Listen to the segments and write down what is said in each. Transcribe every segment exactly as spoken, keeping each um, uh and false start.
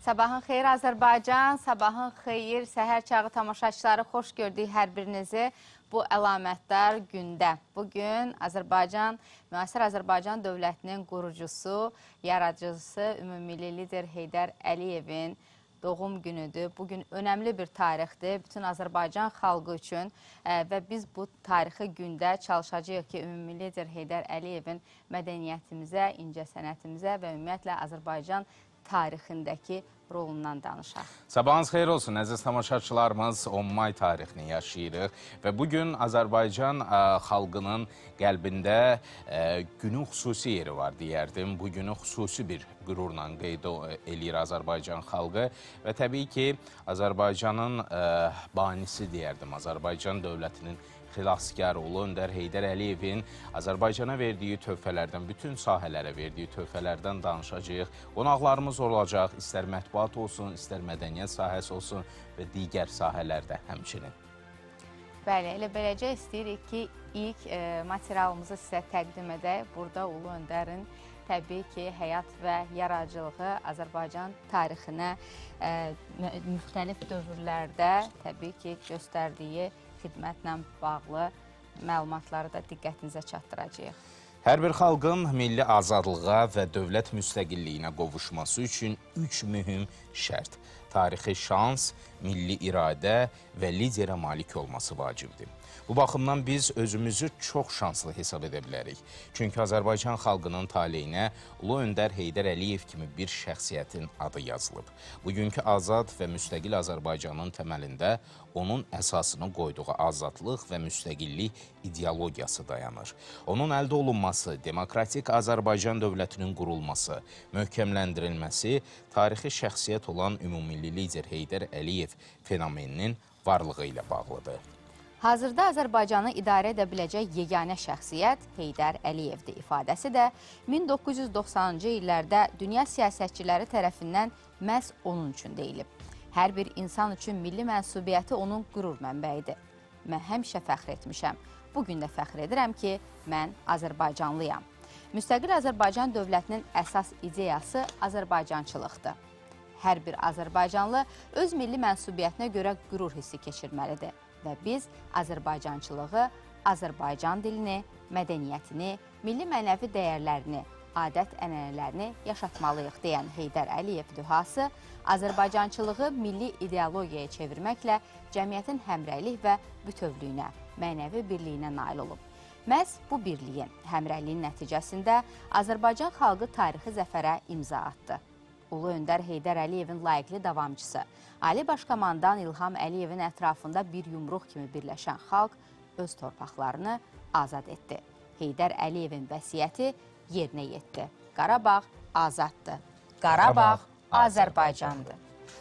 Sabahın xeyir Azərbaycan, sabahın xeyir səhər çağı tamaşaçıları xoş gördük hər birinizi bu əlamətdar gündə. Bugün Azərbaycan, müasir Azərbaycan dövlətinin qurucusu, yaradıcısı, ümumilli lider Heydər Əliyevin doğum günüdür. Bugün önəmli bir tarixdir bütün Azərbaycan xalqı üçün və biz bu tarixi gündə çalışacağıq ki, ümumilli lider Heydər Əliyevin mədəniyyətimizə, incəsənətimizə və ümumiyyətlə Azərbaycan tarixindəki rolundan danışaq. Sabahınız xeyir olsun, əziz tamaşaçılarımız, on may tarixini yaşayırıq və bugün Azərbaycan ə, xalqının qəlbində ə, günün xüsusi yeri var deyərdim. Bu günü xüsusi bir qürurla qeyd eləyir Azərbaycan xalqı və təbii ki, Azərbaycanın ə, banisi deyərdim, Azərbaycan dövlətinin xilaskar Ulu Öndər Heydər Əliyevin Azərbaycana verdiyi töhfələrdən, bütün sahələrə verdiyi töhfələrdən danışacağıq. Qonaqlarımız olacaq, istər mətbuat olsun, istər mədəniyyət sahəsi olsun və digər sahələrdə həmçinin. Bəli, elə beləcə istəyirik ki, ilk e, materialımızı sizə təqdim edək. Burada Ulu Öndərin təbii ki, həyat və yaradıcılığı Azərbaycan tarixinə e, müxtəlif dövrlərdə təbii ki, göstərdiyi xidmətlə bağlı məlumatları da diqqətinizə çatdıracağıq. Hər bir xalqın milli azadlığa və dövlət müstəqilliyinə qovuşması üçün üç mühüm şərt, tarixi şans, milli iradə və liderə malik olması vacibdir. Bu baxımdan biz özümüzü çox şanslı hesab edə bilərik. Çünki Azərbaycan xalqının taleyinə Ulu Öndər Heydər Əliyev kimi bir şəxsiyyətin adı yazılıb. Bugünkü azad və müstəqil Azərbaycanın təməlində onun əsasını qoyduğu azadlıq və müstəqillik ideologiyası dayanır. Onun əldə olunması, demokratik Azərbaycan dövlətinin qurulması, möhkəmləndirilməsi tarixi şəxsiyyət olan ümumilli lider Heydər Əliyev fenomeninin varlığı ilə bağlıdır. Hazırda Azərbaycanı idarə edə biləcək yeganə şəxsiyyət Heydər Əliyevdir ifadəsi də min doqquz yüz doxsanıncı illərdə dünya siyasətçiləri tərəfindən məhz onun üçün deyilib. Hər bir insan üçün milli mənsubiyyəti onun qürur mənbəyidir. Mən həmişə fəxr etmişəm. Bugün də fəxr edirəm ki, mən Azərbaycanlıyam. Müstəqil Azərbaycan dövlətinin əsas ideyası Azərbaycançılıqdır. Hər bir Azərbaycanlı öz milli mənsubiyyətinə görə qürur hissi keçirməlidir. Və biz Azərbaycançılığı, Azərbaycan dilini, mədəniyyətini, milli mənəvi dəyərlərini, adət-ənənələrini yaşatmalıyıq deyən Heydər Əliyev dühası Azərbaycançılığı milli ideologiyaya çevirməklə cəmiyyətin həmrəylik və bütövlüyünə, mənəvi birliyinə nail olub. Məhz bu birliyin, həmrəyliyin nəticəsində Azərbaycan xalqı tarixi zəfərə imza atdı. Ulu Öndər Heydər Əliyevin layiqli davamçısı, Ali Başkomandan İlham Əliyevin ətrafında bir yumruq kimi birləşən xalq öz torpaqlarını azad etdi. Heydər Əliyevin vəsiyyəti yerinə yetdi. Qarabağ azaddır. Qarabağ Azərbaycandır.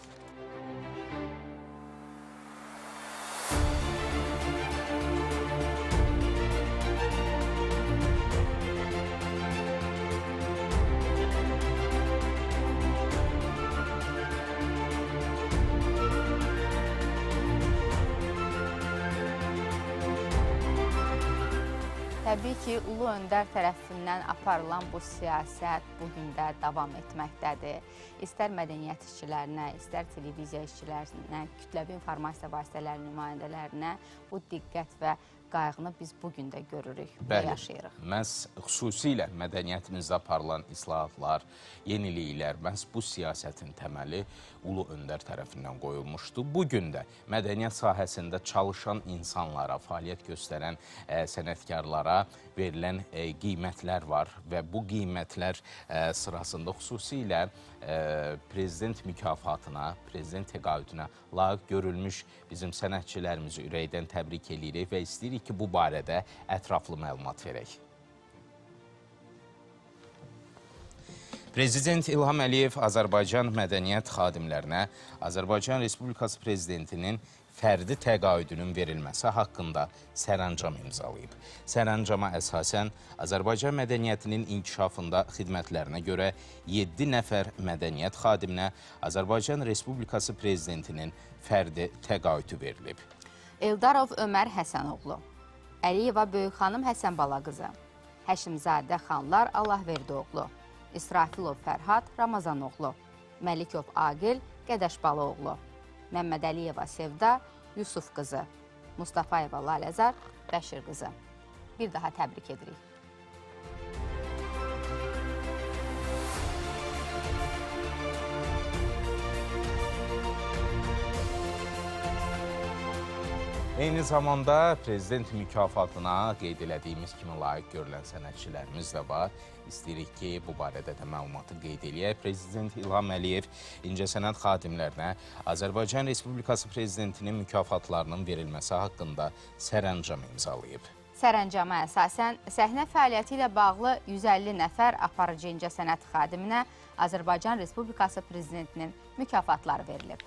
Təbii ki, Ulu Öndər tərəfindən aparılan bu siyasət bugün də davam etməkdədir. İstər mədəniyyət işçilərinə, istər televiziya işçilərinə, kütləvi informasiya vasitələrinin nümayəndələrinə bu diqqət və qayğını biz bugün də görürük və yaşayırıq. Məhz xüsusilə mədəniyyətimizdə aparılan islahatlar, yeniliklər, məhz bu siyasətin təməli Ulu Öndər tərəfindən qoyulmuşdu. Bugün də mədəniyyət sahəsində çalışan insanlara, fəaliyyət göstərən ə, sənətkarlara verilən ə, qiymətlər var və bu qiymətlər ə, sırasında xüsusilə ə, prezident mükafatına, prezident təqaüdünə layiq görülmüş bizim sənətçilərimizi ürəkdən təbrik edirik və istəyirik ki, bu barədə ətraflı məlumat verək. Prezident İlham Əliyev Azərbaycan mədəniyyət xadimlərinə Azərbaycan Respublikası Prezidentinin fərdi təqaüdünün verilməsi haqqında sərəncam imzalayıb. Sərəncama əsasən Azərbaycan mədəniyyətinin inkişafında xidmətlərinə görə yeddi nəfər mədəniyyət xadiminə Azərbaycan Respublikası Prezidentinin fərdi təqaüdü verilib. Eldarov Ömər Həsənoğlu, Əliyeva Böyükxanım Həsənbala qızı, Həşimzadə xanlar Allahverdi oğlu, İsrafilov Fərhad Ramazanoğlu, Məlikov Aqil, Qədəşbalıoğlu, Məmmədəliyeva Sevda, Yusuf qızı, Mustafayeva Laləzar, Bəşir qızı. Bir daha təbrik edirik. Eyni zamanda prezident mükafatına qeyd elədiyimiz kimi layiq görülən sənətçilərimiz də var. İstəyirik ki, bu barədə də məlumatı qeyd eləyək. Prezident İlham Əliyev incəsənət xadimlərinə Azərbaycan Respublikası Prezidentinin mükafatlarının verilməsi haqqında sərəncam imzalayıb. Sərəncama əsasən, səhnə fəaliyyəti ilə bağlı yüz əlli nəfər aparıcı incəsənət xadiminə Azərbaycan Respublikası Prezidentinin mükafatları verilib.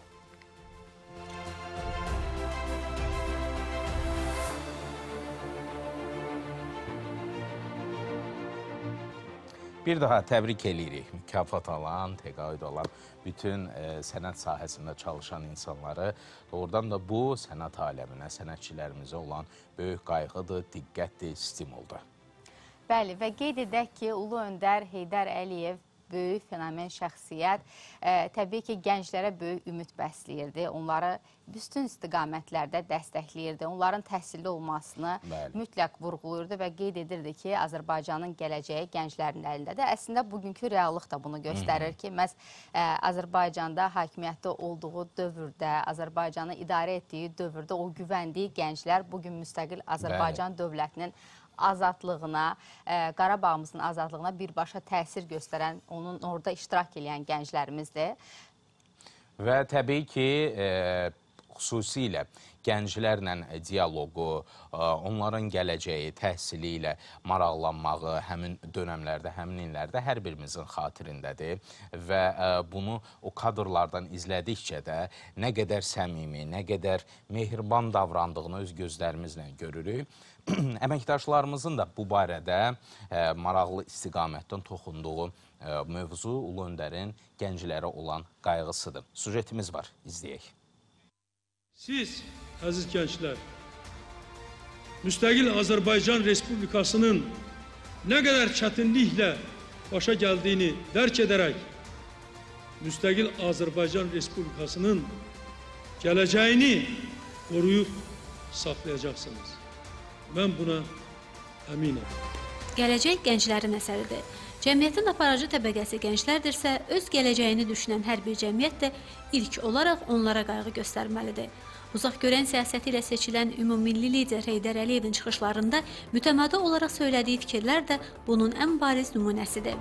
Bir daha təbrik eləyirik mükafat alan, təqaüd alan bütün e, sənət sahəsində çalışan insanları. Oradan da bu sənət aləminə, sənətçilərimizə olan böyük qayğıdır, diqqətdir, stimuldur. Bəli, və qeyd edək ki, Ulu Öndər Heydər Əliyev böyük fenomen şəxsiyyət, e, təbii ki, gənclərə böyük ümid bəsləyirdi, onları bütün istiqamətlərdə dəstəkləyirdi, onların təhsilli olmasını Bəli. mütləq vurğuluyurdu və qeyd edirdi ki, Azərbaycanın gələcəyi gənclərin əlindədir. Əslində, bugünkü reallıq da bunu göstərir ki, məhz e, Azərbaycanda hakimiyyətdə olduğu dövrdə, Azərbaycanı idarə etdiyi dövrdə o güvəndiyi gənclər bugün müstəqil Azərbaycan Bəli. dövlətinin azadlığına, e, Qarabağımızın azadlığına birbaşa təsir göstərən, onun orada iştirak edən gənclərimizdir. Və təbii ki, e, xüsusilə gənclərlə dialoqu, onların gələcəyi, təhsili ilə maraqlanmağı həmin dönəmlərdə, həmin illərdə hər birimizin xatirindədir və bunu o kadrlardan izlədikcə də nə qədər səmimi, nə qədər mehriban davrandığını öz gözlərimizlə görürük. Əməkdaşlarımızın da bu barədə maraqlı istiqamətdən toxunduğu mövzu Ulu Öndərin gənclərə olan qayğısıdır. Sujetimiz var, izləyək. Siz, əziz gənclər, müstəqil Azərbaycan Respublikasının nə qədər çətinliklə başa gəldiyini dərk edərək, müstəqil Azərbaycan Respublikasının gələcəyini qoruyub saxlayacaqsınız. Mən buna əminəm. Gələcək gənclərin əsəridir. Cəmiyyətin aparıcı təbəqəsi gənclərdirsə, öz gələcəyini düşünən hər bir cəmiyyət də ilk olaraq onlara qayğı göstərməlidir. Uzaq görən siyasəti ilə seçilən ümumilli lider Heydər Əliyevin çıxışlarında mütəmadi olaraq söylediyi fikirlər də bunun ən bariz nümunəsidir.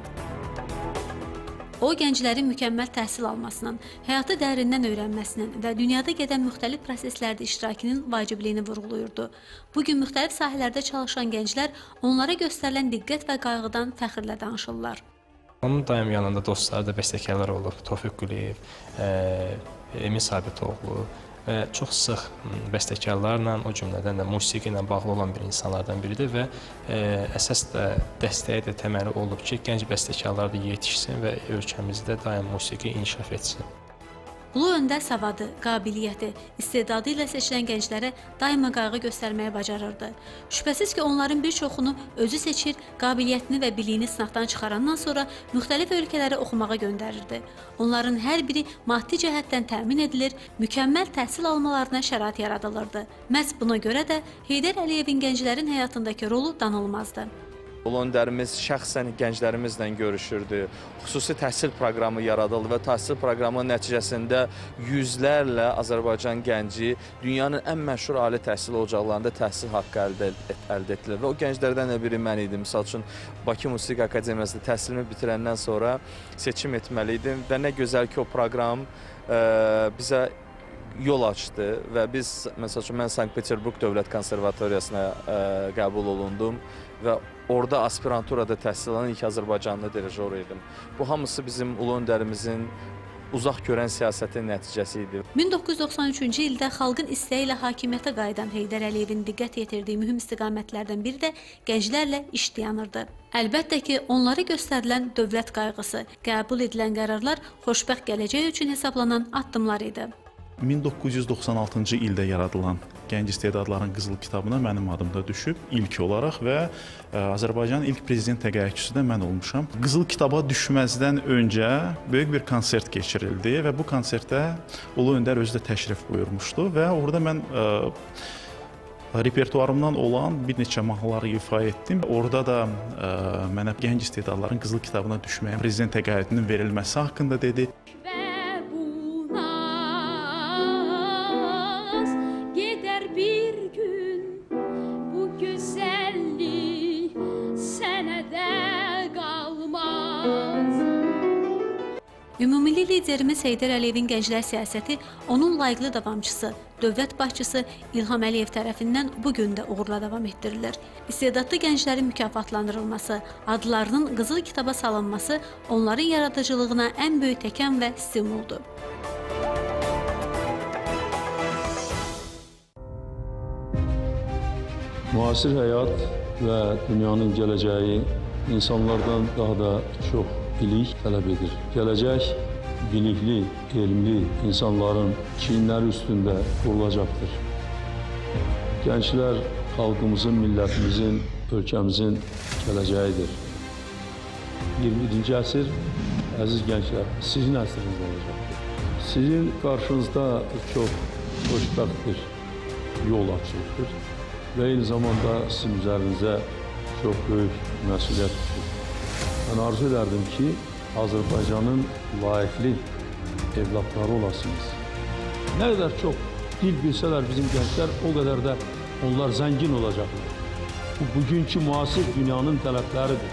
O, gənclərin mükəmməl təhsil almasının, həyatı dərindən öyrənməsinin və dünyada gedən müxtəlif proseslərdə iştirakının vacibliyini vurğuluyurdu. Bugün müxtəlif sahələrdə çalışan gənclər onlara göstərilən diqqət və qayğıdan fəxrlə danışırlar. Onun daim yanında dostları da bəstəkarlar olub. Tofiq Quliyev, Emin Sabitoğlu və çox sıx bəstəkarlarla, o cümlədən də musiqi ilə bağlı olan bir insanlardan biridir və e, əsas da dəstəyi də təməli olub ki, gənc bəstəkarlar da yetişsin və ölkəmizdə daim musiqi inkişaf etsin. Ulu Öndər savadı, qabiliyyəti, istedadı ilə seçilən gənclərə daima qayğı göstərməyə bacarırdı. Şübhəsiz ki, onların bir çoxunu özü seçir, qabiliyyətini və biliyini sınaqdan çıxarandan sonra müxtəlif ölkələrə oxumağa göndərirdi. Onların hər biri maddi cəhətdən təmin edilir, mükəmməl təhsil almalarına şərait yaradılırdı. Məhz buna görə də Heydər Əliyevin gənclərin həyatındakı rolu danılmazdı. Ulu Öndərimiz şəxsən gənclərimizlə görüşürdü, xüsusi təhsil proqramı yaradıldı və təhsil proqramı nəticəsində yüzlərlə Azərbaycan gənci dünyanın ən məşhur ali təhsil ocaqlarında təhsil haqqı əldə, əldə etdilər və o gənclərdən də biri mən idim. Misal üçün, Bakı Musiqi Akademiyasında təhsilimi bitirəndən sonra seçim etməli idim və nə gözəl ki, o proqram ə, bizə yol açdı və biz, məsəl üçün, mən Sankt-Peterburq Dövlət Konservatoriyasına ə, qəbul olundum və orada aspiranturada təhsil alan ilk Azərbaycanlı dirijor idim. Bu hamısı bizim Ulu Öndərimizin uzaq görən siyasətin nəticəsi idi. min doqquz yüz doxsan üçüncü ildə xalqın istəyi ilə hakimiyyətə qayıdan Heydər Əliyevin diqqət yetirdiyi mühüm istiqamətlərdən biri də gənclərlə iş dayanırdı. Əlbəttə ki, onlara göstərilən dövlət qayğısı, qəbul edilən qərarlar xoşbəxt gələcək üçün hesablanan addımlar idi. min doqquz yüz doxsan altıncı ildə yaradılan Gənc İstedadların Qızıl kitabına mənim adım da düşüb ilk olaraq və Azərbaycanın ilk prezident təqaüdçüsü də mən olmuşam. Qızıl kitaba düşməzdən öncə böyük bir konsert keçirildi və bu konsertdə Ulu Öndər özü də təşrif buyurmuşdu və orada mən ə, repertuarımdan olan bir neçə mahnıları ifa etdim. Orada da ə, mənə Gənc İstedadların Qızıl kitabına düşməyə prezident təqaüdünün verilməsi haqqında dedi. Ümumilli liderimiz Heydər Əliyevin gənclər siyasəti onun layiqli davamçısı, dövlət başçısı İlham Əliyev tərəfindən bu gün də uğurla davam etdirilir. İstedadlı gənclərin mükafatlandırılması, adlarının Qızıl kitaba salınması onların yaradıcılığına ən böyük təkan və stimuldur. Müasir həyat və dünyanın gələcəyi insanlardan daha da çox bilik tələb edir. Gələcək bilikli, elmli insanların çiyinləri üstündə qurulacaqdır. Gənclər xalqımızın, millətimizin, ölkəmizin gələcəyidir. iyirmi birinci əsr, əziz gənclər, sizin əsriniz olacaqdır. Sizin qarşınızda çox xoşbəxt bir yol açılıbdır və eyni zamanda sizin üzərinizə çox böyük məsuliyyət düşür. Mən arzu edərdim ki, Azərbaycanın layiqli evlatları olasınız. Nə qədər çox dil bilsələr bizim gənclər, o qədər də onlar zəngin olacaqlar. Bu, bugünkü müasir dünyanın tələbləridir.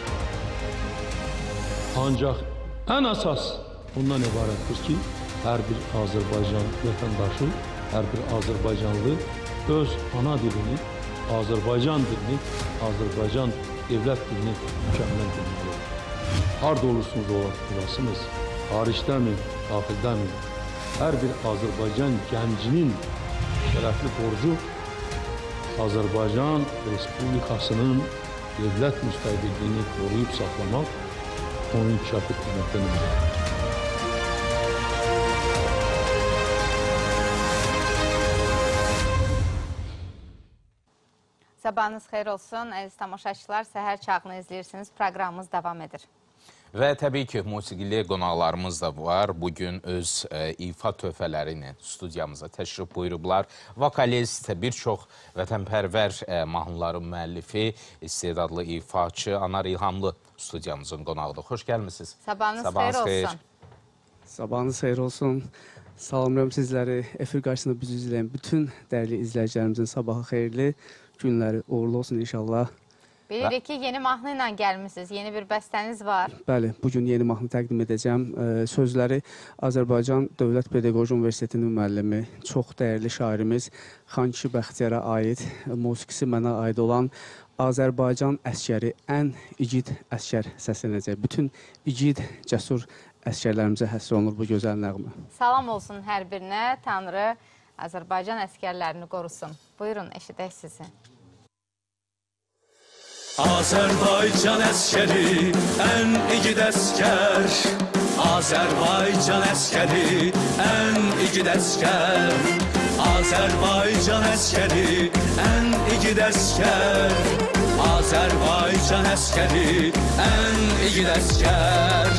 Ancaq ən əsas bundan ibarətdir ki, hər bir Azərbaycan vətəndaşı, hər bir Azərbaycanlı öz ana dilini, Azərbaycan dilini, Azərbaycan devlət dilini mükəmməl bilməlidir. Harada olursunuz olasınız, xaricdəmi, daxildəmi, hər bir Azərbaycan gəncinin şərəfli borcu Azərbaycan Respublikasının devlət müstəqilliyini qoruyub saxlamaq, onun inkişaf etməkdən önemlidir. Sabahınız xeyir olsun, əziz tamaşaçılar, səhər çağını izləyirsiniz, proqramımız davam edir. Və təbii ki, musiqili qonaqlarımız da var. Bugün öz e, ifa töhfələri ilə studiyamıza təşrif buyurublar. Vokalist, bir çox vətənpərvər e, mahnıların müəllifi, istedadlı ifaçı Anar İlhamlı studiyamızın qonağıdır. Xoş gəlmişsiniz. Sabahınız, Sabahınız xeyir olsun. Sabahınız xeyir olsun. Salamlayıram sizləri, efir qarşısında bizi izləyən bütün dəyərli izləyicilərimizin sabahı xeyirli günləri uğurlu olsun inşallah. Bilirik ki, yeni mahnı ilə gəlmişsiniz, yeni bir bəstəniz var. Bəli, bugün yeni mahnı təqdim edəcəm. Sözləri Azərbaycan Dövlət Pedaqoji Universitetinin müəllimi, çox dəyərli şairimiz Xankişi Bəxtiyara aid, musiqisi mənə aid olan Azərbaycan əskəri, ən igid əskər səslənəcək. Bütün igid, cəsur əskərlərimizə həsr olunur bu gözəl nəğmə. Salam olsun hər birinə, Tanrı Azərbaycan əskərlərini qorusun. Buyurun, eşidək sizi. Azərbaycan əskəri, ən igid əskər. Azərbaycan əskəri, ən igid əskər. Azərbaycan əskəri, ən igid əskər. Azərbaycan əskəri, ən igid əskər.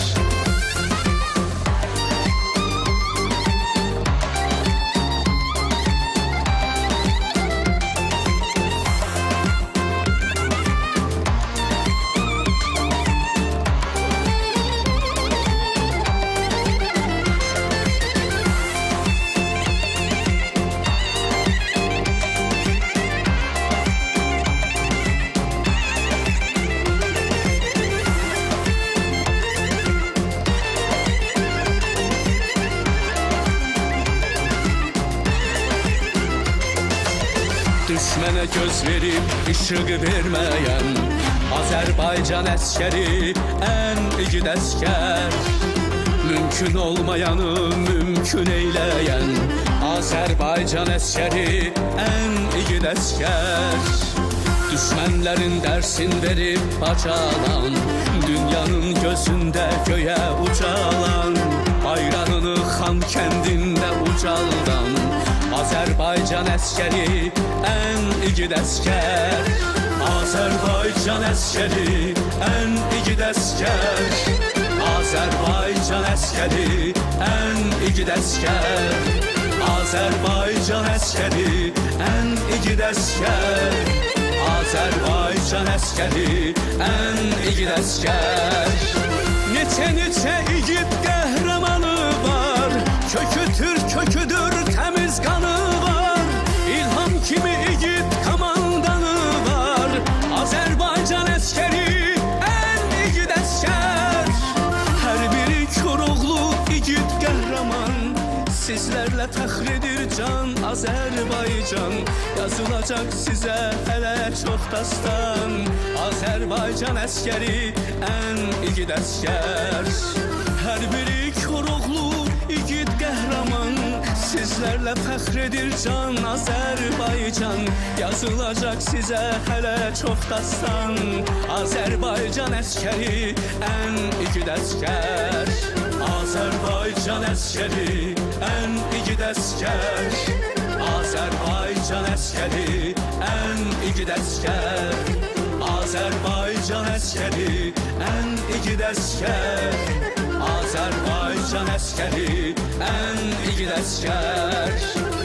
Düşmənə göz verib işıq verməyən Azərbaycan əskəri, ən igid əskər. Mümkün olmayanı mümkün eyləyən Azərbaycan əskəri, ən igid əskər. Düşmənlərin dərsin verib bacalan, dünyanın gözündə göyə ucalan, bayrağını Xan kəndində ucalan. Marşaldan. Azərbaycan əskəri ən igid əskər. Azərbaycan əskəri ən igid əskər. Azərbaycan əskəri ən igid əskər. Azərbaycan əskəri ən igid əskər. Azərbaycan əskəri ən igid əskər. Neçə-neçə igid qəhrəmanı var, kökü türk köküdür, təmiz qanı var. İlham kimi igid komandanı var. Azərbaycan əskəri ən igid əskər. Hər biri Koroğlu igid qəhrəman. Sizlərlə fəxr edir can Azərbaycan. Yazılacaq sizə hələ çox dastan. Azərbaycan əskəri ən igid əskər. Hər biri Koroğlu igid qəhrəman. Sizlərlə fəxr edir can Azərbaycan. Yazılacaq sizə hələ çox dastan. Azərbaycan əskəri ən igid əskər. Azərbaycan əskəri ən igid əskər. Azərbaycan əskəri ən igid əskər. Azərbaycan əskəri ən igid əskər. Azərbaycan əskəri ən igid əskər.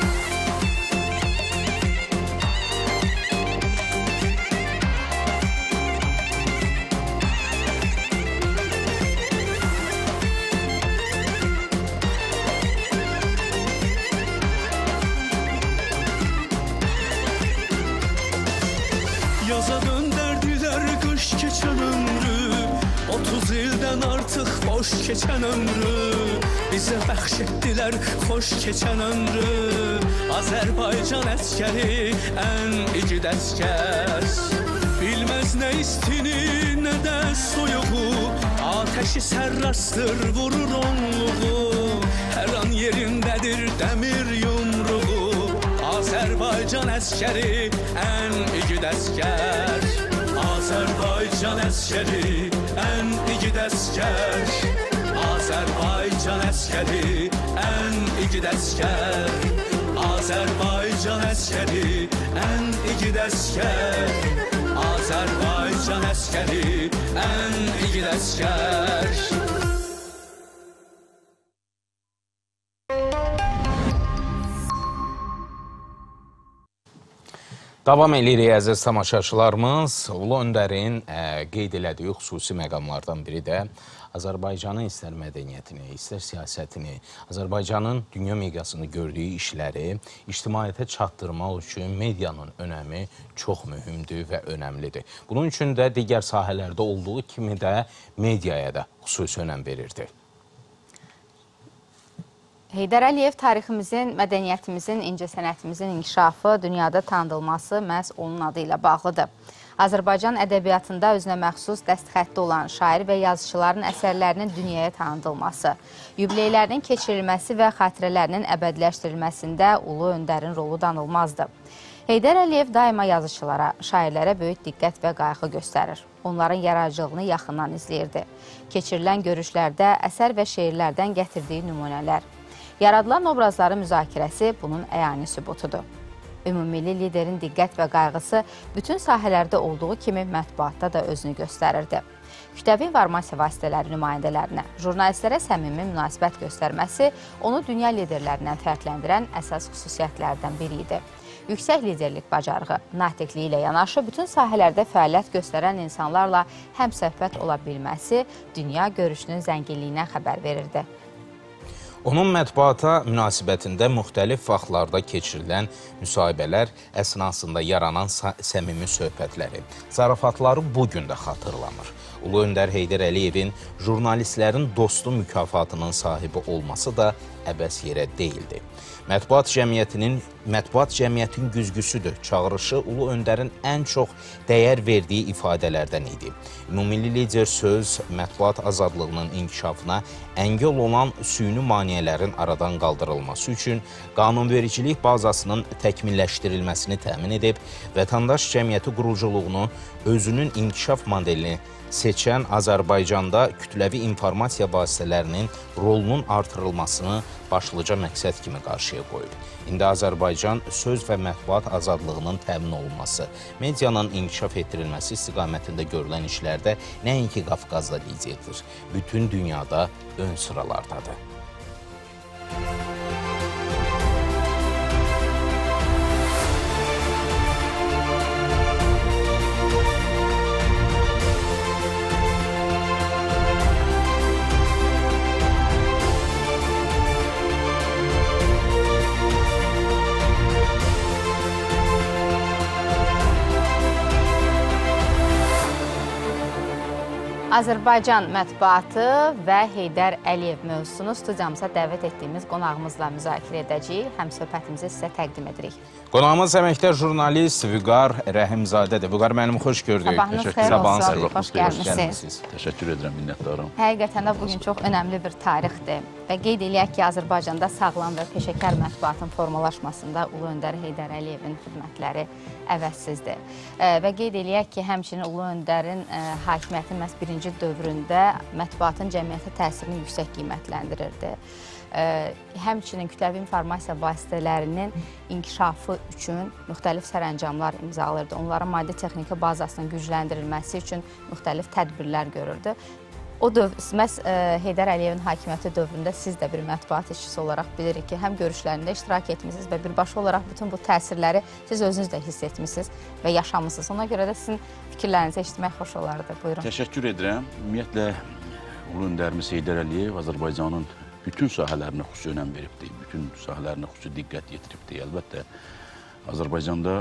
Yaza döndərdilər qış keçən ömrü. Otuz ildən artıq boş keçən ömrü. Bizə bəxş etdilər xoş keçən ömrü. Azərbaycan əskəri ən igid əskər. Bilməz nə istini, nə də soyuğu. Ateşi sərrastır, vurur onluğu. Hər an yerindədir dəmir yumruğu. Azərbaycan əskəri ən igid əskər. Azərbaycan əskəri ən igid əskər. Azərbaycan əskəri ən igid əskər. Azərbaycan əskəri ən igid əskər. Azərbaycan əskəri ən igid əskər. Davam edirik əziz tamaşaçılarımız. Ulu Öndərin ə, qeyd elədiyi xüsusi məqamlardan biri də Azərbaycanın istər mədəniyyətini, istər siyasətini, Azərbaycanın dünya miqyasında gördüyü işləri ictimaiyyətə çatdırmaq üçün medianın önəmi çox mühümdür və önəmlidir. Bunun üçün də digər sahələrdə olduğu kimi də mediaya da xüsusi önəm verirdi. Heydər Əliyev tariximizin, mədəniyyətimizin, incəsənətimizin inkişafı, dünyada tanıdılması məhz onun adı ilə bağlıdır. Azərbaycan ədəbiyyatında özünə məxsus dəstxətli olan şair və yazıçıların əsərlərinin dünyaya tanıdılması, yubileylərinin keçirilməsi və xatirələrinin əbədiləşdirilməsində Ulu Öndərin rolu danılmazdır. Heydər Əliyev daima yazıçılara, şairlərə böyük diqqət və qayğı göstərir. Onların yaradıcılığını yaxından izləyirdi. Keçirilən görüşlərdə əsər və şeirlərdən gətirdiyi nümunələr, yaradılan obrazların müzakirəsi bunun əyani sübutudur. Ümummilli liderin diqqət və qayğısı bütün sahələrdə olduğu kimi mətbuatda da özünü göstərirdi. Kütləvi informasiya vasitələri nümayəndələrinə, jurnalistlərə səmimi münasibət göstərməsi onu dünya liderlərindən fərqləndirən əsas xüsusiyyətlərdən biri idi. Yüksək liderlik bacarığı, natiqliyi ilə yanaşı bütün sahələrdə fəaliyyət göstərən insanlarla həmsöhbət ola bilməsi dünya görüşünün zənginliyinə xəbər verirdi. Onun mətbuata münasibətində müxtəlif vaxtlarda keçirilən müsahibələr əsnasında yaranan səmimi söhbətləri, zarafatları bugün də xatırlanır. Ulu Öndər Heydər Əliyevin jurnalistlərin dostu mükafatının sahibi olması da əbəs yerə deyildi. Mətbuat cəmiyyətinin, mətbuat cəmiyyətin güzgüsüdür. Çağırışı Ulu Öndərin ən çox dəyər verdiyi ifadələrdən idi. Ümumilli lider söz, mətbuat azadlığının inkişafına əngəl olan süni maneələrin aradan qaldırılması üçün qanunvericilik bazasının təkmilləşdirilməsini təmin edib, vətəndaş cəmiyyəti quruculuğunu özünün inkişaf modelini seçən Azərbaycanda kütləvi informasiya vasitələrinin rolunun artırılmasını başlıca məqsəd kimi qarşıya qoyub. İndi Azərbaycan söz və mətbuat azadlığının təmin olunması, medianın inkişaf etdirilməsi istiqamətində görülən işlərdə nəinki Qafqazda liderdir, bütün dünyada ön sıralardadır. Azərbaycan mətbuatı və Heydər Əliyev mövzusunu studiyamıza dəvət etdiyimiz qonağımızla müzakirə edəcəyik. Həm söhbətimizi sizə təqdim edirik. Qonağımız əməkdar jurnalist Vüqar Rəhimzadədir. Vüqar müəllim, xoş gördük. Sabahınız xeyir olsun, xoş gəlmişsiniz. Təşəkkür edirəm, minnətdarım. Həqiqətən də bugün çox önəmli bir tarixdir və qeyd eləyək ki, Azərbaycanda sağlam və peşəkar mətbuatın formalaşmasında Ulu Öndər Heydər Əliyevin xidmətləri əvəzsizdir. Və qeyd eləyək ki, həmçinin Ulu Öndərin hakimiyyətinin məhz birinci dövründə mətbuatın cəmiyyətə təsirini yüksək qiymətləndirirdi. Həmçinin kütləvi informasiya vasitələrinin inkişafı üçün müxtəlif sərəncamlar imzalardı. Onların maddi-texniki bazasının gücləndirilməsi üçün müxtəlif tədbirlər görürdü. O dövr, məhz Heydər Əliyevin hakimiyyəti dövründə siz də bir mətbuat işçisi olaraq bilirik ki, həm görüşlərində iştirak etmişsiniz və birbaşa olaraq bütün bu təsirləri siz özünüz də hiss etmişsiniz və yaşamısınız. Ona görə də sizin fikirlərinizi eşitmək xoş olardı. Buyurun. Təşəkkür edirəm. Ümumiyyətlə, Ulu Öndərimiz Heydər Əliyev Azərbaycanın bütün sahələrinə xüsusi önəm veribdir, bütün sahələrinə xüsusi diqqət yetiribdir. Əlbəttə, Azərbaycanda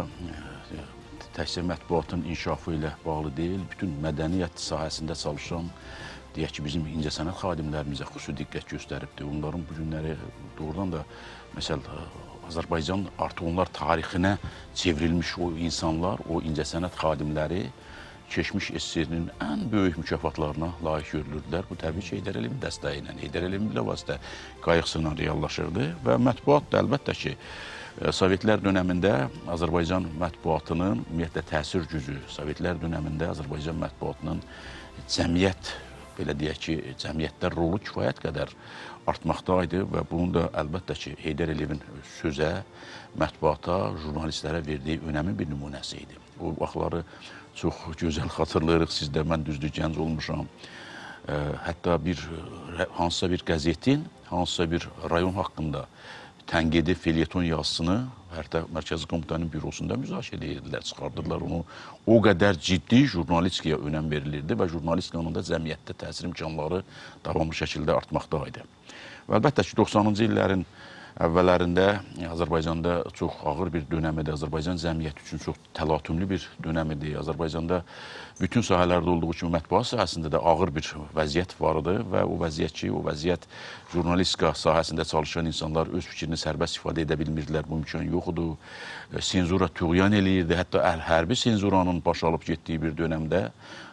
təkcə mətbuatın inkişafı ilə bağlı deyil, bütün mədəniyyət sahəsində çalışan, deyək ki, bizim incəsənət xadimlərimizə xüsusi diqqət göstəribdir. Onların bu günləri doğrudan da, məsəl, Azərbaycan artıq onlar tarixinə çevrilmiş o insanlar, o incəsənət xadimləri keçmiş S S R-nin ən böyük mükafatlarına layiq görülürdülər. Bu, təbii ki, Heydər Əliyevin dəstəyi ilə, Heydər Əliyevin bilə vasitə qayğısıyla reallaşırdı və mətbuat da əlbəttə ki, Sovetlər dönəmində Azərbaycan mətbuatının ümumiyyətlə təsir gücü, Sovetlər dönəmində Azərbaycan mətbuatının cəmiyyət, belə deyək ki, cəmiyyətdə rolu kifayət qədər artmaqdaydı və bunun da əlbəttə ki, Heydər Əliyevin sözə, mətbuata, jurnalistlərə verdiyi önəmin bir nümunəsi idi. O vaxtları çox gözəl xatırlayırıq, siz də, mən düzdür, gənc olmuşam. Hətta bir, hansısa bir qəzetin, hansısa bir rayon haqqında tənqidi felyeton yazısını hətta Mərkəzi Komutanın bürosunda müzakirə edirlər, çıxardırlar onu. O qədər ciddi jurnalistikaya önəm verilirdi və jurnalistikanın da cəmiyyətdə təsir imkanları davamlı şəkildə artmaqdaydı. Və əlbəttə ki, doxsanıncı illərin əvvəllərində Azərbaycanda çox ağır bir dönəm idi. Azərbaycan cəmiyyəti üçün çox təlatümlü bir dönəm idi. Azərbaycanda bütün sahələrdə olduğu kimi mətbuat sahəsində də ağır bir vəziyyət var idi və o vəziyyət ki, o vəziyyət jurnalistika sahəsində çalışan insanlar öz fikrini sərbəst ifadə edə bilmirdilər. Bu imkan yoxdur. Senzura tüğyan eləyirdi. Hətta hərbi senzuranın baş alıb getdiyi bir dönəmdə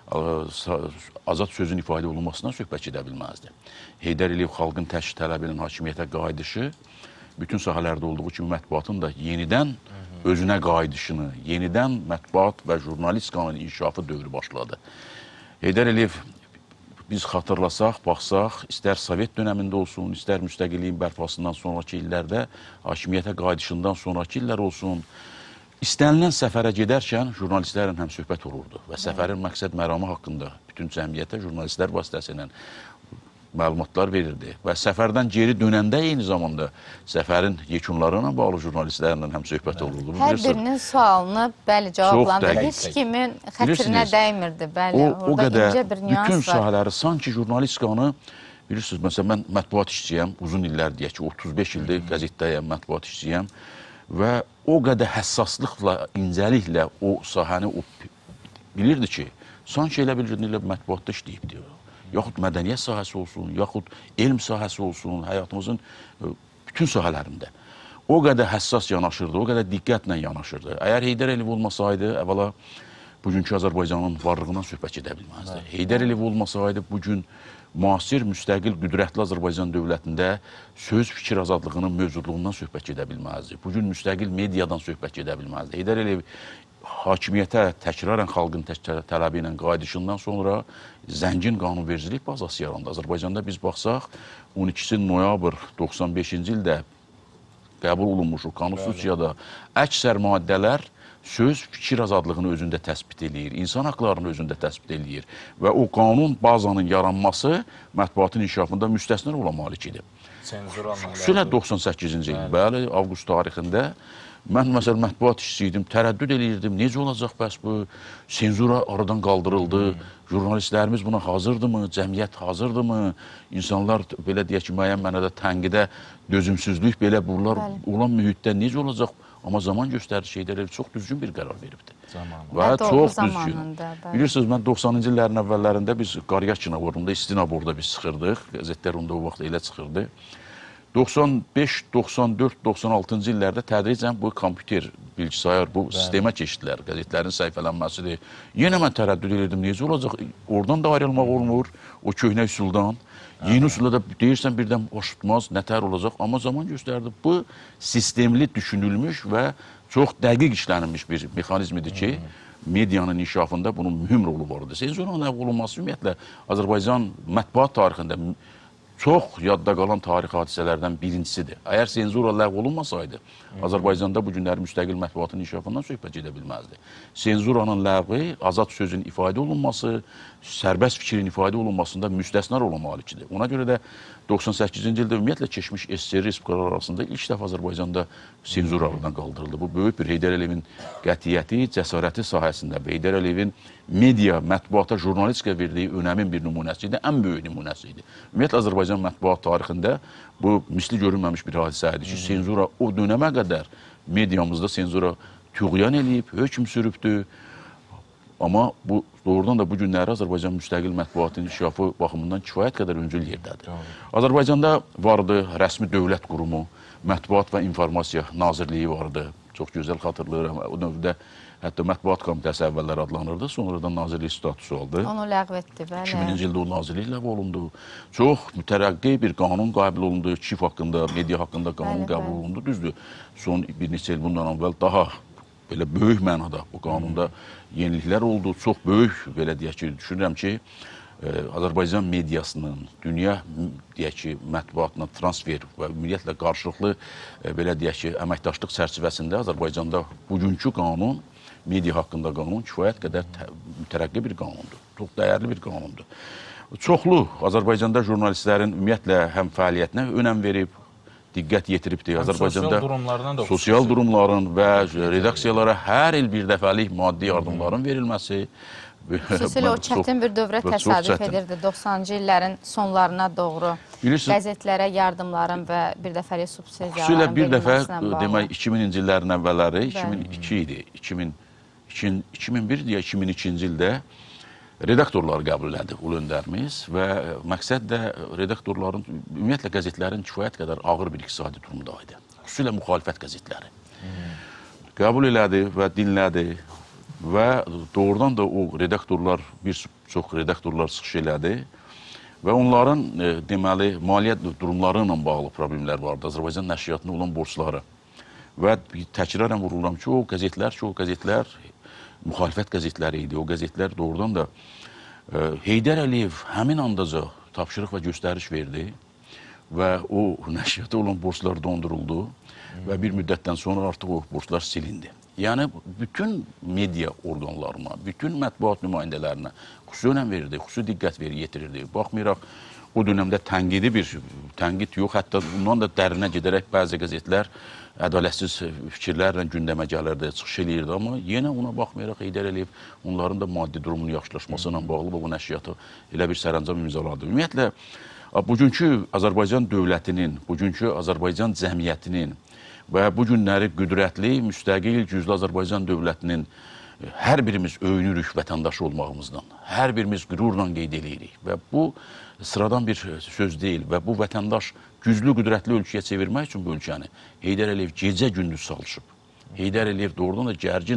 azad sözün ifadə olunmasından söhbət edə bilməzdi. Heydər Əliyev xalqın təşkil tələbinin hakimiyyətə qayıdışı bütün sahələrdə olduğu kimi mətbuatın da yenidən özünə qayıdışını, yenidən mətbuat və jurnalistikanın inkişafı dövrü başladı. Heydər Əliyev, biz xatırlasaq, baxsaq, istər Sovet dönəmində olsun, istər müstəqilliyin bərpasından sonraki illərdə, hakimiyyətə qayıdışından sonraki illər olsun, İstənilən səfərə gedərkən jurnalistlərlə həm söhbət olurdu və səfərin məqsəd məramı haqqında bütün cəmiyyətə jurnalistlər vasitəsilə məlumatlar verirdi və səfərdən geri dönəndə eyni zamanda səfərin yekunları ilə bağlı jurnalistlərlə həm söhbət olurdu. Hər birinin sualını bəli cavablandırdı. Heç kimin xətrinə dəymirdi. Bəli, orada incə bir nüans var. Bütün sahələri, sanki jurnalistikanı, bilirsiniz, məsələn, mən mətbuat işçiyəm, uzun illər deyək ki, otuz beş ildir qəzetdəyəm, mətbuat işçiyəm və o qədər həssaslıqla, incəliklə o sahəni o bilirdi ki, sanki elə bilirdi, mətbuatda işləyibdir. Yaxud mədəniyyət sahəsi olsun, yaxud elm sahəsi olsun, həyatımızın bütün sahələrində. O qədər həssas yanaşırdı, o qədər diqqətlə yanaşırdı. Əgər Heydər Əliyev olmasaydı, əvvəla bugünkü Azərbaycanın varlığından söhbət edə bilməzdi. Heydər Əliyev olmasaydı, bugün müasir, müstəqil, qüdrətli Azərbaycan dövlətində söz fikir azadlığının mövcudluğundan söhbət edə bilməzdi. Bugün müstəqil mediadan söhbət edə bilməzdi. Heydər Əliyev hakimiyyətə təkrarən xalqın tələbi ilə qayıdışından sonra zəngin qanunvericilik bazası yarandı. Azərbaycanda biz baxsaq, on ikisi noyabr doxsan beşinci ildə qəbul olunmuş o konstitusiyada əksər maddələr söz, fikir azadlığını özündə təsbit eləyir, insan haqlarını özündə təsbit eləyir və o qanun bazanın yaranması mətbuatın inkişafında müstəsna rola malik idi. Xüsusilə doxsan səkkizinci il, bəli, avqust tarixində mən məsələn mətbuat işçisi idim, tərəddüd eləyirdim, necə olacaq bəs bu, senzura aradan qaldırıldı, jurnalistlərimiz buna hazırdırmı, cəmiyyət hazırdırmı, insanlar belə deyək ki, müəyyən mənada tənqidə dözümsüzlük belə bunlar olan mühitdə necə olacaq? Amma zaman göstərir şeylər çox düzgün bir qərar veribdir. Və çox düzgün. Bilirsiniz, mən doxsanıncı illərin əvvəllərində biz Qaryakina vorunda, İstinaborda biz çıxırdıq. Qəzetlər onda o vaxt elə çıxırdı. doxsan beş, doxsan dörd, doxsan altıncı illərdə tədricən bu kompüter, bilgisayar, bu sistemə keçdilər. Qəzetlərin səhifələnməsidir. Yenə mən tərəddüd edirdim, necə olacaq? Oradan da ayrılmaq olmur, o köhnə üsuldan. Yeni usulla da deyirsən birdən baş tutmaz, nətər olacaq. Amma zaman göstərdi. Bu sistemli düşünülmüş və çox dəqiq işlənilmiş bir mexanizmidir ki, medianın inkişafında bunun mühüm rolu var idi. Senzurun ləğv olunması ümumiyyətlə Azərbaycan mətbuat tarixində çox yadda qalan tarix hadisələrdən birincisidir. Əgər senzura ləğv olunmasaydı, Azərbaycanda bu günləri müstəqil mətbuatın inkişafından söhbət edə bilməzdi. Senzuranın ləğvi, azad sözün ifadə olunması, sərbəst fikrin ifadə olunmasında müstəsna rola malikdir. Ona görə də doxsan səkkizinci ildə ümumiyyətlə keçmiş S S R respublikalar arasında ilk dəfə Azərbaycanda senzura aradan qaldırıldı. Bu böyük bir Heydər Əliyevin qətiyyəti, cəsarəti sahəsində və Heydər Əliyevin media, mətbuata, jurnalistikaya verdiyi önəmin bir nümunəsi idi, ən böyük nümunəsi idi. Ümumiyyətlə Azərbaycan mətbuat tarixində bu misli görünməmiş bir hadisə idi ki, senzura o dönəmə qədər mediamızda senzura tüğyan eləyib, hökm sürübdür. Amma bu doğrudan da bu günləri Azərbaycan müstəqil mətbuatın inkişafı baxımından kifayət qədər öncül yerdədir. Azərbaycanda vardı rəsmi dövlət qurumu, Mətbuat və İnformasiya Nazirliyi vardı. Çox gözəl xatırlayıram. O dövrdə hətta Mətbuat Komitəsi əvvəllər adlanırdı, sonradan nazirlik statusu aldı. Onu ləğv etdi, bəli. iki mininci ildə o nazirlik ləğv olundu. Çox mütərəqqi bir qanun qəbul olundu, çif haqqında, media haqqında qanun qəbul olundu. Düzdür, son bir neçə il bundan əvvəl daha belə böyük mənada bu qanunda yeniliklər oldu. Çox böyük, belə deyək ki, düşünürəm ki, Azərbaycan mediasının dünya deyək ki, mətbuatına transfer və ümumiyyətlə qarşılıqlı belə deyək ki, əməkdaşlıq çərçivəsində Azərbaycanda bugünkü qanun, media haqqında qanun kifayət qədər mütərəqqi bir qanundur. Çox dəyərli bir qanundur. Çoxlu Azərbaycanda jurnalistlərin ümumiyyətlə həm fəaliyyətinə önəm verib, diqqət yetiribdir. Azərbaycanda sosial durumların və redaksiyalara hər il bir dəfəlik maddi yardımların verilməsi. Xüsusilə o çətin bir dövrə təsadüf edirdi. doxsanıncı illərin sonlarına doğru qəzetlərə yardımların və bir dəfəlik subsidiyaların verilməsinə bağlı. Demək, iki mininci illərin əvvəlləri iki min iki idi. iki min bir deyə iki min ikinci ildə redaktorlar qəbul elədi ulu öndərimiz və məqsəd də redaktorların, ümumiyyətlə qəzetlərin kifayət qədər ağır bir iqtisadi durumda idi. Xüsusilə müxalifət qəzetləri. Qəbul elədi və dinlədi. Və doğrudan da o redaktorlar, bir çox redaktorlar çıxış elədi və onların deməli maliyyət durumları ilə bağlı problemlər vardı. Azərbaycan nəşriyyatına olan borcları və təkrarən vururam ki, o qəzetlər ki, o qəzetlər müxalifət qəzetləri idi. O qəzetlər doğrudan da Heydər Əliyev həmin andaca tapşırıq və göstəriş verdi və o nəşriyyata olan borclar donduruldu və bir müddətdən sonra artıq o borclar silindi. Yəni, bütün media orqanlarına, bütün mətbuat nümayəndələrinə xüsusi önəm verirdi, xüsusi diqqət verir, yetirirdi. Baxmayaraq, o dönəmdə tənqidi bir, tənqid yox, hətta bundan da dərinə gedərək bəzi qəzetlər ədalətsiz fikirlərlə gündəmə gəlirdi, çıxış eləyirdi. Amma yenə ona baxmayaraq Heydər Əliyev onların da maddi durumunun yaxşılaşması ilə bağlı bu nəşriyyatı elə bir sərəncam imzaladı. Ümumiyyətlə, bugünkü Azərbaycan dövlətinin, bugünkü Azərbaycan cəmiyyətinin və bu günləri qüdrətli, müstəqil, güclü Azərbaycan dövlətinin hər birimiz öyünürük vətəndaşı olmağımızdan. Hər birimiz qürurla qeyd edirik və bu sıradan bir söz deyil və bu vətəndaş güclü, qüdrətli ölkəyə çevirmək üçün bu ölkəni Heydər Əliyev gecə gündüz çalışıb. Heydər Əliyev doğrudan da gərgin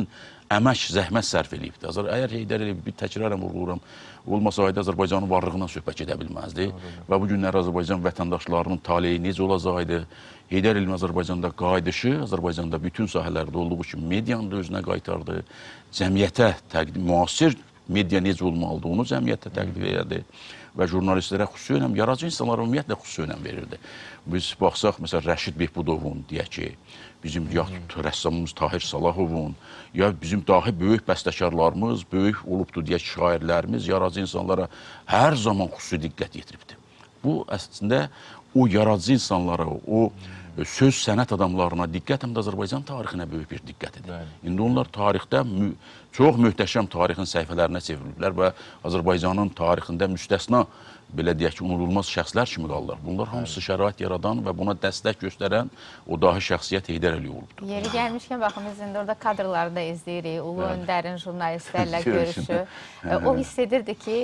əmək, zəhmət sərf edibdir. Əgər Heydər Əliyev bir təkrarən vurğuluram, olmasaydı Azərbaycanın varlığından söhbət gedə bilməzdi. Və bu günlər Azərbaycan vətəndaşlarının taleyi necə olacaqdı? Heydər Əliyevin Azərbaycanda qayıdışı, Azərbaycanda bütün sahələrdə olduğu kimi medianı da özünə qaytardı. Cəmiyyətə təqdim, müasir media necə olmalıdır, onu cəmiyyətə təqdim edirdi. Və jurnalistlərə xüsusi önəm, yaradıcı insanlara ümumiyyətlə xüsusi önəm verirdi. Biz baxsaq, məsələn, Rəşid Behbudovun, deyək ki, bizim ya rəssamımız Tahir Salahovun, ya bizim dahi böyük bəstəkarlarımız, böyük olubdur, deyək ki, şairlərimiz, yaradıcı insanlara hər zaman xüsusi diqqət yetiribdir. Bu, əslində, o yaradıcı insanlara, o söz sənət adamlarına diqqət həm də Azərbaycan tarixinə böyük bir diqqət edir. İndi onlar tarixdə mü çox möhtəşəm tarixin səhifələrinə çevriliblər və Azərbaycanın tarixində müstəsna, belə deyək ki, unudulmaz şəxslər kimi qalırlar. Bunlar hamısı şərait yaradan və buna dəstək göstərən o dahi şəxsiyyət Heydər Əliyev olubdur. Yeri gəlmişkən, baxın, biz indi orada kadrları da izləyirik, Ulu Öndərin jurnalistlərlə görüşü. O hiss edirdi ki,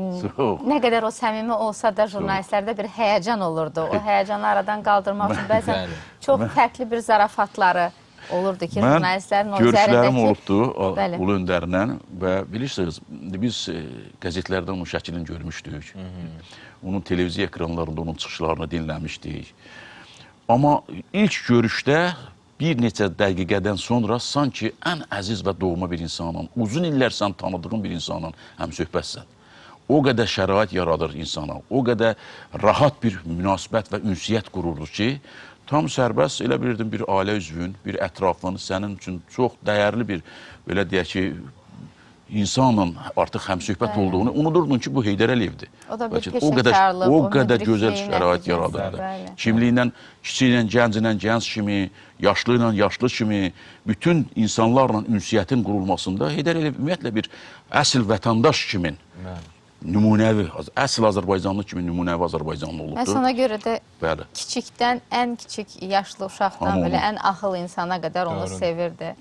nə qədər o səmimi olsa da jurnalistlərdə bir həyəcan olurdu. O həyəcanı aradan qaldırmaq üçün bəzən çox fərqli bir zarafatları olurdu ki, jurnalistlərin o üzərindəki... Görüşlərim olubdu Ulu Öndərlə və bilirsiniz, biz qəzetlərdə onun şəklini görmüşdük. Onun televiziya ekranlarında onun çıxışlarını dinləmişdik. Amma ilk görüşdə bir neçə dəqiqədən sonra sanki ən əziz və doğma bir insanla, uzun illər sən tanıdığın bir insanla həm söhbətsən. O qədər şərait yaradır insana, o qədər rahat bir münasibət və ünsiyyət qururdu ki, tam sərbəst elə bilirdim bir ailə üzvün, bir ətrafın, sənin üçün çox dəyərli bir, belə deyək ki, insanla artıq həmsöhbət olduğunu unudurdun ki, bu Heydər Əliyevdir. O da bir peşəkarlıq, o qədər gözəl şərait yaradırdı. Kimliyindən, kiçiklə, gənclə, gənc kimi, yaşlı ilə, yaşlı kimi, bütün insanlarla ünsiyyətin qurulmasında Heydər Əliyev ümumiyyətlə bir əsl vətəndaş kimin, nümunəvi, əsl Azərbaycanlı kimi nümunəvi Azərbaycanlı olubdur. Məhz ona görə də kiçikdən, ən kiçik yaşlı uşaqdan belə ən axıl insana qədər onu sevirdi.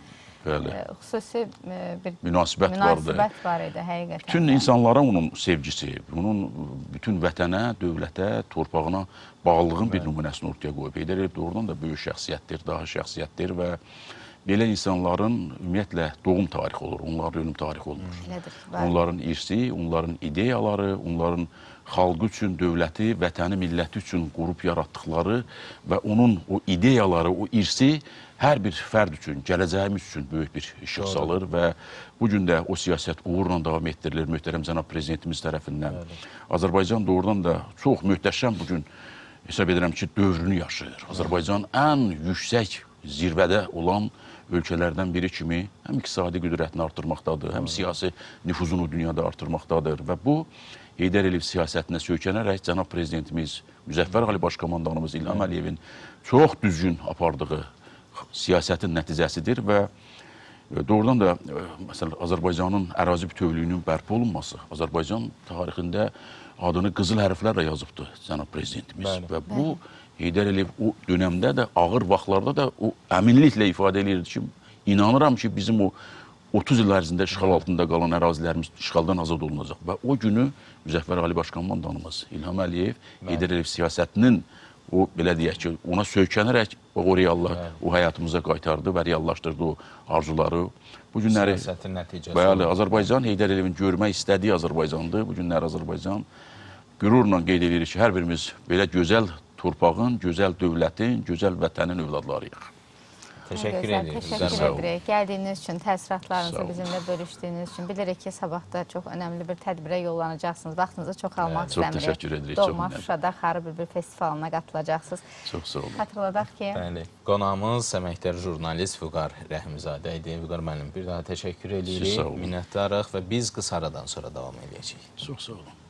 Xüsusi bir münasibət var idi, həqiqətən. Bütün insanlara onun sevgisi, onun bütün vətənə, dövlətə, torpağına bağlılığın bir nümunəsini ortaya qoyub. Heydər Əliyev doğrudan da böyük şəxsiyyətdir, daha şəxsiyyətdir və belə insanların ümumiyyətlə doğum tarixi olur, onların ölüm tarixi olmur. Onların irsi, onların ideyaları, onların xalqı üçün, dövləti, vətəni, milləti üçün qurub yaratdıqları və onun o ideyaları, o irsi hər bir fərd üçün, gələcəyimiz üçün böyük bir işıq salır və bu gün də o siyasət uğurla davam etdirilir möhtərəm cənab prezidentimiz tərəfindən. Azərbaycan doğrudan da çox möhtəşəm bu gün hesab edirəm ki, dövrünü yaşayır. Azərbaycan ən yüksək zirvədə olan ölkələrdən biri kimi həm iqtisadi qüdrətini artırmaqdadır, həm siyasi nüfuzunu dünyada artırmaqdadır və bu Heydər Əliyev siyasətinə söykənərək cənab prezidentimiz, Müzəffər Ali Başkomandanımız İlham Əliyevin çox düzgün apardığı siyasətin nəticəsidir və doğrudan da məsələn Azərbaycanın ərazi bütövlüyünün bərpa olunması, Azərbaycan tarixində adını qızıl hərflərlə yazıbdır cənab prezidentimiz və bu Heydər Əliyev o dönəmdə də, ağır vaxtlarda da o əminliklə ifadə edirdi ki, inanıram ki, bizim o otuz il ərzində işğal altında qalan ərazilərimiz işğaldan azad olunacaq və o günü Müzəffər Ali Başkomandanımız İlham Əliyev Heydər Əliyev siyasətinin o, belə deyək ki, ona söykənərək o reallar, o həyatımıza qaytardı və reallaşdırdı o arzuları. Bu günləri, bəli, Azərbaycan Heydər Əliyevin görmək istədiyi Azərbaycandır. Bu günləri Azərbaycan qürurla qeyd edirik ki, hər birimiz belə gözəl torpağın, gözəl dövlətin, gözəl vətənin övladlarıyıq. Təşəkkür edirik. Təşəkkür edirik. Gəldiyiniz üçün, təəssüratlarınızı bizimlə bölüşdüyünüz üçün. Bilirik ki, sabahda çox önəmli bir tədbirə yollanacaqsınız. Vaxtınızı çox almaq istəmirik. Çox təşəkkür edirik. Doğma Şuşada Xarı Bülbül festivalına qatılacaqsınız. Çox sağ olun. Xatırladaq ki... Bəli, qonağımız əməkdar jurnalist Vüqar Rəhimzadə idi. Vüqar müəllim, bir daha təşəkkür edirik, minnətdarıq və biz qısa aradan sonra davam edəcəyik. Çox sağ olun.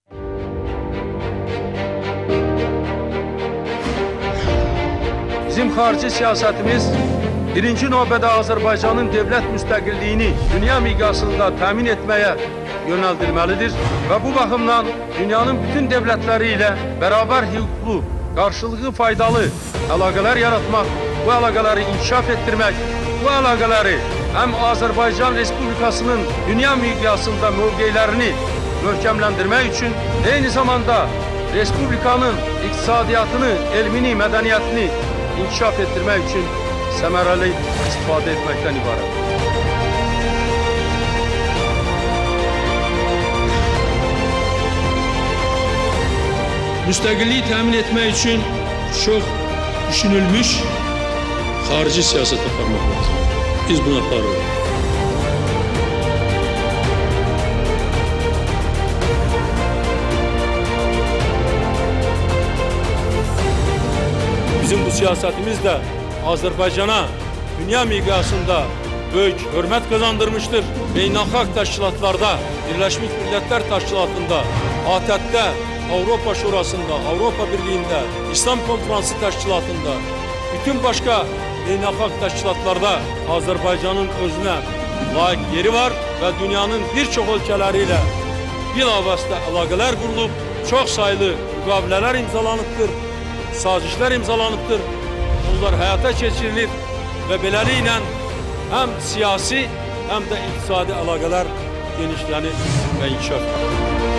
Bizim xarici siyasətimiz birinci növbədə Azərbaycanın dövlət müstəqilliyini dünya miqyasında təmin etməyə yönəldilməlidir və bu baxımdan dünyanın bütün dövlətləri ilə bərabər hüquqlu, qarşılıqlı faydalı əlaqələr yaratmaq, bu əlaqələri inkişaf etdirmək, bu əlaqələri həm Azərbaycan Respublikasının dünya miqyasında mövqeylərini möhkəmləndirmək üçün, eyni zamanda Respublikanın iqtisadiyyatını, elmini, mədəniyyətini inkişaf etdirmək üçün səmərəli istifadə etməkdən ibarət. müstəqilliyi təmin etmək üçün çox düşünülmüş xarici siyasət aparmaq lazımdır. Biz bunu aparırıq. Bizim bu siyasətimiz də Azərbaycana dünya miqyasında böyük hörmət qazandırmışdır. Beynəlxalq təşkilatlarda, Birləşmiş Millətlər Təşkilatında, A T Ə-də, Avropa Şurasında, Avropa Birliyində, İslam Konferansı Təşkilatında, bütün başqa beynəlxalq təşkilatlarda Azərbaycanın özünə layiq yeri var və dünyanın bir çox ölkələri ilə bilavasitə əlaqələr qurulub, çox saylı müqavilələr imzalanıbdır, sazişlər imzalanıbdır, bunlar həyata keçirilir və beləliklə həm siyasi, həm də iqtisadi əlaqələr genişlənir və inkişaf edir.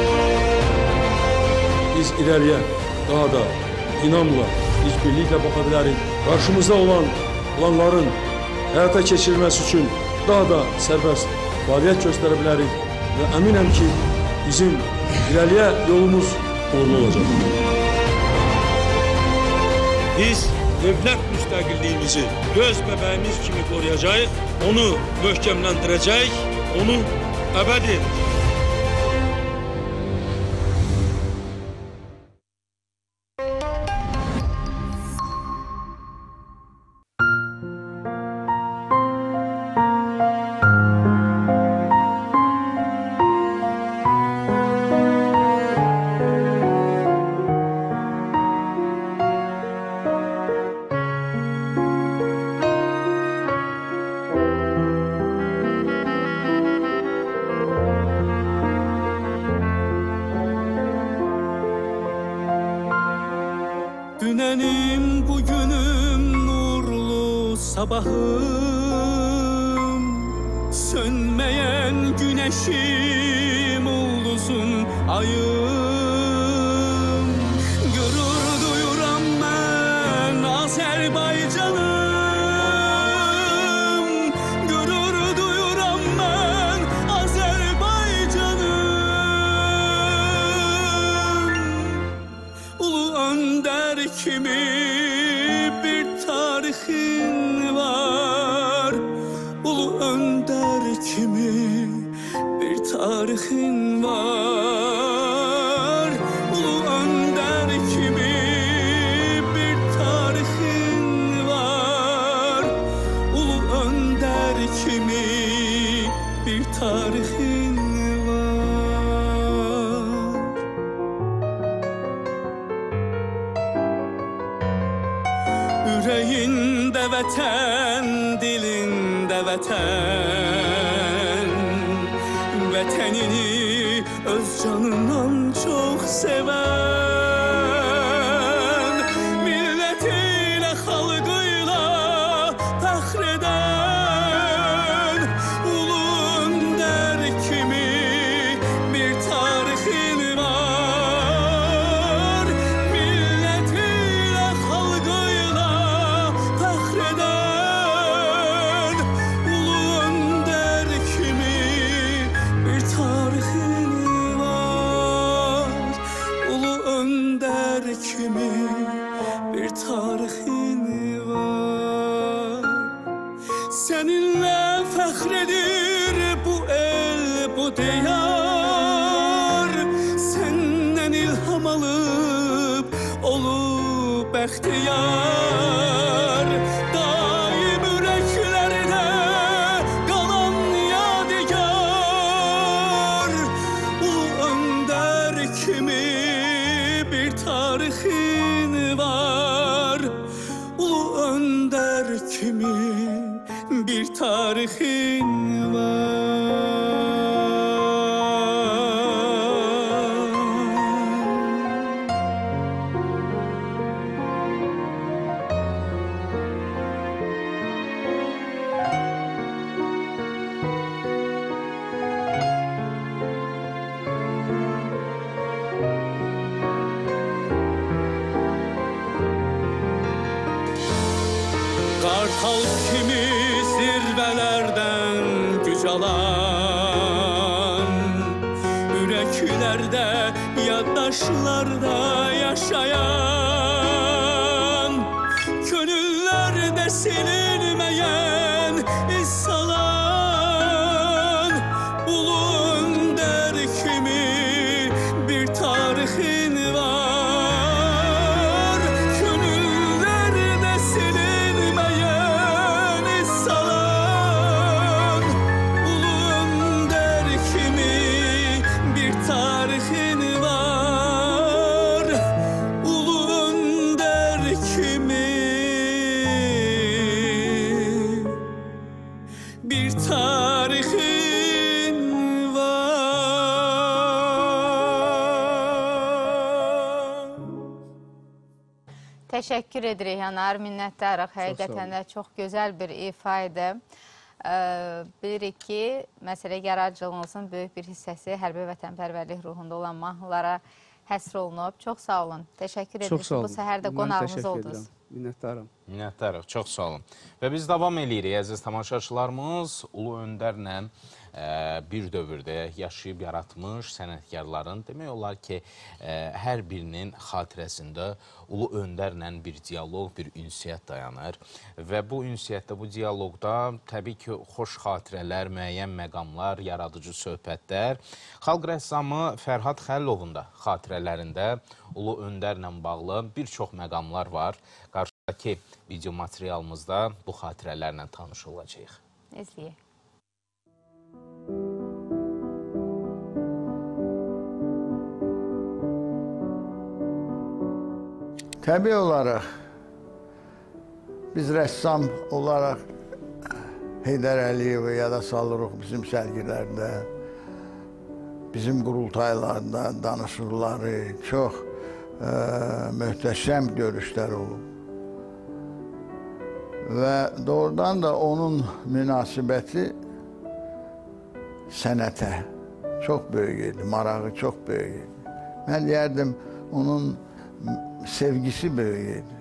Biz irəliyə daha da inamla, işbirliklə baxa bilərik. Qarşımızda olan planların həyata keçirilməsi üçün daha da sərbəst fəaliyyət göstərə bilərik və əminəm ki, bizim irəliyə yolumuz uğurlu olacaq. Biz dövlət müstəqilliyimizi göz bəbəyimiz kimi qoruyacağıq, onu möhkəmləndirəcəyik, onu əbədi edəcəyik. Dünənim, bugünüm, nurlu sabahım, sönməyən günəşim, ulduzum, ayım. Qürur duyuram mən Azərbaycanım, qürur duyuram mən Azərbaycanım. Ulu öndər kimi bir tarixin var, ulu öndər kimi bir tarixin var, ulu öndər kimi bir tarixin var, ulu öndər kimi bir tarixin var. Ürəyində vətən, dilində vətən, vətənini öz canından çox sevən, millətilə, xalqıyla fəxr edən, ulu öndər kimi bir tarixin var, millətilə, xalqıyla fəxr edən, ulu öndər kimi bir tarixin var, ulu öndər kimi bir tarixin var. Səninlə fəxr edir bu el, bu diyar, səndən ilham alıb olub bəxtiyar. Daim ürəklərdə qalan yadigar, ulu öndər kimi bir tarixin var, ulu öndər kimi bir tarixin var. Qartal kimi zirvələrdən güc alan, ürəklərdə yar daşlarda yaşayan, könüllerde silinmeyen iz salan ulu önder kimi bir tarihin var. Könüllerde silinmeyen iz salan ulu önder kimi bir tarihin var. Ulu önder kimi bir tarihin var. Təşəkkür edirik Anar, minnətdarıq. Həqiqətən də çox gözəl bir ifa idi. Ee, Bilirik ki, məsələ yaradıcılığınızın böyük bir hissəsi hərbi vətənpərvərlik ruhunda olan mahnılara həsr olunub. Çox sağ olun. Təşəkkür edirik ki, bu səhər də qonağımız oldunuz. Minnətdarım. Minnətdarıq, çox sağ olun. Və biz davam edirik, əziz tamaşaçılarımız. Ulu Öndərlə e, bir dövrdə yaşayıb yaratmış sənətkarların demək olar ki, e, hər birinin xatirəsində Ulu Öndərlə bir diyaloq, bir ünsiyyət dayanır. Və bu ünsiyyətdə, bu diyaloqda təbii ki, xoş xatirələr, müəyyən məqamlar, yaradıcı söhbətlər. Xalq rəssamı Fərhad Xəllovun da xatirələrində Ulu Öndərlə bağlı bir çox məqamlar var. Qarşıdakı video materialımızda bu xatirələrlə tanış olacağıq. İzləyək. Təbii olaraq biz rəssam olaraq Heydər Əliyevi yada salırıq bizim sərgilərdə, bizim qurultaylarda danışıqları çox e, möhtəşəm görüşlər olub. Və doğrudan da onun münasibəti sənətə çox böyük idi, marağı çox böyük idi. Mən deyərdim, onun sevgisi böyük idi.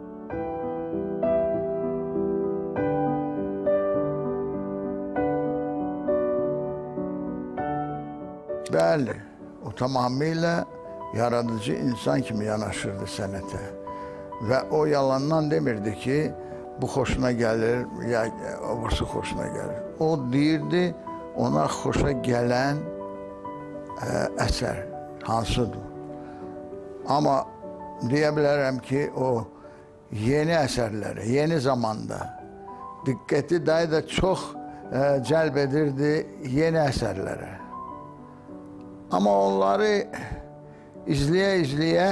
Bəli, o tamamilə yaradıcı insan kimi yanaşırdı sənətə. Və o yalandan demirdi ki, bu xoşuna gəlir, ya öbürsü xoşuna gəlir. O deyirdi, ona xoşa gələn ə, əsər hansıdır. Amma deyə bilərəm ki, o yeni əsərlərə, yeni zamanda diqqəti daha da çox ə, cəlb edirdi yeni əsərlərə. Amma onları izləyə-izləyə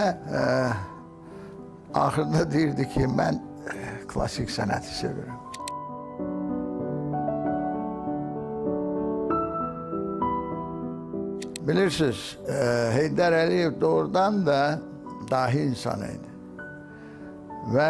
axırda deyirdi ki, mən ə, klasik sənəti sevirəm. Bilirsiniz, ə, Heydər Əliyev doğrudan da dahi insan idi. Və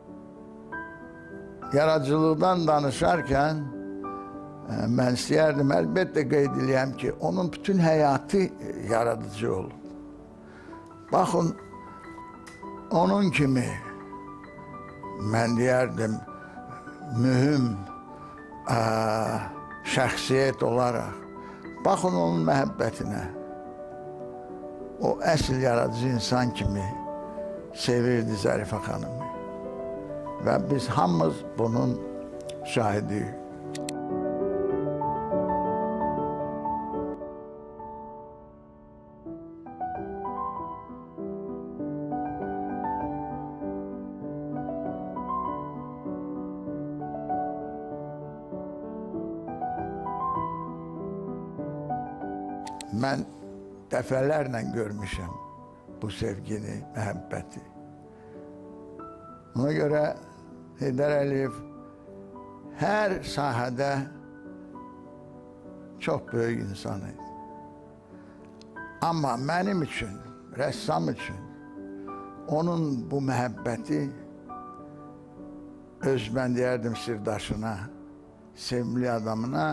yaradıcılıqdan danışarkən ə, mən istəyərdim, əlbəttə qeyd edəyəm ki, onun bütün həyatı yaradıcı olub. Baxın, onun kimi mən deyərdim, mühüm ə, şəxsiyyət olaraq, baxın onun məhəbbətinə. O əsl yaradıcı insan kimi sevirdi Zərifə xanımı. Və biz hamımız bunun şahidiyik. Mən dəfələrlə görmüşəm bu sevgini, məhəbbəti. Ona görə Heydər Əliyev hər sahədə çox böyük insan idi. Amma mənim üçün, rəssam üçün onun bu məhəbbəti öz, mən deyərdim, sirdaşına, sevimli adamına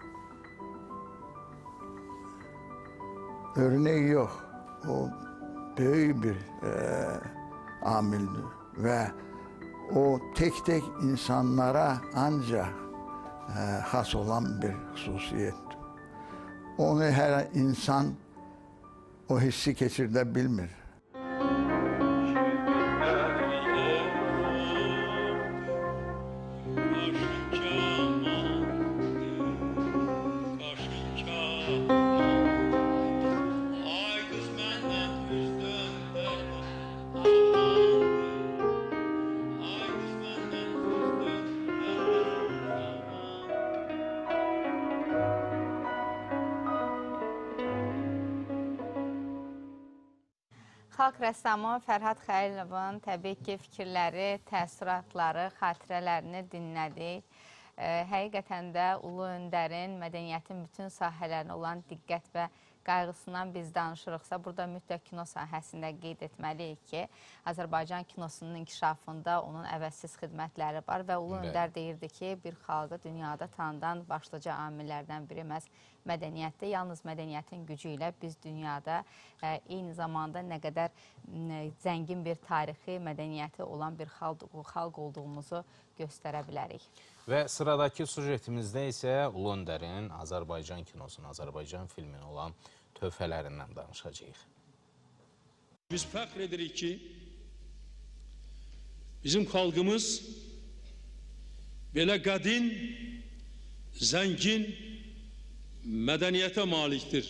örnek yox. O böyük bir e, amildir və o tek-tek insanlara ancaq e, xas olan bir xüsusiyyətdir. Onu hər insan o hissi keçirdə bilmir. Xalq rəssamı Fərhad Xəlilovun təbii ki, fikirləri, təəssüratları, xatirələrini dinlədik. Həqiqətən də Ulu Öndərin mədəniyyətin bütün sahələrinə olan diqqət və qayğısından biz danışırıqsa, burada mütləq kino sahəsində qeyd etməliyik ki, Azərbaycan kinosunun inkişafında onun əvəzsiz xidmətləri var və Ulu Öndər deyirdi ki, bir xalqı dünyada tanıdan başlıca amillərdən biri məhz mədəniyyətdir. Yalnız mədəniyyətin gücü ilə biz dünyada eyni zamanda nə qədər zəngin bir tarixi, mədəniyyəti olan bir xalq olduğumuzu göstərə bilərik. Və sıradakı sujetimizdə isə Ulu Öndərin Azərbaycan kinosunun, Azərbaycan filminə olan töhfələrindən danışacağıq. Biz fəxr edirik ki, bizim xalqımız belə qədin, zəngin mədəniyyətə malikdir.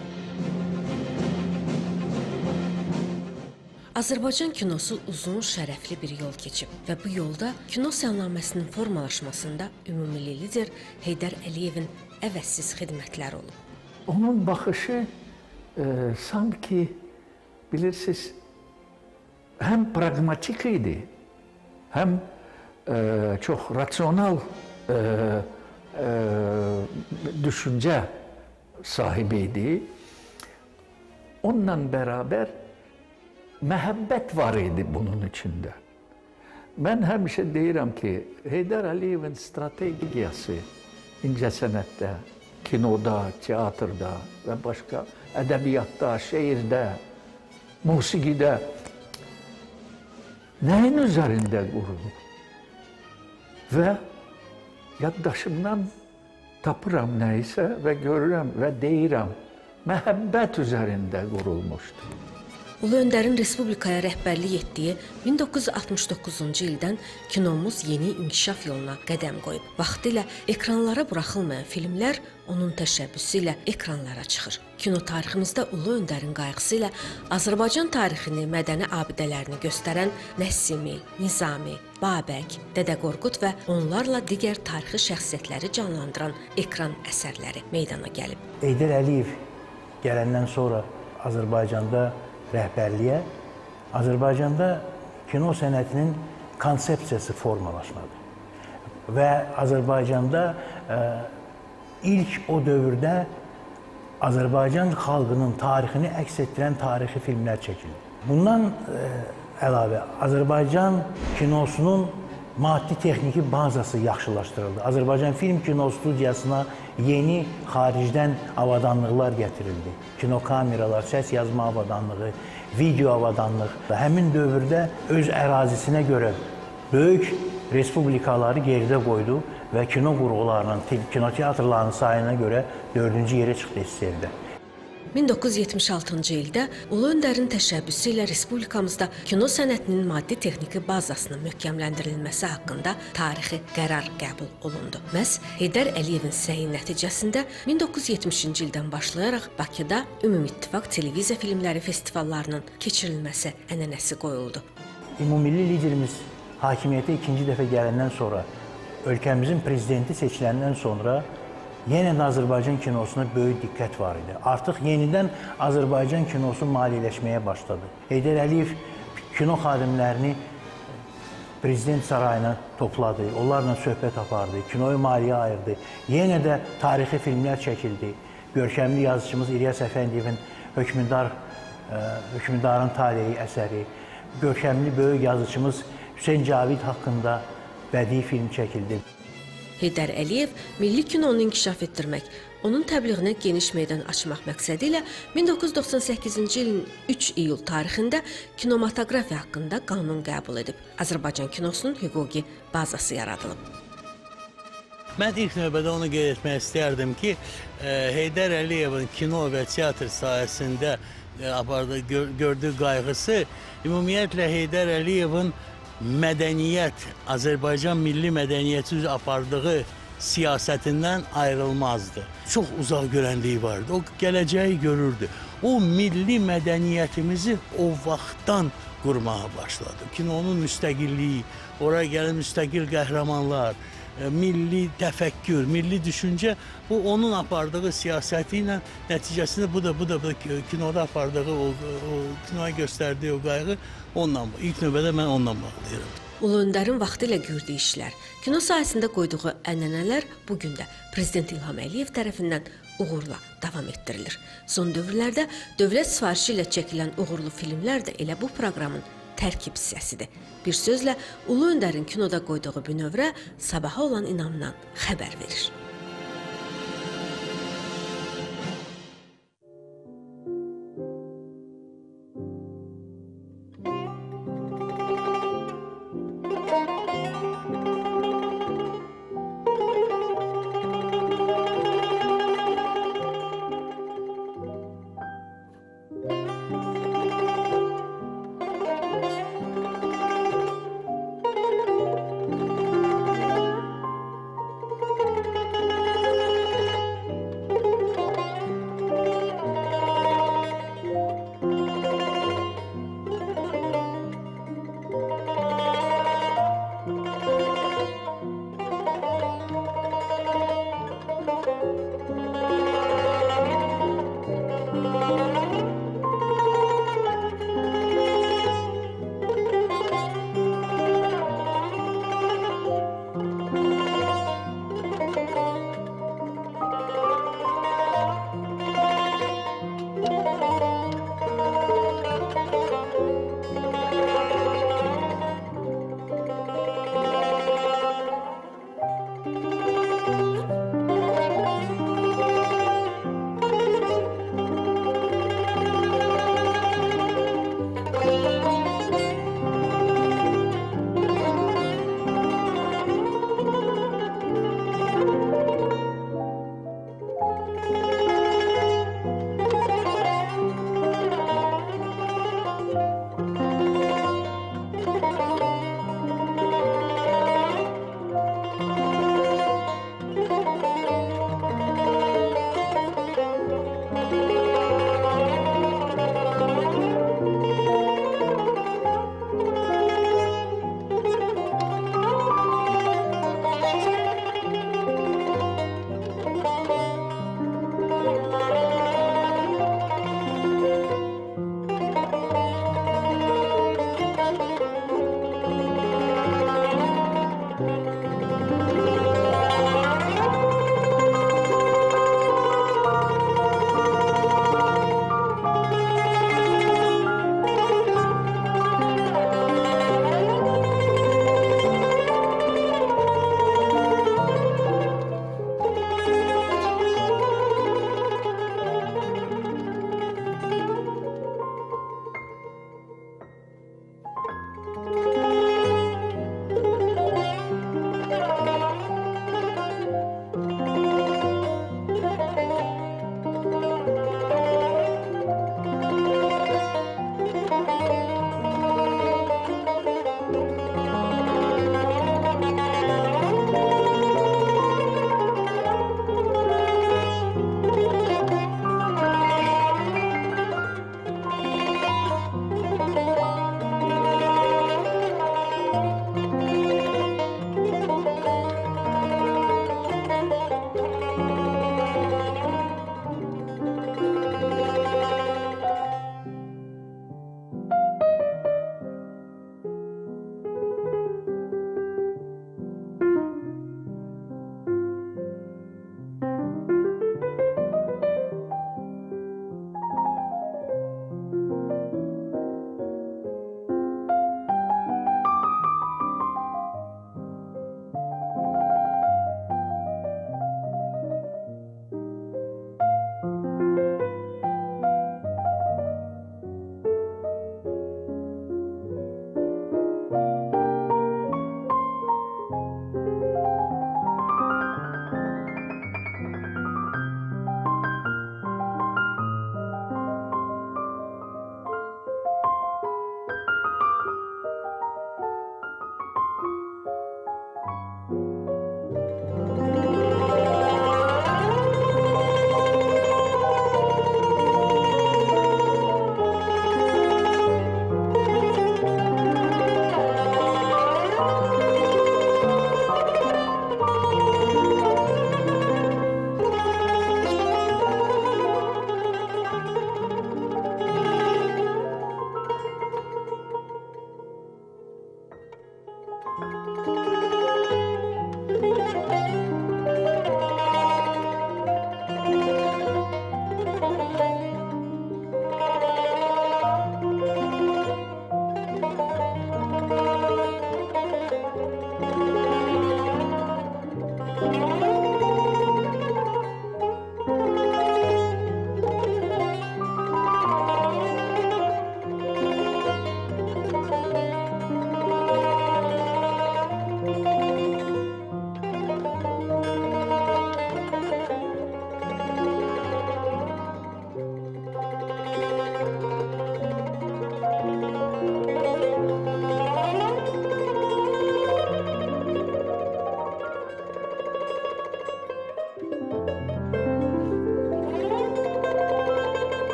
Azərbaycan kinosu uzun, şərəfli bir yol keçib və bu yolda kino sənaməsinin formalaşmasında ümumilli lider Heydər Əliyevin əvəzsiz xidmətləri olub. Onun baxışı e, sanki, bilirsiniz, həm pragmatik idi, həm e, çox rasional e, e, düşüncə sahibi idi. Onunla bərabər məhəbbət var idi bunun içində. Mən həmişə deyirəm ki, Heydər Əliyevin strategiyası incəsənətdə, kinoda, teatrda və başqa ədəbiyyatda, şeirdə, musiqidə nəyin üzərində qurulub? Və yaddaşımdan tapıram nəyisə və görürəm və deyirəm, məhəbbət üzərində qurulmuşdur. Ulu Öndərin Respublikaya rəhbərlik etdiyi min doqquz yüz altmış doqquzuncu ildən kinomuz yeni inkişaf yoluna qədəm qoyub. Vaxtilə ekranlara buraxılmayan filmlər onun təşəbbüsü ilə ekranlara çıxır. Kino tariximizdə Ulu Öndərin qayğısı ilə Azərbaycan tarixini, mədəni abidələrini göstərən Nəsimi, Nizami, Babək, Dədə Qorqud və onlarla digər tarixi şəxsiyyətləri canlandıran ekran əsərləri meydana gəlib. Heydər Əliyev gələndən sonra Azərbaycanda rəhbərliyə, Azərbaycanda kino sənətinin konsepsiyası formalaşmadı. Və Azərbaycanda ə, ilk o dövrdə Azərbaycan xalqının tarixini əks etdirən tarixi filmlər çəkildi. Bundan ə, əlavə Azərbaycan kinosunun maddi-texniki bazası yaxşılaşdırıldı. Azərbaycan Film Kino Studiyasına yeni xaricdən avadanlıqlar gətirildi. Kino kameralar, səs yazma avadanlığı, video avadanlıq. Həmin dövrdə öz ərazisinə görə böyük respublikaları geridə qoydu və kino qurğularının, kinoteatrlarının sayına görə dördüncü yerə çıxdı S S R-də. min doqquz yüz yetmiş altıncı ildə Ulu Öndərin təşəbbüsü ilə respublikamızda kino sənətinin maddi-texniki bazasının möhkəmləndirilməsi haqqında tarixi qərar qəbul olundu. Məhz Heydər Əliyevin səyi nəticəsində min doqquz yüz yetmişinci ildən başlayaraq Bakıda Ümumİttifaq televiziya filmləri festivallarının keçirilməsi ənənəsi qoyuldu. Ümumilli liderimiz hakimiyyətə ikinci dəfə gələndən sonra, ölkəmizin prezidenti seçiləndən sonra yenə də Azərbaycan kinosuna böyük diqqət var idi. Artıq yenidən Azərbaycan kinosu maliyyələşməyə başladı. Heydər Əliyev kino xadimlərini prezident sarayına topladı, onlarla söhbət apardı, kinoyu maliyyə ayırdı. Yenə də tarixi filmlər çəkildi. Görkəmli yazıçımız İlyas Əfəndiyevin Hökmündar, Hökmündarın taleyi əsəri, görkəmli böyük yazıçımız Hüseyn Cavid haqqında bədii film çəkildi. Heydər Əliyev milli kinonu inkişaf etdirmək, onun təbliğinə geniş meydan açmaq məqsədi ilə min doqquz yüz doxsan səkkizinci ilin üç iyul tarixində kinematografiya haqqında qanun qəbul edib. Azərbaycan kinosunun hüquqi bazası yaradılıb. Mən ilk növbədə onu qeyd etmək istərdim ki, Heydər Əliyevin kino və teatr sahəsində e, apardığı, gör, gördüğü qayğısı ümumiyyətlə Heydər Əliyevin mədəniyyət, Azərbaycan milli mədəniyyəti üzrə apardığı siyasətindən ayrılmazdı. Çox uzaq görənliyi vardı. O gələcəyi görürdü. O milli mədəniyyətimizi o vaxtdan qurmağa başladı. Kinonun müstəqilliyi, oraya gələn müstəqil qəhrəmanlar, milli təfəkkür, milli düşüncə, bu onun apardığı siyasəti ilə nəticəsində bu da bu da bu da kinoda apardığı o, o kinoya göstərdiyi o qayğı ondan, ilk növbədə mən ondan bağlayıram. Ulu Öndərin vaxtilə gördüyü işlər, kino sahəsində qoyduğu ənənələr bu gün də Prezident İlham Əliyev tərəfindən uğurla davam etdirilir. Son dövrlərdə dövlət sifarişi ilə çəkilən uğurlu filmlər də elə bu proqramın tərkib hissəsidir. Bir sözlə, Ulu Öndərin kinoda qoyduğu bünövrə sabaha olan inamdan xəbər verir.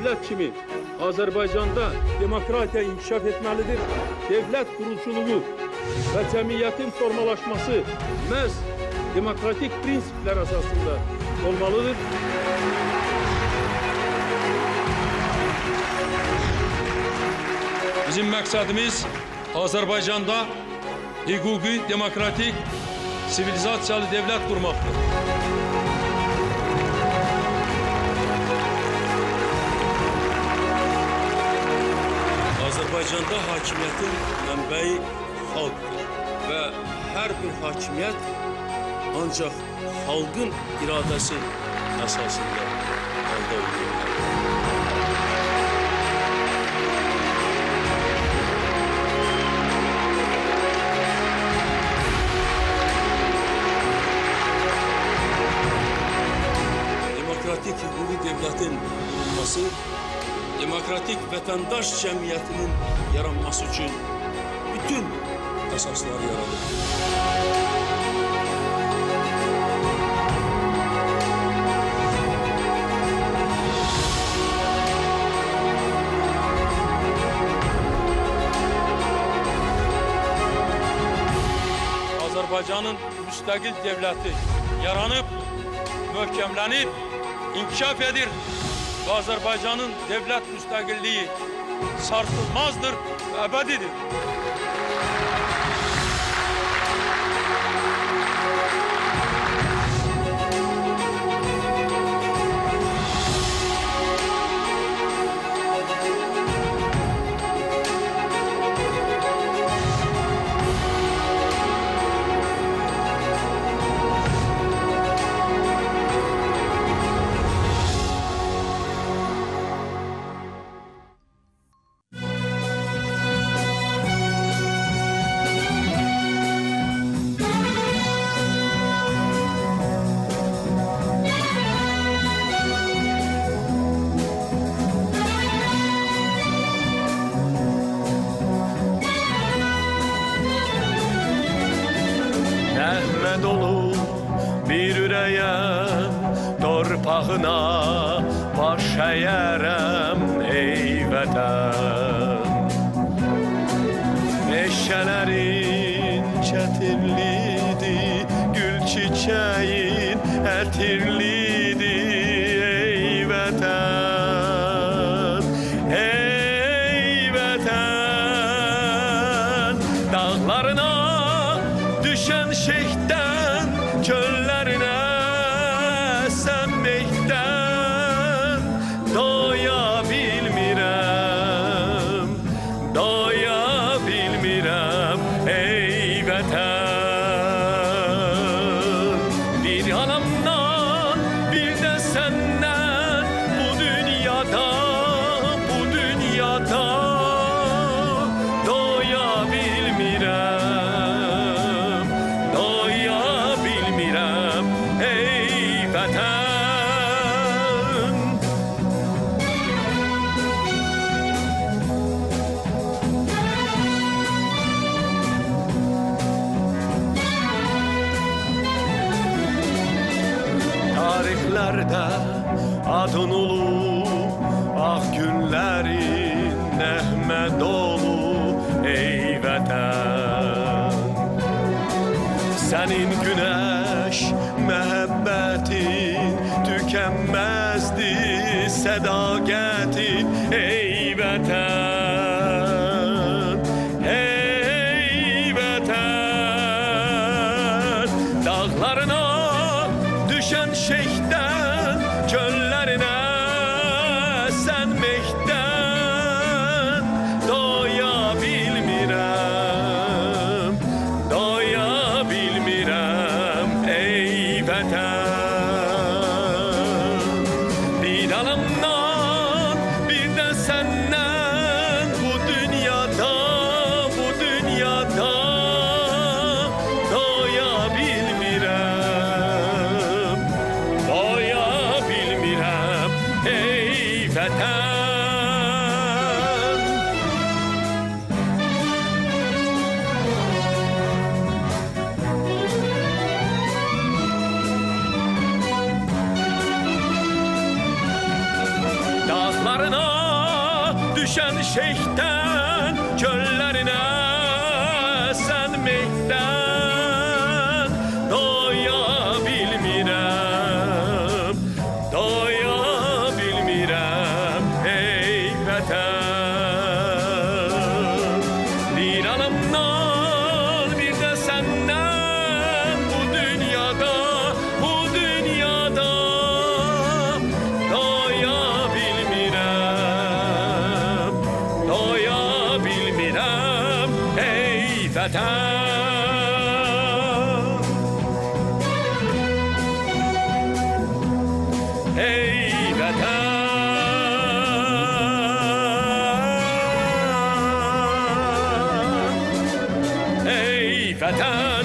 dövlət kimi Azərbaycanda demokratiya inkişaf etməlidir. Dövlət quruculuğu və cəmiyyətin formalaşması məhz demokratik prinsiplər əsasında olmalıdır. Bizim məqsədimiz Azərbaycanda hüquqi, demokratik, sivilizasiyalı dövlət qurmaqdır. Azərbaycanda hakimiyyətin mənbəyi xalqdır və hər bir hakimiyyət ancaq xalqın iradəsi əsasında əldə olunur. Demokratik hüquqi dövlətin qurulması, demokratik vətəndaş cəmiyyətinin yaranması üçün bütün əsasları yaradır. Azərbaycanın müstəqil dövləti yaranıb, möhkəmlənib, inkişaf edir və Azərbaycanın dövlət müstəqilliyi sarsılmazdır və əbədidir. Torpağına baş əyərəm ey vətən. Meşələrin çətirlidir, gül çiçəyin ətirlidir ey vətən. Ey vətən, dağlarına düşən şeyhdən çöllərinə sənməkdən doya bilmirəm, doya bilmirəm ey vətən. Bir anamdan, bir də səndən bu dünyada, bu dünyada doya bilmirəm, doya bilmirəm ey vətən. Tarixlərdə adın ulu, ağ günlərin nəğmə dolu ey vətən. Sənin günəş məhəbbətin tükənməzdi, sədaqətin ey vətən. Ey vətən, dağlarına düşən şeyhdən çöllərinə sənməkdən doya bilmirəm, doya bilmirəm ey vətən. Bir anamdan, düşən şeyhdən göllərinə sən mehdən doya bilmirəm, doya bilmirəm ey vətən. Bir anamdan bir də səndən bu dünyada, bu dünyada doya bilmirəm, doya bilmirəm ey vətən. Ey vətən, ey vətən.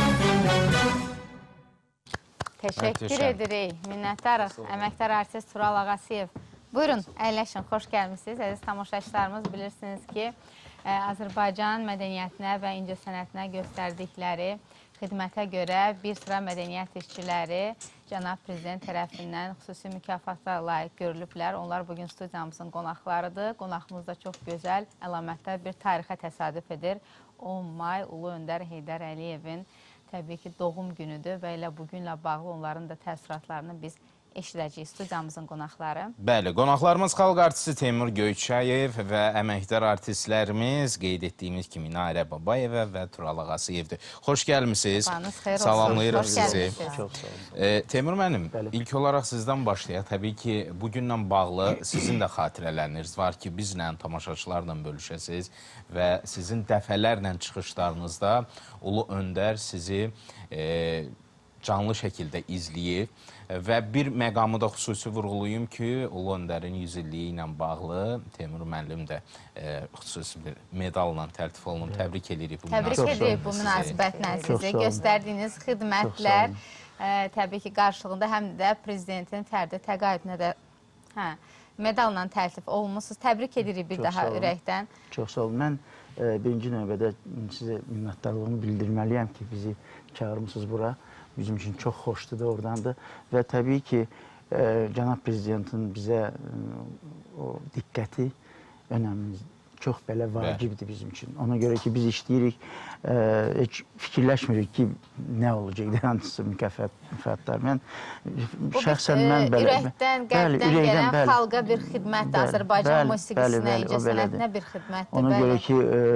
Təşəkkür Möhtəşəm. edirik, minnətdarıq. Əməkdar artist Tural Ağasiyev. Buyurun, əyləşin, xoş gəlmişsiniz. Əziz tamaşaçılarımız, bilirsiniz ki, Azərbaycan mədəniyyətinə və incəsənətinə göstərdikləri xidmətə görə bir sıra mədəniyyət işçiləri Cənab Prezident tərəfindən xüsusi mükafata layiq görülüblər. Onlar bugün studiyamızın qonaqlarıdır. Qonağımız da çox gözəl, əlamətlər bir tarixə təsadüf edir. on may Ulu Öndər Heydər Əliyevin təbii ki, doğum günüdür və elə bugünlə bağlı onların da təəssüratlarını biz eşidəcəyik studiyamızın qonaqları. Bəli, qonaqlarımız xalq artisti Teymur Göyçayev və əməkdar artistlərimiz qeyd etdiyimiz kimi Nairə Babayeva və Tural Ağasiyevdir. Xoş gəlmişsiniz. Sabahınız xeyir olsun. Salamlayırıq Xoş sizi. gəlmişsiniz. Çox sağ olun. E, Teymur mənim, ilk olaraq sizdən başlayaq. Təbii ki, bugünlə bağlı sizin də xatirələriniz var ki, bizlə, tamaşaçılarla bölüşəsiniz və sizin dəfələrlə çıxışlarınızda Ulu Öndər sizi e, canlı şəkildə izləyib və bir məqamı da xüsusi vurğulayım ki, Ulu Öndərin yüz illiyi ilə bağlı Teymur müəllim də e, xüsusi bir medalla təltif olunub. Təbrik edirik bu Təbrik edirik bu münasibətlə sizi. Göstərdiyiniz xidmətlər e, təbii ki, qarşılığında həm də Prezidentin fərdi təqaüdünə də hə, medalla təltif olunmuşsunuz. Təbrik edirik bir Çox daha sağ olun. ürəkdən. Çox sağ olun. Mən e, birinci növbədə sizə minnətdarlığımı bildirməliyəm ki, bizi çağırmışsınız bura. Bizim üçün çox xoşdur da oradandır. Və təbii ki, e, Cənab Prezidentin bizə e, o diqqəti önəmli, çox belə vacibdir bizim üçün. Ona görə ki, biz işləyirik, e, heç fikirləşmirik ki, nə olacaq, hansısa mükafatlar. Mən şəxsən mən belə... Ürəkdən, qəlbdən gələn xalqa bir xidmətdir, Azərbaycan musiqisinə, incəsənətinə bir xidmətdir. Ona görə ki,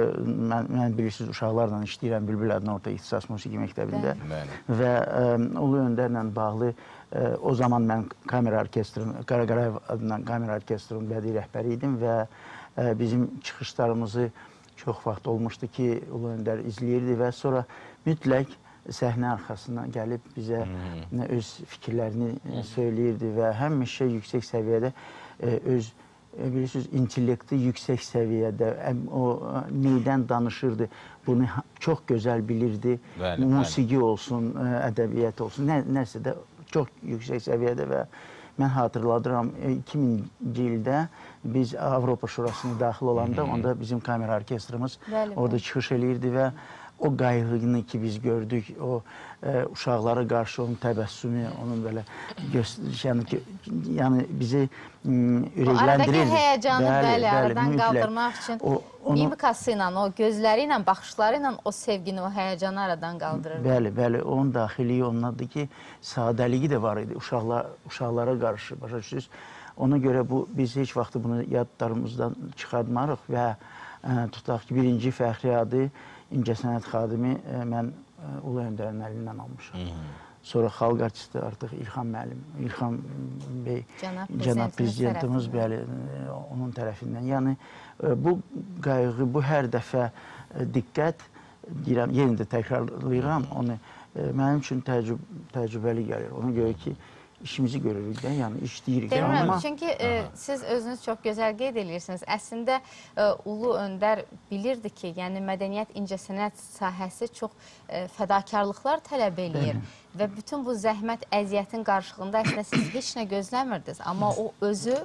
mən bilirsiniz, uşaqlarla işləyirəm Bülbül adına orta ixtisas musiqi məktəbində və Ulu Öndərlə bağlı o zaman mən kamera orkestrinin, Qaraqarayev adına kamera orkestrinin bədii rəhbəri idim və bizim çıxışlarımızı çox vaxt olmuşdu ki, Ulu Öndər izləyirdi və sonra mütləq səhnə arxasından gəlib bizə öz fikirlərini söyləyirdi və həmişə yüksək səviyyədə öz, bilirsiniz, intellekti yüksək səviyyədə o neydən danışırdı, bunu çox gözəl bilirdi, musiqi olsun, ədəbiyyat olsun, nəsə də çox yüksək səviyyədə və mən hatırladıram, iki minci ildə biz Avropa Şurasına daxil olanda, onda bizim kamera orkestrimiz orada çıxış eləyirdi və o qayğını ki biz gördük, o e, uşaqlara qarşı onun təbəssümü, onun belə yəni, yəni bizi ürəkləndirirdi. Aradakı həyəcanı bəli, bəli, aradan mütləq qaldırmaq üçün o, onu, mimikası ilə, o gözləri ilə, baxışları ilə o sevgini, o həyəcanı aradan qaldırırdı. Bəli, bəli, onun daxiliyi ondadır ki, sadəliyi də var idi uşaqlar, uşaqlara qarşı, başa düşürsünüz. Ona görə bu, biz heç vaxt bunu yadlarımızdan çıxartmarıq və e, tutaq ki, birinci fəxri adı İncəsənət xadimi mən Ulu Öndərin əlindən almışam. Sonra xalq artisti artıq İlxan müəllim, İlxan bəy, Cənab Prezidentimiz bəli, onun tərəfindən. Yəni, bu qayğı, bu hər dəfə diqqət, deyirəm, yenə də təkrarlayıram, onu mənim üçün təcrübəli gəlir. Ona görə ki, işimizi görürük də, yəni işləyirik. Demirəm, çünki e, siz özünüz çox gözəl qeyd edirsiniz. Əslində, e, Ulu Öndər bilirdi ki, yəni mədəniyyət, incəsənət sahəsi çox e, fədakarlıqlar tələb eləyir. Və bütün bu zəhmət, əziyyətin qarşılığında əslində siz heç nə gözləmirdiniz. Amma o özü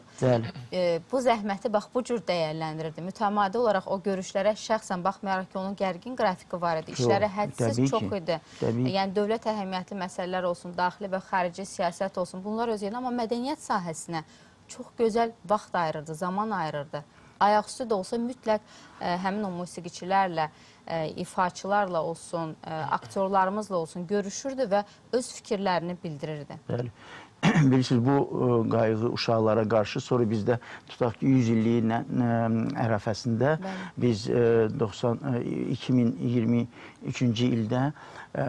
e, bu zəhməti bax bu cür dəyərləndirirdi. Mütəmadi olaraq o görüşlərə şəxsən baxmayaraq ki, onun gərgin qrafiki var idi. İşləri hədsiz çox idi. Yəni dövlət əhəmiyyətli məsələlər olsun, daxili və xarici siyasət olsun. Bunlar öz yerində, amma mədəniyyət sahəsinə çox gözəl vaxt ayırırdı, zaman ayırırdı. ayaqüstü də olsa mütləq ə, həmin o musiqiçilərlə, ə, ifaçılarla olsun, ə, aktyorlarımızla olsun görüşürdü və öz fikirlərini bildirirdi. Bəli. Bilirsiniz, bu ə, qayğı uşaqlara qarşı sonra bizdə tutaq ki, yüz illiyin ərəfəsində biz ə, doxsan, iki min iyirmi üçüncü ildə ə,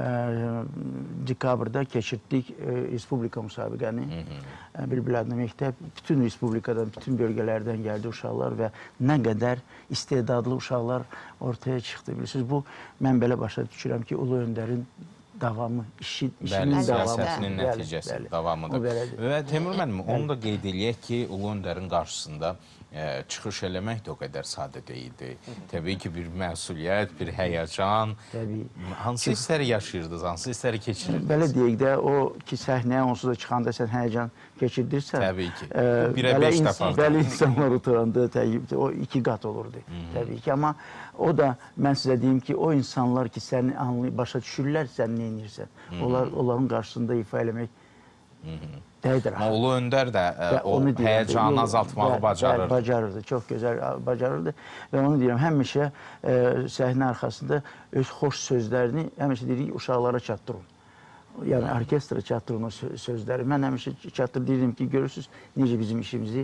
dekabrda keçirtdik ə, Respublika müsabiqəni. Bir-bir adına məktəb, bütün Respublikadan, bütün bölgələrdən gəldi uşaqlar və nə qədər istedadlı uşaqlar ortaya çıxdı. Bilirsiniz, bu, mən belə başa düşürəm ki, Ulu Öndərin davamı, işi, işinin davamı. Siyasətinin nəticəsi, davamıdır. Və Teymur müəllim, onu da qeyd eləyək ki, Ulu Öndərin qarşısında ə, çıxış eləmək də o qədər sadə deyildi. Təbii ki, bir məsuliyyət, bir həyəcan, hansı hissləri yaşayırdınız, hansı hissləri keçirirdiniz? Belə deyək də, o ki, səhnəyə onsuz da çıxanda sən həyəcan keçirdirsən, təbii ki, birə beş dəfə. Bəli insanlar oturanda o iki qat olurdu, təbii ki, amma o da, mən sizə deyim ki, o insanlar ki, səni anlayıb, başa düşürlər, sən nə edirsən, onların qarşısında ifa eləmək dəydir. Ulu Öndər də o həyəcanı azaltmağı bacarırdı. Bacarırdı, çox gözəl bacarırdı və onu deyirəm, həmişə səhnə arxasında öz xoş sözlərini, həmişə deyirik, uşaqlara çatdırın. Yəni, orkestra çatdırın o sözləri. Mən həmişə çatdır deyirdim ki, görürsünüz, necə bizim işimizi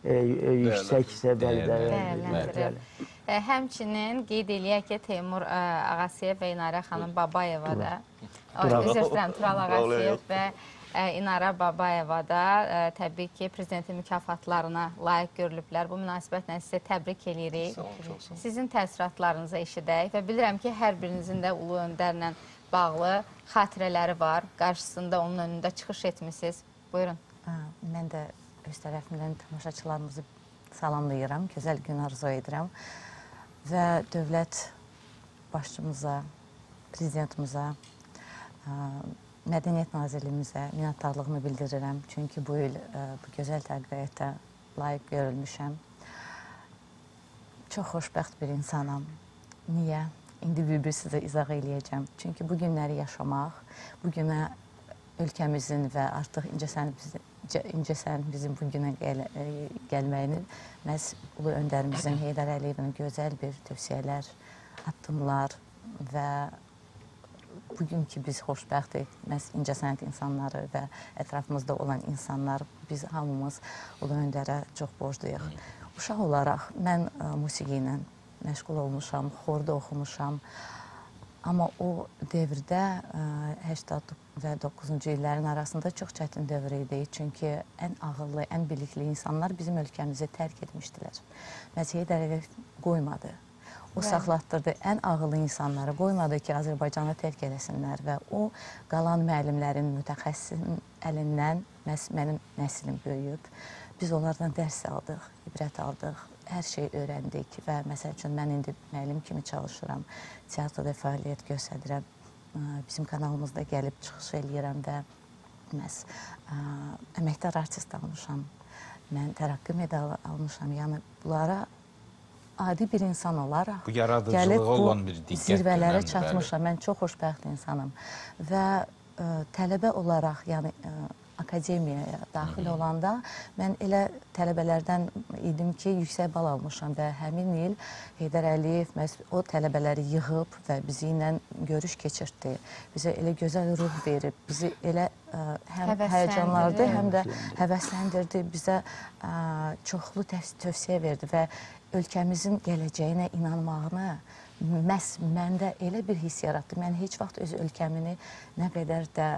yüksək dəyərləndirir. Həmçinin qeyd eləyək ki, Teymur Ağasiyev və İnara xanım Babayeva da, üzr istəyirəm, Tural Ağasiyev və İnara Babayeva da təbii ki, prezidentin mükafatlarına layiq görülüblər. Bu münasibətlə sizə təbrik edirik. Sizin təsiratlarınızı eşidək və bilirəm ki, hər birinizin də Ulu Öndərlə bağlı xatirələri var. Qarşısında onun önündə çıxış etmişsiniz. Buyurun. Mən də öz tərəfimdən tamaşaçılarımızı salamlayıram, gözəl gün arzu edirəm və dövlət başçımıza, prezidentimizə, Mədəniyyət Nazirliyimizə minnətdarlığımı bildirirəm. Çünki bu il bu gözəl təqdiyyətə layiq görülmüşəm. Çox xoşbəxt bir insanam. Niyə? İndi bir-bir sizə izah eləyəcəm. Çünki bu günləri yaşamaq, bu günə ölkəmizin və artıq incəsən bizim bu günə gəlməyini məhz Ulu Öndərimizin, Heydər Əliyevin gözəl bir tövsiyələr, addımlar və bugün ki biz xoşbəxtik, məhz incəsənət insanları və ətrafımızda olan insanlar, biz hamımız Ulu Öndərə çox borcluyuq. Uşaq olaraq mən musiqi ilə məşğul olmuşam, xorda oxumuşam. Amma o devirdə səksən və doqquzuncu illərin arasında çox çətin dövr idi. Çünki ən ağıllı, ən bilikli insanlar bizim ölkəmizi tərk etmişdilər. Məhz Heydər Əliyev qoymadı. O saxlatdırdı ən ağıllı insanları, qoymadı ki, Azərbaycanı tərk eləsinlər və o qalan müəllimlərin, mütəxəssisin əlindən məhz mənim nəslim böyüyüb. Biz onlardan dərs aldıq, ibrət aldıq. Hər şey öyrəndik və məsəl üçün mən indi müəllim kimi çalışıram, teatrda fəaliyyət göstərirəm, bizim kanalımızda gəlib çıxış eləyirəm və məhz əməkdar artist almışam, mən tərəqqi medalı almışam, yəni bunlara adi bir insan olaraq bu yaradıcılığı olan bir diqqət zirvələrə çatmışam, mən çox xoşbəxt insanım və tələbə olaraq, yəni akademiyaya daxil olanda mən elə tələbələrdən idim ki, yüksək bal almışam və həmin il Heydər Əliyev o tələbələri yığıb və bizi ilə görüş keçirtdi. Bizə elə gözəl ruh verib, bizi elə həm həyəcanlardı, həm də həvəsləndirdi, bizə çoxlu tövsiyə verdi və ölkəmizin gələcəyinə inanmağını məhz məndə elə bir hiss yaratdı. Mən heç vaxt öz ölkəmini nə qədər də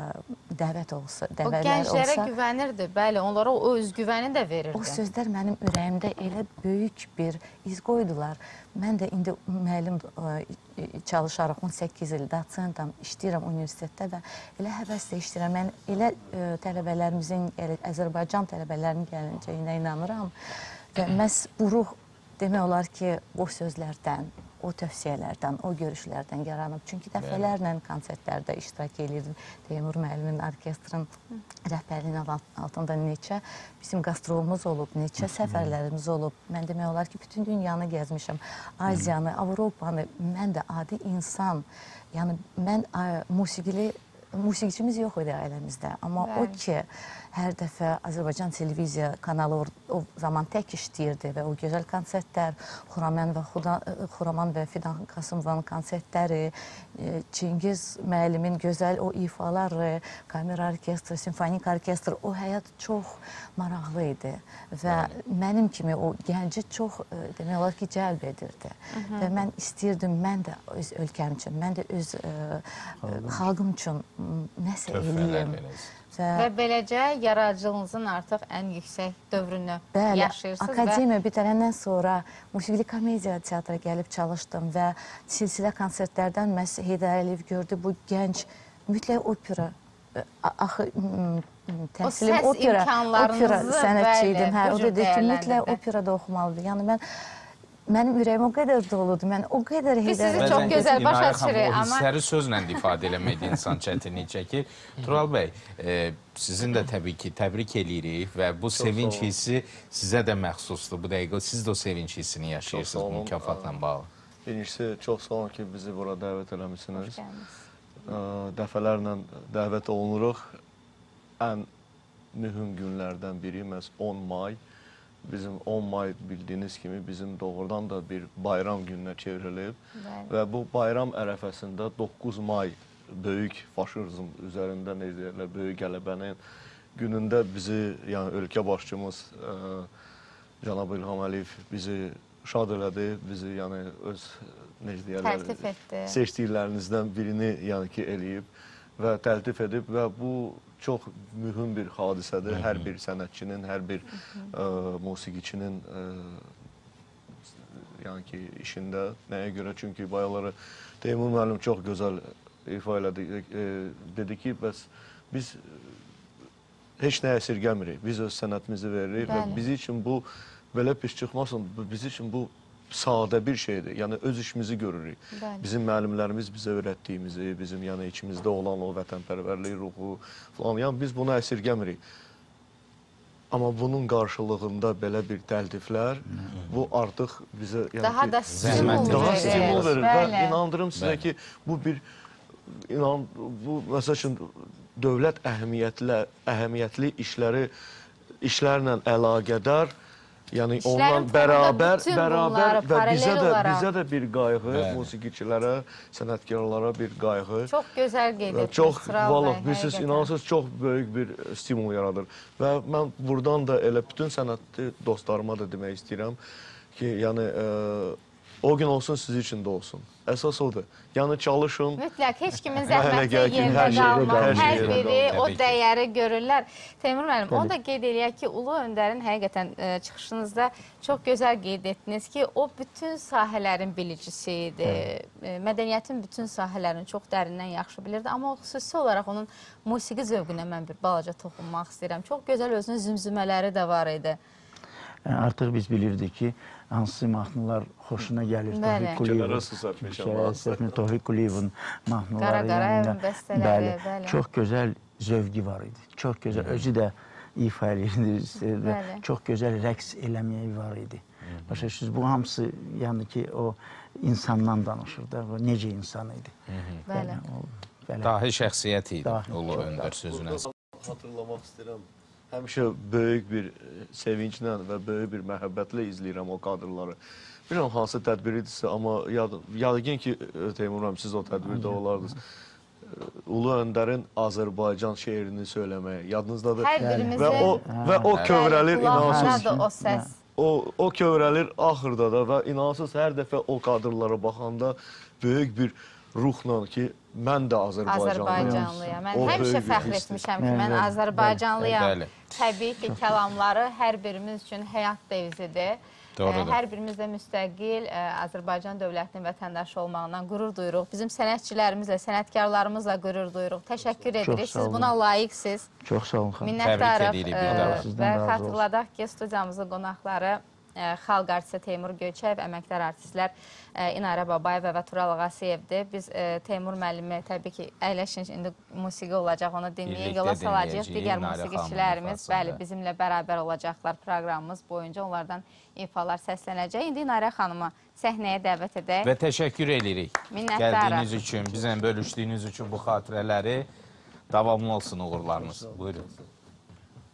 dəvət olsa, dəvələr olsa... O gənclərə güvənirdi, bəli, onlara o özgüvəni də verirdi. O sözlər mənim ürəyimdə elə böyük bir iz qoydular. Mən də indi müəllim çalışaraq on səkkiz il dosentam, işləyirəm universitetdə və elə həvəslə işləyirəm. Mən elə tələbələrimizin, Azərbaycan tələbələrinin gələcəyinə inanıram və məhz bu ruh demək olar ki, o sözlərdən, o tövsiyələrdən, o görüşlərdən yaranıb. Çünki dəfələrlə konsertlərdə iştirak edirdim. Teymur müəllimin orkestrın rəhbərliyinin altında neçə bizim qastrolumuz olub, neçə səfərlərimiz olub. Mən demək olar ki, bütün dünyanı gəzmişəm. Aziyanı, Avropanı, mən də adi insan. Yəni, mən musiqili, musiqiçimiz yox idi ailəmizdə. Amma o ki, hər dəfə Azərbaycan televiziya kanalı o zaman tək işləyirdi və o gözəl konsertlər, Xuraman və, Xuraman və Fidan Qasımovanın konsertləri, Çingiz müəllimin gözəl o ifaları, kamera orkestri, simfonik orkestr, o həyat çox maraqlı idi və mənim kimi o gənci çox demək olar ki, cəlb edirdi. Və mən istəyirdim, mən də öz ölkəm üçün, mən də öz xalqım üçün nəsə eləyim. Və beləcə yaradıcılığınızın artıq ən yüksək dövrünü yaşayırsınız. Bəli, akademiya bitərəndən sonra musiqili komediya teatra gəlib çalışdım və silsilə konsertlərdən məhz Heydər Əliyev gördü, bu gənc mütləq opera, axı təhsilim opera, opera sənətçiydim. O dedi ki, mütləq operada oxumalıdır. Yəni mən Mənim ürəyim o qədər doludur, mən o qədər Heydər... Biz sizi çox gözəl başa düşürük, amma... O hissləri sözlə ifadə eləməkdə insan çətinlik çəkir. Tural bəy, sizin də təbii ki, təbrik eləyirik və bu sevinç hissi sizə də məxsusdur. Bu dəqiqə siz də o sevinç hissini yaşayırsınız mükafatla bağlı. Birincisi, çox sağ olun ki, bizi bura dəvət eləmişsiniz. Dəfələrlə dəvət olunuruq. Ən mühüm günlərdən biri məhz on may. Bizim on may bildiyiniz kimi bizim doğrudan da bir bayram gününə çevrilib və bu bayram ərəfəsində doqquz may böyük faşizm üzərində necə deyirlər, böyük qələbənin günündə bizi, yəni ölkə başçımız cənab İlham Əliyev bizi şad elədi, bizi yəni öz necə deyirlər, seçdiklərinizdən birini yəni ki eləyib və təltif edib və bu çox mühüm bir hadisədir. Hər bir sənətçinin, hər bir musiqiçinin yəni ki, işində. Nəyə görə? Çünki bayaqları Teymur müəllim çox gözəl ifa elədi. Dedi ki, bəs biz heç nə əsirgəmirik. Biz öz sənətimizi veririk və bizi üçün bu, belə pis çıxmasın, bizi üçün bu sadə bir şeydir. Yəni, öz işimizi görürük. Bizim müəllimlərimiz bizə öyrətdiyimizi, bizim yəni içimizdə olan o vətənpərvərlik ruhu falan. Yəni, biz bunu əsirgəmirik. Amma bunun qarşılığında belə bir təltiflər, bu artıq bizə... Daha da stimul verir. Daha stimul verir və inandırım sizə ki, bu bir, bu, məsəl üçün, dövlət əhəmiyyətli işləri, işlərlə əlaqədar, yəni ondan bərabər, bərabər və bizə də, bizə də bir qayğı, musiqiçilərə, sənətkarlara bir qayğı. Çox gözəl qeyd etdiniz. Çox, vallah, bilirsiniz, inanırsınız, çox böyük bir stimul yaradır. Və mən buradan da elə bütün sənətli dostlarıma da demək istəyirəm ki, yəni, o gün olsun, siz üçün də olsun. Əsas odur. Yəni, çalışın. Mütləq, heç kimin zəhməti yerdə qalmaz. Hər biri o dəyəri görürlər. Teymur müəllim, onu da qeyd eləyək ki, Ulu Öndərin həqiqətən çıxışınızda çox gözəl qeyd etdiniz ki, o bütün sahələrin bilicisi idi. Mədəniyyətin bütün sahələrini çox dərindən yaxşı bilirdi. Amma xüsusi olaraq onun musiqi zövqünə mən bir balaca toxunmaq istəyirəm. Çox gözəl özünün zümzümələri də var idi. Artıq biz bilirdik ki, hansı mahnılar xoşuna gəlir. Tofiq Quliyevin mahnıları. Qara-Qarayevin bəstələri. Çox gözəl zövqü var idi. Çox gözəl, özü də ifa edirdi və çox gözəl rəqs eləməyi var idi. Başa düşürsünüz, bu hamısı, yəni ki, o insandan danışır da, necə insan idi. Dahi şəxsiyyət idi, Ulu Öndər sözünə. Xatırlamaq istəyirəm. Həmişə böyük bir sevinclə və böyük bir məhəbbətlə izləyirəm o kadrları. Bilirəm, hansı tədbiridirsə, amma yadgin ki, Teymur müəllim, siz o tədbirdə olardınız. Ulu Öndərin Azərbaycan şeirini söyləməyə, yadınızdadır. Hər birimizin və o kövrəlir, inanırsınız, o səs. O kövrəlir axırda da və inanırsınız, hər dəfə o kadrlara baxanda böyük bir ruhla ki, mən də Azərbaycanlıyam. Mən həmişə fəxr etmişəm ki, mən Azərbaycanlıyam. Təbii ki, kəlamları hər birimiz üçün həyat devizidir. Hər birimiz də müstəqil Azərbaycan dövlətinin vətəndaşı olmağından qürur duyuruq. Bizim sənətçilərimizlə, sənətkarlarımızla qürur duyuruq. Təşəkkür edirik. Siz buna layiqsiniz. Çox sağ olun. Minnətdarıq və xatırladaq ki, studiyamızın qonaqları xalq artisti Teymur Göyçəyev, əməkdar artistlər İnara Babayeva və Tural Ağasıyevdir. Biz Teymur müəllimi təbii ki, əyləşin, indi musiqi olacaq, onu dinləyək, yola salacaq. Digər musiqiçilərimiz bizimlə bərabər olacaqlar proqramımız boyunca. Onlardan ifalar səslənəcək. İndi İnara xanıma səhnəyə dəvət edək. Və təşəkkür edirik. Gəldiyiniz üçün, bizlə bölüşdüyünüz üçün bu xatirələri davamlı olsun uğurlarınız. Buyurun.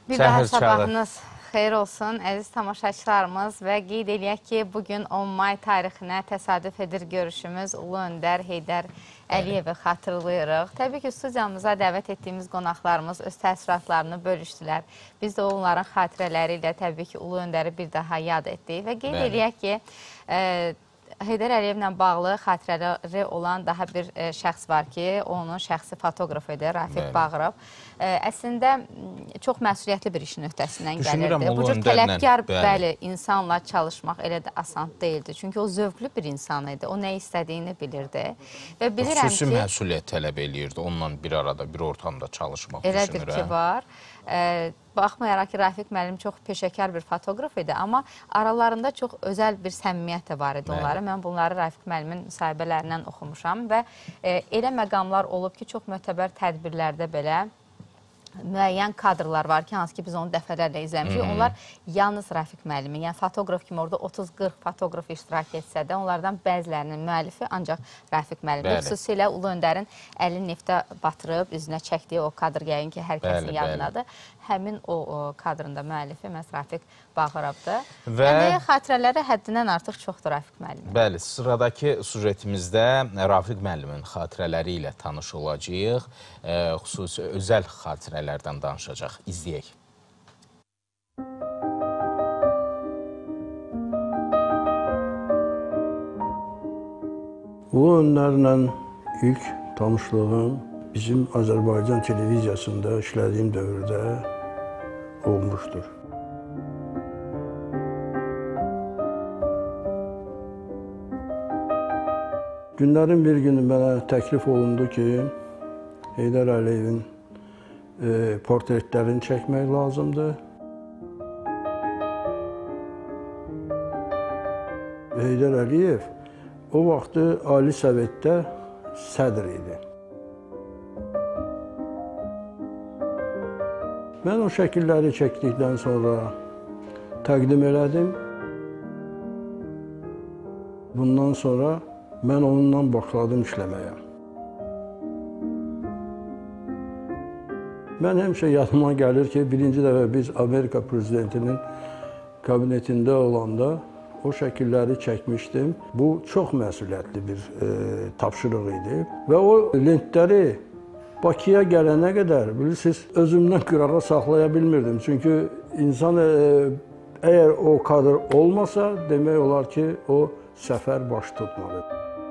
Bir daha sabahınız xeyir olsun, əziz tamaşaçılarımız və qeyd eləyək ki, bugün on may tarixinə təsadüf edir görüşümüz Ulu Öndər Heydər Əliyevi xatırlayırıq. Təbii ki, studiyamıza dəvət etdiyimiz qonaqlarımız öz təəssüratlarını bölüşdülər. Biz də onların xatirələri ilə təbii ki, Ulu Öndəri bir daha yad etdik və qeyd eləyək ki, e, Heydər Əliyevlə bağlı xatirələri olan daha bir e, şəxs var ki, onun şəxsi fotoqrafı idi, Rafiq Bağırov. E, əslində, çox məsuliyyətli bir işin öhdəsindən gəlirdi. Bu cür tələbkar, bəli, insanla çalışmaq elə də asan deyildi. Çünki o zövqlü bir insan idi, o nə istədiyini bilirdi. Və bilirəm ki... Xüsusi məsuliyyət tələb eləyirdi, onunla bir arada, bir ortamda çalışmaq elədir düşünür. Elədir ki, var. E, Baxmayaraq ki, Rafiq müəllim çox peşəkar bir fotoqraf idi, amma aralarında çox özəl bir səmimiyyət də var idi onları. Mən bunları Rafiq müəllimin müsahibələrindən oxumuşam və e, elə məqamlar olub ki, çox möhtəbər tədbirlərdə belə müəyyən kadrlar var ki, hansı ki biz onu dəfələrlə izləmişik. Onlar yalnız Rafiq müəllimin, yəni fotoqraf kimi orada otuz qırx fotoqraf iştirak etsə də, onlardan bəzilərinin müəllifi ancaq Rafiq müəllim. Xüsusilə Ulu Öndərin əlini neftə batırıb, üzünə çəkdiyi o kadr yəqin ki, hər kəsin yadındadır. Həmin o, o kadrında müəllifi məhz Rafiq Bağırovdur. Və yəni, xatirələri həddindən artıq çoxdur Rafiq müəllimin. Bəli, sıradakı sujetimizdə Rafiq müəllimin xatirələri ilə tanış olacağıq. E, xüsusi özəl xatirələrdən danışacaq. İzləyək. Ulu Öndərlə ilk tanışlığım bizim Azərbaycan televiziyasında işlədiyim dövrdə olmuşdur. Günlərin bir günü mənə təklif olundu ki, Heydər Əliyevin e, portretlərini çəkmək lazımdır. Heydər Əliyev o vaxtı Ali Sovetdə sədr idi. Mən o şəkilləri çəkdikdən sonra təqdim elədim. Bundan sonra mən onunla başladım işləməyə. Mən həmişə yadıma gəlir ki, birinci dəfə biz Amerika prezidentinin kabinetində olanda o şəkilləri çəkmişdim. Bu çox məsuliyyətli bir e, tapşırıq idi. Və o lentləri Bakıya gələnə qədər, bilirsiniz, özümdən qırağa saxlaya bilmirdim. Çünki insan e, əgər o kadr olmasa, demək olar ki, o səfər baş tutmalı.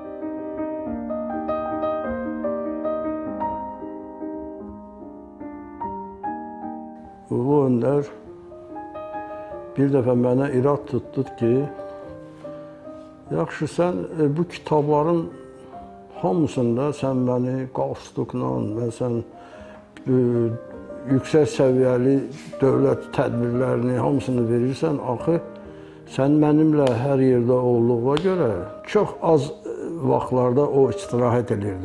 Ulu Öndər bir dəfə mənə irad tutdu ki, yaxşı, sən e, bu kitabların hamısında sən məni qalstukla və sən e, yüksək səviyyəli dövlət tədbirlərini hamısını verirsən, axı sən mənimlə hər yerdə olduğuna görə çox az vaxtlarda o istirahət edirdi.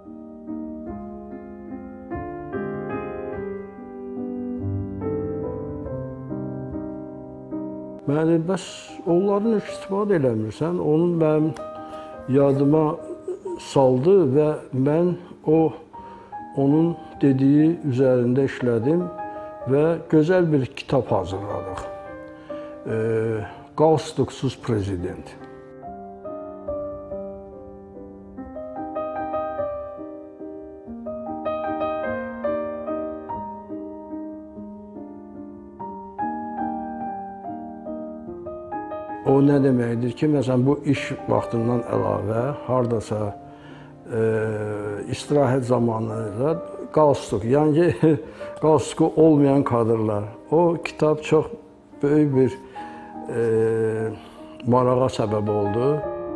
Məni bəs onların heç istifadə eləmirsən, onun mənim yadıma saldı və mən o, onun dediyi üzərində işlədim və gözəl bir kitab hazırladıq. E, Qalstuksuz prezident. O nə deməkdir ki, məsələn, bu iş vaxtından əlavə, hardasa e, istirahət zamanı da qalstuk, yəni ki, qalstuku olmayan kadrlar. O kitab çox böyük bir e, marağa səbəb oldu.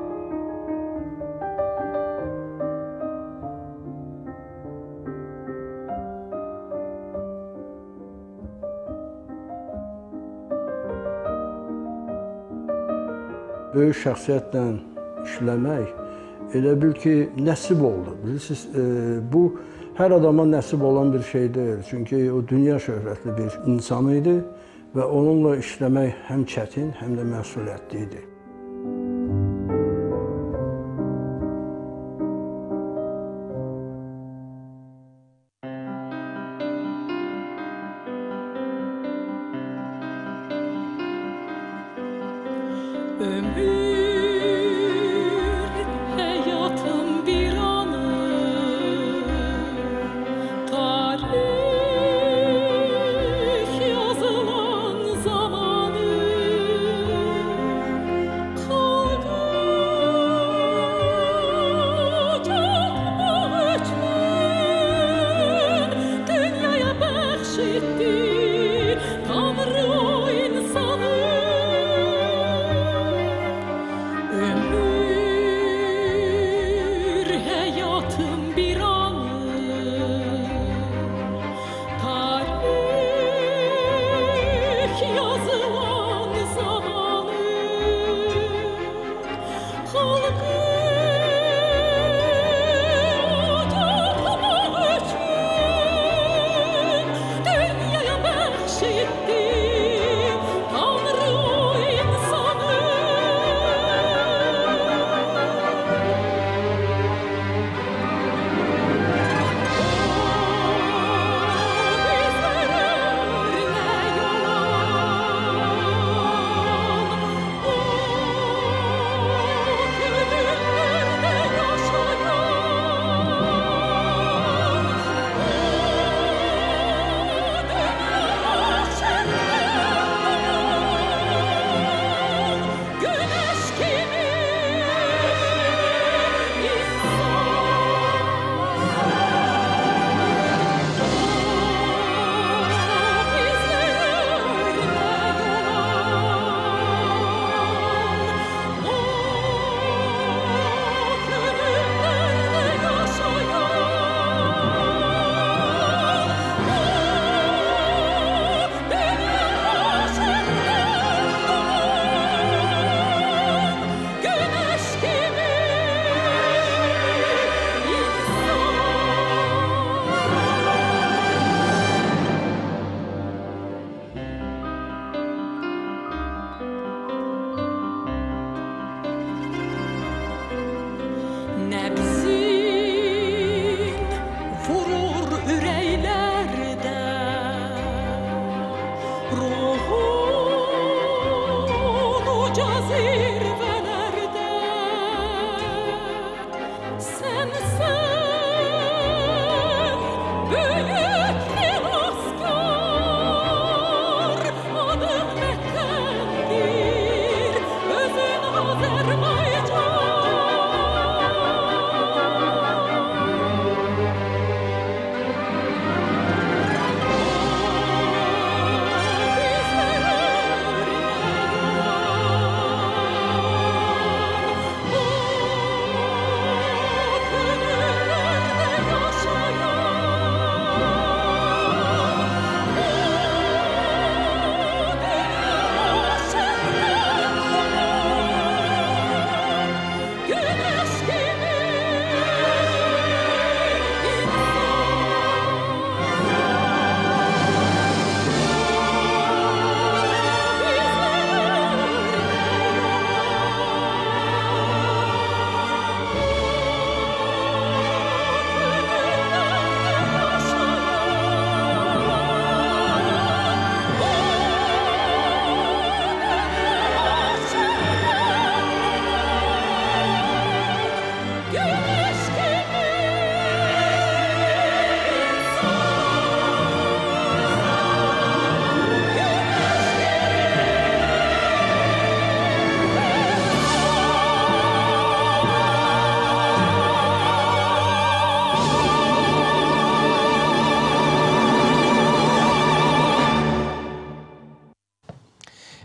Böyük şəxsiyyətlə işləmək elə bil ki, nəsib oldu. Bilirsiniz, e, bu hər adama nəsib olan bir şey deyil. Çünki o dünya şöhrətli bir insan idi və onunla işləmək həm çətin, həm də məsuliyyətli idi.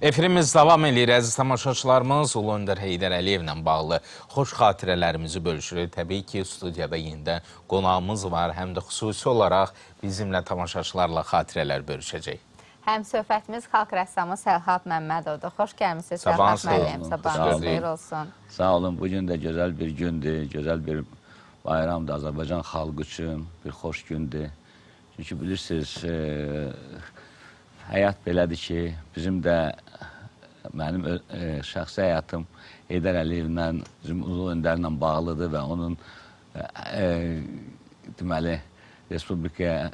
Efirimiz davam edir, əziz tamaşaçılarımız. Ulu Öndər Heydər Əliyevlə bağlı xoş xatirələrimizi bölüşürük. Təbii ki, studiyada yenidən qonağımız var, həm də xüsusi olaraq bizimlə tamaşaçılarla xatirələr bölüşəcək. Həm söhbətimiz xalq rəssamı Səlhat Məmmədovdur. Xoş gəlmişsiniz Səlhat müəllim. Sabahınız xeyir olsun. Sağ olun, bugün də gözəl bir gündür, gözəl bir bayramdır Azərbaycan xalqı üçün, bir xoş gündür. Çünki bilirsiniz, e, həyat belədir ki, bizim də, mənim e, şəxsi həyatım Heydər Əliyevlə, bizim Ulu Öndərlə bağlıdır və onun e, deməli, Respublikaya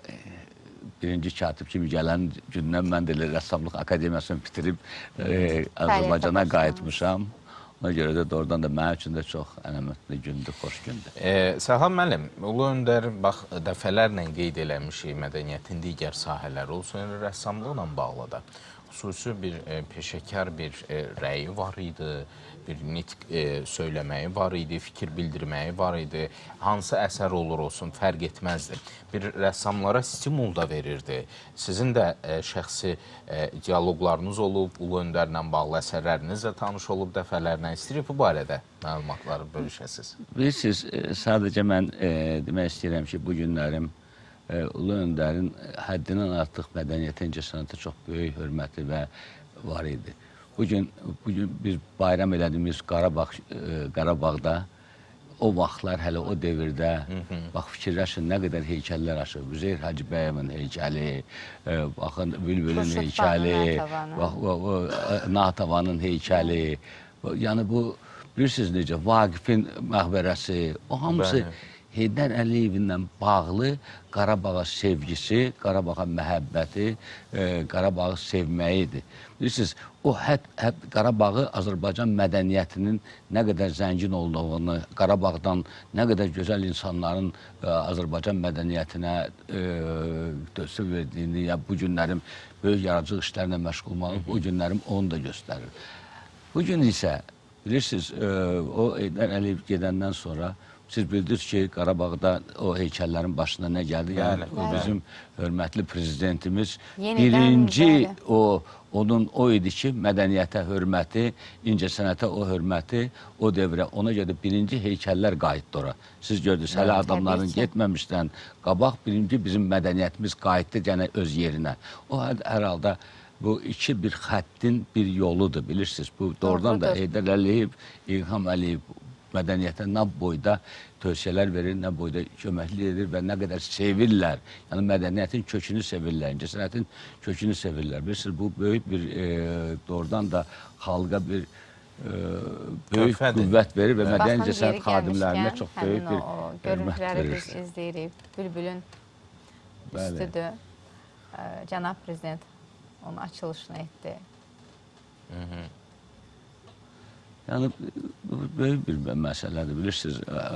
birinci katib kimi gələn gündən mən də Rəssamlıq Akademiyasını bitirib e, Azərbaycana qayıtmışam. Ona görə də doğrudan da mənim üçün də çox əhəmiyyətli gündür, xoş gündür. E, Səlhan müəllim, Ulu Öndər bax, dəfələrlə qeyd eləmişik mədəniyyətin digər sahələri olsun, rəssamlıqla bağlı da xüsusi bir e, peşəkar bir e, rəyi var idi, bir nitq e, söyləməyi var idi, fikir bildirməyi var idi. Hansı əsər olur olsun, fərq etməzdi. Bir rəssamlara stimul da verirdi. Sizin də e, şəxsi e, diyaloqlarınız olub, Ulu Öndərlə bağlı əsərlərinizlə tanış olub dəfələrlə. İstəyirəm bu barədə məlumatları bölüşəsiniz. Bilirsiniz, sadəcə mən e, demək istəyirəm ki, bu günlərim e, Ulu Öndərin həddindən artıq mədəniyyətə, incəsənətə çox böyük hörməti və var idi. Bugün, bugün biz bayram elədiyimiz Qarabağ, e, Qarabağda o vaxtlar, hələ o devirdə, bax fikirləşin, nə qədər heykəllər açır. Üzeyir Hacıbəyevin heykəli, e, baxın, Bülbülün heykəli, bax, o, o, Natavanın heykəli. Yəni bu, bilirsiniz necə, Vaqifin məqbərəsi, o hamısı Bəli. Heydər Əliyevlə bağlı Qarabağa sevgisi, Qarabağa məhəbbəti, e, Qarabağı sevməyidir. Bilirsiniz, o həd, həd Qarabağı Azərbaycan mədəniyyətinin nə qədər zəngin olduğunu, Qarabağdan nə qədər gözəl insanların e, Azərbaycan mədəniyyətinə e, tövsiyə verdiyini, ya bu günlərim böyük yaradıcılıq işlərlə məşğul olmalı, bu günlərim onu da göstərir. Bugün isə, bilirsiniz, e, o Heydər Əliyev gedəndən sonra siz bildiniz ki, Qarabağda o heykəllərin başına nə gəldi? Yəni, o bizim hörmətli prezidentimiz birinci o, onun o idi ki, mədəniyyətə hörməti, incəsənətə o hörməti, o devrə, ona görə birinci heykəllər qayıtdı ora. Siz gördünüz, hələ adamların getməmişdən qabaq birinci bizim mədəniyyətimiz qayıtdı gənə öz yerinə. O hər halda bu iki bir xəttin bir yoludur, bilirsiniz. Bu doğrudan da Heydər Əliyev, İlham Əliyev mədəniyyətə nə boyda tövsiyələr verir, nə boyda köməkli edir və nə qədər sevirlər. Yəni, mədəniyyətin kökünü sevirlər, incəsənətin kökünü sevirlər. Bilirsiniz, bu böyük bir, e, doğrudan da xalqa bir e, böyük Köfədir. qüvvət verir və mədəni incəsənət xadimlərinə çox böyük bir hörmət verir. Biz izləyirik, Bülbülün üstüdür. Cənab Prezident onun açılışını etdi. Hı -hı. Yəni, böyük bir məsələdir, bilirsiniz.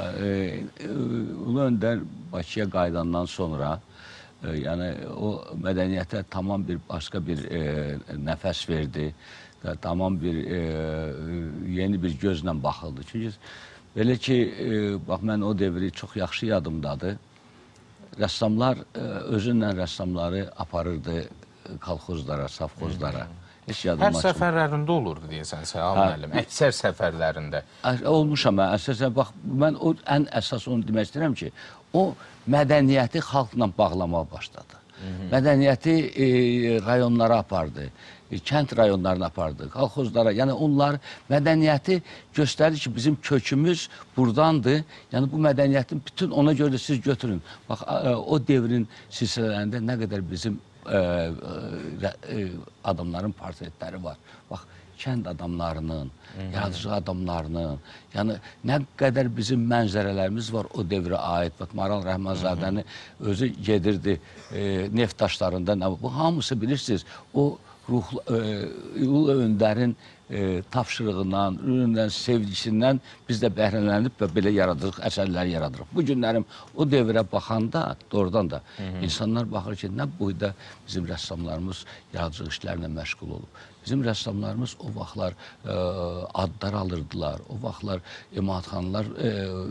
Ulu Öndər Bakıya qayıdandan sonra, yəni, o mədəniyyətə tamam bir, başqa bir nəfəs verdi, tamam bir, yeni bir gözlə baxıldı. Çünki, belə ki, bax, mən o devri çox yaxşı yadımdadır. Rəssamlar, özünlə rəssamları aparırdı kolxozlara, safxozlara. Hər səfərlərində olurdu deyəsən, Səlhan müəllim, əksər səfərlərində. Olmuşam, əsasən, bax, mən o, ən əsas onu demək istəyirəm ki, o mədəniyyəti xalqla bağlamağa başladı. Mədəniyyəti e, rayonlara apardı, e, kənd rayonlarına apardı, kolxozlara, yəni onlar mədəniyyəti göstərdi ki, bizim kökümüz buradandır. Yəni bu mədəniyyətin bütün, ona görə də siz götürün. Bax, o devrin silsilələrində nə qədər bizim Ə, ə, ə, adamların portretləri var. Bax, kənd adamlarının, yaradıcı adamlarının, yəni nə qədər bizim mənzərələrimiz var o devrə aid. Bax, Maral Rəhmanzadəni özü gedirdi e, neft daşlarında. Bu hamısı bilirsiniz, o ruhlu, e, Ulu Öndərin e, tapşırığından, üründən, sevgisindən biz də bəhrələnib və belə yaradırıq, əsərləri yaradırıq. Bu günlərim o devrə baxanda, doğrudan da Hı -hı. insanlar baxır ki, nə boyda bizim rəssamlarımız yaradıcı işlərlə məşğul olub. Bizim rəssamlarımız o vaxtlar e, adlar alırdılar, o vaxtlar emalatxanlar e,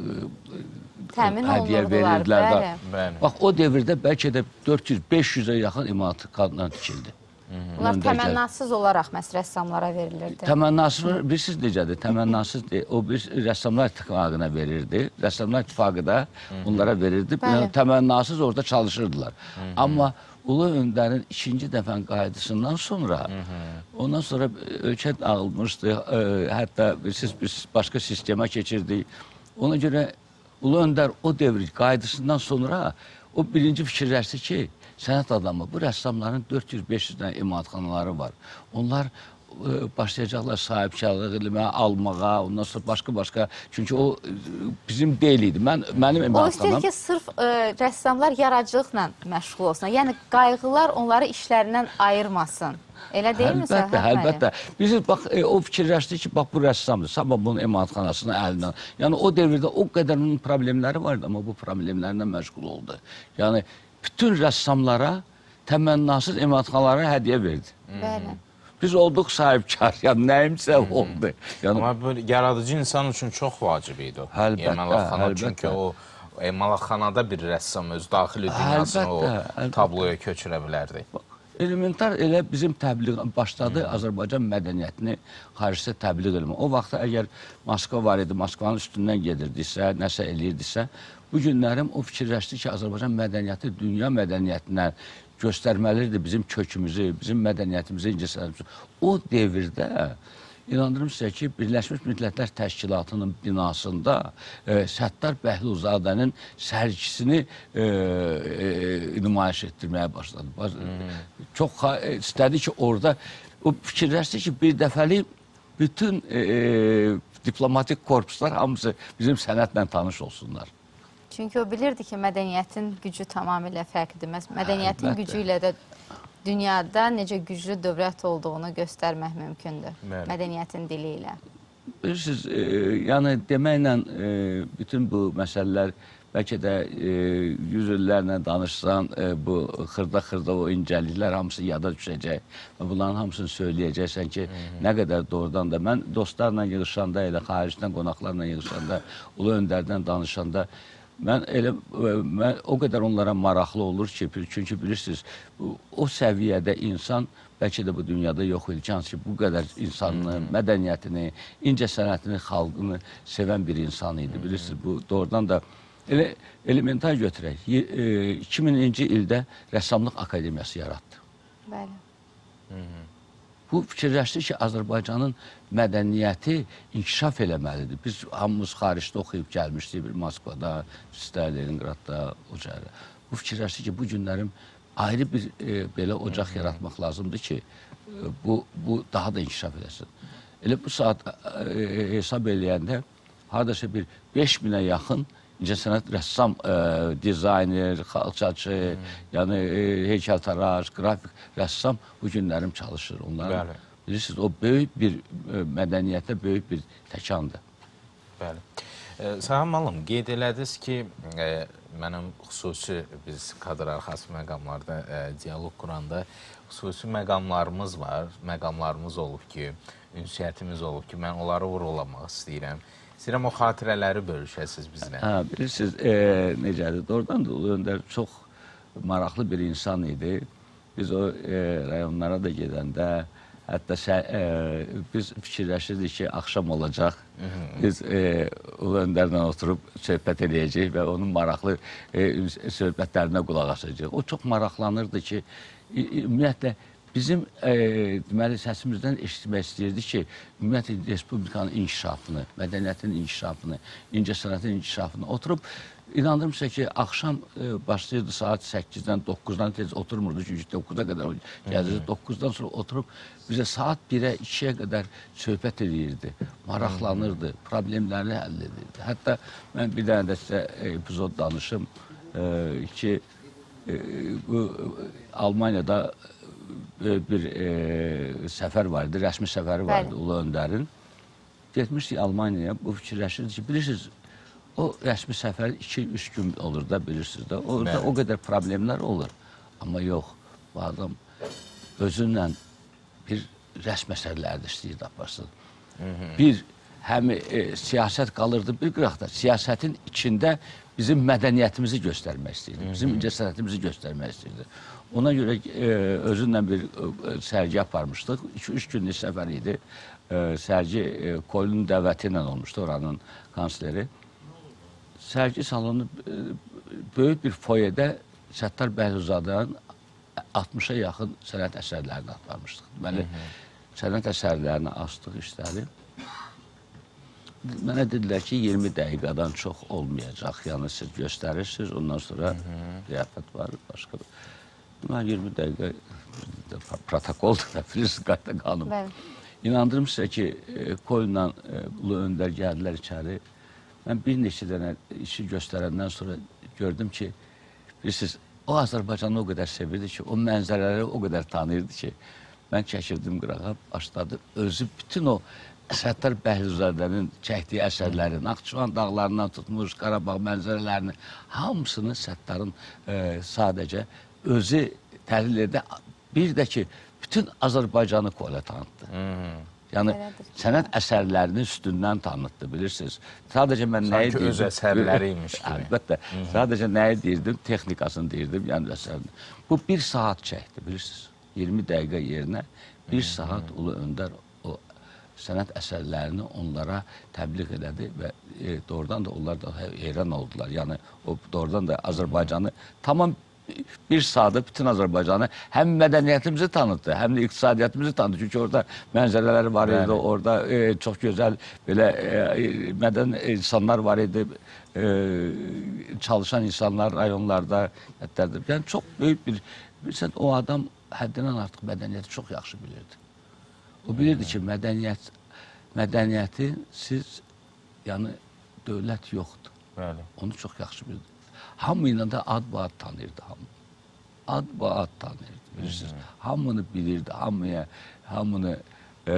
hədiyyə verirdilər. Bəli. Bəli. Bax, o devirdə bəlkə də dörd yüz beş yüzə yaxın emalatxana tikildi. Bunlar təmənnasız olaraq məhz rəssamlara verilirdi. Təmənnasız, bilirsiniz necədir? Təmənnasız deyil. O bir rəssamlar ittifaqına verirdi. Rəssamlar ittifaqı da onlara verirdi. Yəni, təmənnasız orada çalışırdılar. Amma Ulu Öndərin ikinci dəfə qaydısından sonra, ondan sonra ölkə dağılmışdı. Hətta bilirsiniz, biz başqa sistemə keçirdik. Ona görə Ulu Öndər o devr qaydısından sonra o birinci fikirləşdi ki, sənət adamı, bu rəssamların dörd yüz beş yüz dənə imadxanaları var. Onlar başlayacaqlar sahibkarlıq eləməyə, almağa, ondan sonra başqa-başqa. Çünki o bizim deyil idi. Mən, mənim imadxanam... O istəyir ki, sırf ə, rəssamlar yaradıcılıqla məşğul olsun. Yəni, qayğılar onları işlərindən ayırmasın. Elə deyilmi Sərhəd müəllim? Əlbəttə, əlbəttə. Biz bax, e, o fikirləşdi ki, bax, bu rəssamdır. Sabah bunun imadxanasını əlindən. Yəni, o devirdə o qədər onun problemləri vardı, amma bu problemlərlə məşğul oldu. Yəni, bütün rəssamlara təmənnasız imadxanalara hədiyyə verdi. Bəli. Biz olduq sahibkar, yəni nəyimsə oldu. Yəni, amma bu yaradıcı insan üçün çox vacib idi o. Əlbəttə, çünki o emalatxanada bir rəssam öz daxili dünyasını o tabloya köçürə bilərdi. Elementar elə bizim təbliğ başladı Azərbaycan mədəniyyətini xaricdə təbliğ eləmə. O vaxtda əgər Moskva var idi, Moskvanın üstündən gedirdisə, nəsə eləyirdisə, bu günlərim o fikirləşdi ki, Azərbaycan mədəniyyəti dünya mədəniyyətindən göstərməlidir bizim kökümüzü, bizim mədəniyyətimizi, incəsənətimizi. O devirdə inandırım sizə ki, Birləşmiş Millətlər Təşkilatının binasında e, Səttar Bəhluzadənin sərgisini e, e, nümayiş etdirməyə başladı. Hmm. Çox istədi ki, orada o fikirləşdi ki, bir dəfəli bütün e, e, diplomatik korpuslar hamısı bizim sənətlə tanış olsunlar. Çünki o bilirdi ki, mədəniyyətin gücü tamamilə fərqlidir. Mədəniyyətin Əlbəttə. gücü ilə də dünyada necə güclü dövlət olduğunu göstərmək mümkündür. Bəli. Mədəniyyətin dili ilə. Bilirsiniz, e, yəni deməklə e, bütün bu məsələlər bəlkə də e, yüz illərlə danışsan, e, bu xırda-xırda o incəliklər hamısı yada düşəcək. Bunların hamısını söyləyəcəksən ki, Hı -hı. nə qədər doğrudan da. Mən dostlarla yığışanda, elə xaricdən qonaqlarla yığışanda, Ulu Öndərdən danışanda, Mən elə, mən o qədər onlara maraqlı olur ki, çünki bilirsiniz, o səviyyədə insan bəlkə də bu dünyada yox idi. Ki, bu qədər insanını, mədəniyyətini, incəsənətini, xalqını sevən bir insan idi. Bilirsiniz, bu doğrudan da elə elementar götürək. iki mininci ildə Rəssamlıq Akademiyası yaratdı. Bəli. Bu fikirləşdi ki, Azərbaycanın mədəniyyəti inkişaf eləməlidir. Biz hamımız xaricdə oxuyub gəlmişdik, bir Moskvada, Staliningradda, Ocaqda. Bu fikirləşdi ki, bu günlərim ayrı bir e, belə ocaq Hı -hı. yaratmaq lazımdır ki, e, bu, bu daha da inkişaf eləsin. Elə bu saat e, hesab eləyəndə haradasa bir beş minə yaxın incəsənət rəssam, e, dizayner, xalçaçı, hmm. yəni e, heykəltaraş, qrafik rəssam bu günlərim çalışır. Onlar, bilirsiniz, o böyük bir e, mədəniyyətə böyük bir təkandır. Bəli. E, Səhəm Malım, qeyd elədiniz ki, e, mənim xüsusi, biz kadr arxası məqamlarda e, diyalog quranda xüsusi məqamlarımız var, məqamlarımız olub ki, ünsiyyətimiz olub ki, mən onları vurulamaq istəyirəm. İstəyirəm o xatirələri bölüşəsiniz bizlə. Hə, bilirsiniz, e, necədir? Doğrudan da Ulu Öndər çox maraqlı bir insan idi. Biz o e, rayonlara da gedəndə, hətta e, biz fikirləşirdik ki, axşam olacaq. Hı -hı. Biz e, Ulu Öndərlə oturub söhbət edəcəyik və onun maraqlı e, söhbətlərinə qulaq asacaq. O çox maraqlanırdı ki, ümumiyyətlə, bizim e, deməli, səsimizdən eşitmək istəyirdi ki, ümumiyyətlə, Respublikanın inkişafını, mədəniyyətin inkişafını, incəsənətin inkişafını oturub, inandırım sizə ki, axşam e, başlayırdı saat səkkizdən, doqquzdan tez oturmurdu, çünki doqquza qədər gəlirdi. doqquzdan sonra oturub bizə saat birə, ikiyə qədər söhbət edirdi, maraqlanırdı, problemləri həll edirdi. Hətta mən bir dənə də sizə epizod danışım e, ki, e, bu Almaniyada bir e, səfər var idi, rəsmi səfəri var idi Ulu Öndərin. Getmişdik Almaniyaya, bu fikirləşirdi ki, bilirsiniz, o rəsmi səfər iki üç gün olur da, bilirsiniz də, orada o qədər problemlər olur. Amma yox, bu adam özünlə bir rəsm əsərlərdə istəyirdi aparsın. Bir həm e, siyasət qalırdı bir qıraqda. Siyasətin içində bizim mədəniyyətimizi göstərmək istəyirdi, bizim incəsənətimizi göstərmək istəyirdi. Ona görə e, özünlə bir e, sərgi aparmışdıq. iki üç günlük səfər idi. E, sərgi e, Koylunun dəvəti ilə olmuşdu, oranın kansleri. Sərgi salonu e, böyük bir foyedə Səttar Bəhluzadənin altmışa yaxın sənət əsərlərini aparmışdıq. Deməli, sənət əsərlərini açdıq işləri. Mənə dedilər ki, iyirmi dəqiqədən çox olmayacaq. Yəni, siz göstərirsiniz, ondan sonra qiyafət var, başqa bir. Mən iyirmi dəqiqə protokoldur və bilirsiniz, qayda qanun. İnandırım sizə ki, Koyunla Ulu Öndər gəldilər içəri. Mən bir neçə dənə işi göstərəndən sonra gördüm ki, bilirsiniz, o Azərbaycanı o qədər sevirdi ki, o mənzərələri o qədər tanıyırdı ki, mən çəkirdim qırağa, başladı. Özü bütün o Səttar Bəhluzadənin çəkdiyi əsərləri, Naxçıvan dağlarından tutmuş, Qarabağ mənzərələrini, hamısını Səttarın e, sadəcə özü təhlil edə, bir də ki, bütün Azərbaycanı Koyla tanıtdı. Hmm. Yəni, sənət əsərlərinin üstündən tanıtdı, bilirsiniz. Sadəcə mən nəyi deyirdim? Sanki öz əsərləriymiş kimi. Əlbəttə, sadəcə nəyi deyirdim? Texnikasını deyirdim, yəni əsərini. Bu bir saat çəkdi, bilirsiniz. iyirmi dəqiqə yerinə bir saat Ulu Öndər o sənət əsərlərini onlara təbliğ elədi və e, doğrudan da onlar da heyran oldular. Yəni, o doğrudan da Azərbaycanı tamam bir sahada bütün Azərbaycanı həm mədəniyyətimizi tanıtdı, həm də iqtisadiyyatımızı tanıtdı. Çünki orada mənzərələr var idi, Bəli. orada e, çox gözəl belə e, mədən insanlar var idi, e, çalışan insanlar rayonlarda. Yəni çox böyük bir, bilirsən, o adam həddindən artıq mədəniyyəti çox yaxşı bilirdi. O bilirdi ki, mədəniyyət, mədəniyyəti siz, yəni dövlət yoxdur. Bəli. Onu çox yaxşı bilirdi. Hamı ilə də ad-ba-ad tanıyırdı hamı. Ad-ba-ad tanıyırdı, bilirsiniz. Hamını bilirdi, hamıya, hamını... E,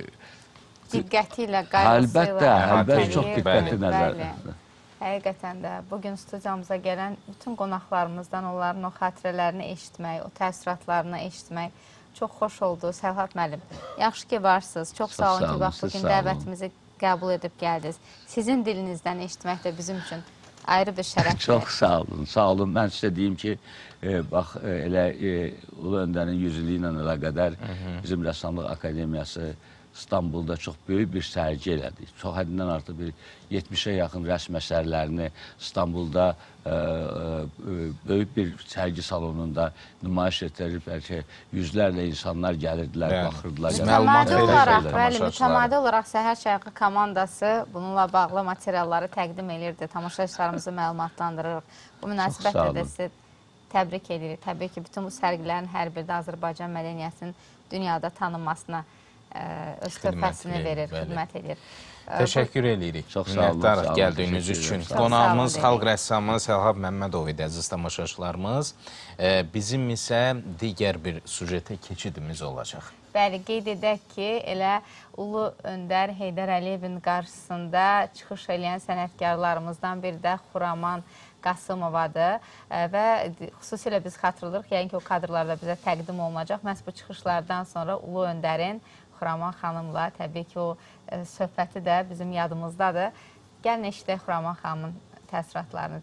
diqqəti ilə, qayğısıyla... Əlbəttə, əlbəttə, çox diqqəti nəzər. Həqiqətən də bugün studiyamıza gələn bütün qonaqlarımızdan onların o xatirələrini eşitmək, o təəssüratlarını eşitmək çox xoş oldu. Sərhad müəllim, yaxşı ki varsınız. Çox sağ olun ki, bax, bugün dəvətimizi qəbul edib gəldiniz. Sizin dilinizdən eşitmək də bizim üçün ayrı bir şərəfdir. Çox sağ olun, sağ olun. Mən sizə deyim ki, e, bax, e, elə e, Ulu Öndərin yüzülüyü ilə əlaqədar bizim Rəssamlıq Akademiyası İstanbulda çox böyük bir sərgi elədi. Çox həddindən artıq bir yetmişə yaxın rəsm əsərlərini İstanbulda e, e, böyük bir sərgi salonunda nümayiş etdirir. Bəlkə yüzlərlə insanlar gəlirdilər, bəli. Baxırdılar. Mütəmadi olaraq, bəli, mütəmadi olaraq Səhər Çayğı komandası bununla bağlı materialları təqdim edirdi. Tamaşaçılarımızı məlumatlandırırıq. Bu münasibətlə də sizi təbrik edirik. Təbii ki, bütün bu sərgilərin hər biri də Azərbaycan mədəniyyətinin dünyada tanınmasına öz töhfəsini verir, xidmət edir. Təşəkkür edirik. Çox sağ olun. Minnətdarıq gəldiyiniz üçün. Qonağımız xalq rəssamı Sərhad Məmmədov idi, əziz tamaşaçılarımız. Bizim isə digər bir sujetə keçidimiz olacaq. Bəli, qeyd edək ki, elə Ulu Öndər Heydər Əliyevin qarşısında çıxış edən sənətkarlarımızdan biri də Xuraman Qasımovadır və xüsusilə biz xatırladırıq, yəni ki, o kadrlarda bizə təqdim olunacaq. Məhz bu çıxışlardan sonra Ulu Öndərin Xuraman xanımla təbii ki, o söhbəti də bizim yadımızdadır. Gəlin eşidək Xuraman xanımın təəssüratlarını.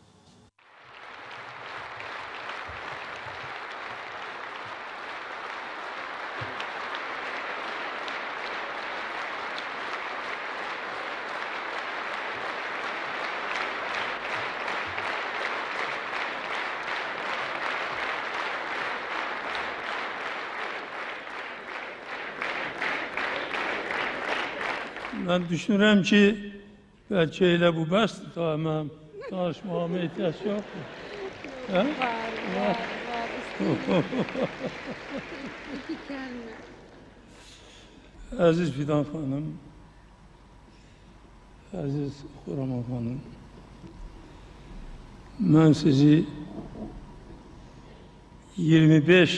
Mən düşünürəm ki, bəlkə elə bu bəsdir, daha mən danışmağıma ehtiyac yoxdur. Hə? Var, var. Əziz Fidan xanım, əziz Xuraman xanım, mən sizi iyirmi beş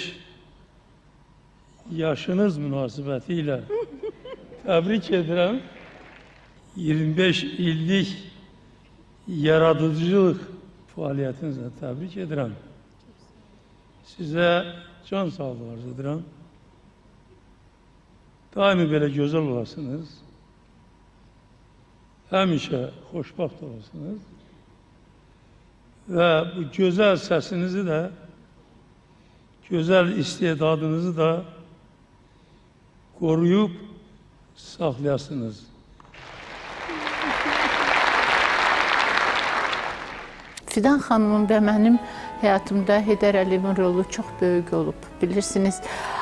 yaşınız münasibəti ilə təbrik edirəm. iyirmi beş illik yaradıcılıq fəaliyyətinizlə təbrik edirəm. Sizə can sağlığı arz edirəm. Daimi belə gözəl olasınız. həmişə xoşbaxt olasınız və bu gözəl səsinizi də, gözəl istedadınızı da qoruyub saxlayasınız. Fidan xanımın və mənim həyatımda Heydər Əliyevin rolu çox böyük olub. Bilirsiniz,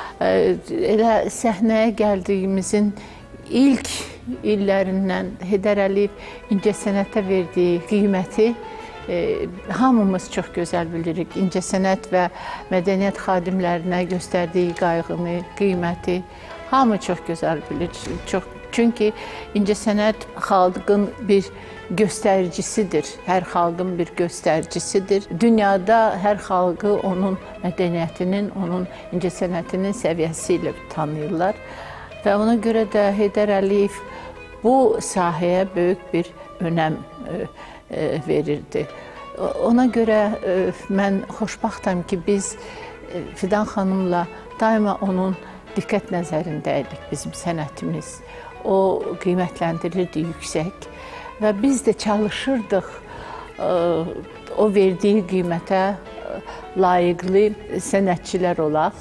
elə səhnəyə gəldiyimizin ilk illərindən Heydər Əliyev incəsənətə verdiyi qiyməti hamımız çox gözəl bilirik. İncəsənət və mədəniyyət xadimlərinə göstərdiyi qayğını, qiyməti hamı çox gözəl bilir. Çox, çünki incəsənət xalqın bir göstəricisidir. Hər xalqın bir göstəricisidir. Dünyada hər xalqı onun mədəniyyətinin, onun incəsənətinin səviyyəsi ilə tanıyırlar. Və ona görə də Heydər Əliyev bu sahəyə böyük bir önəm verirdi. Ona görə mən xoşbaxtam ki, biz Fidan xanımla daima onun diqqət nəzərindəydik bizim sənətimiz. O qiymətləndirirdi yüksək və biz də çalışırdıq o verdiyi qiymətə layiqli sənətçilər olaq.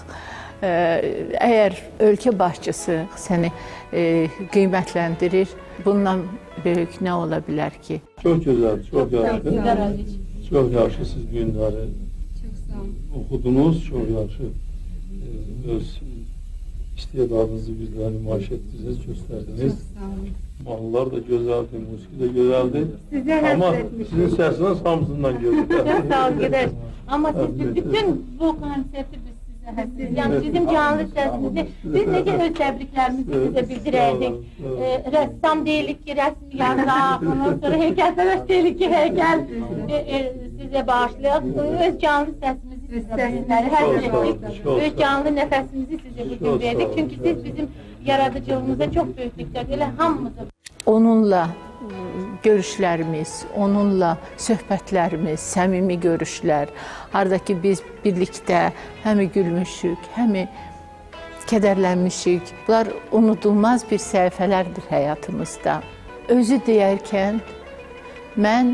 Əgər ölkə başçısı səni qiymətləndirir, bundan böyük nə ola bilər ki? Çox gözəl, çox yaxşı. Çox yaxşı siz bu günləri oxudunuz, çox yaxşı öz istedadınızı bizlərə nümayiş etdiniz, göstərdiniz. Mahnılar da gözəldir, musiki də gözəldir. Amma sizin səsiniz hamısından gözəldir. Çox sağ ol, gedər. Amma siz bütün bu konsepti biz sizə həsiniz. Yəni bizim canlı səsimizi, biz necə öz təbriklərimizi sizə bildirəydik. Rəssam deyilik ki, rəsmi yazaq, ondan sonra heykəlpərəst deyilik ki, heykəl sizə bağışlayaq. Öz canlı səsimizi sizə həsr etdik. Öz canlı nəfəsimizi sizə bugün verdik. Çünki siz bizim yaradıcılığımıza çox böyük diqqət elə hamımızı. Onunla görüşlərimiz, onunla söhbətlərimiz, səmimi görüşlər, haradakı biz birlikdə həmi gülmüşük, həmi kədərlənmişik. Bunlar unudulmaz bir səhifələrdir həyatımızda. Özü deyərkən, mən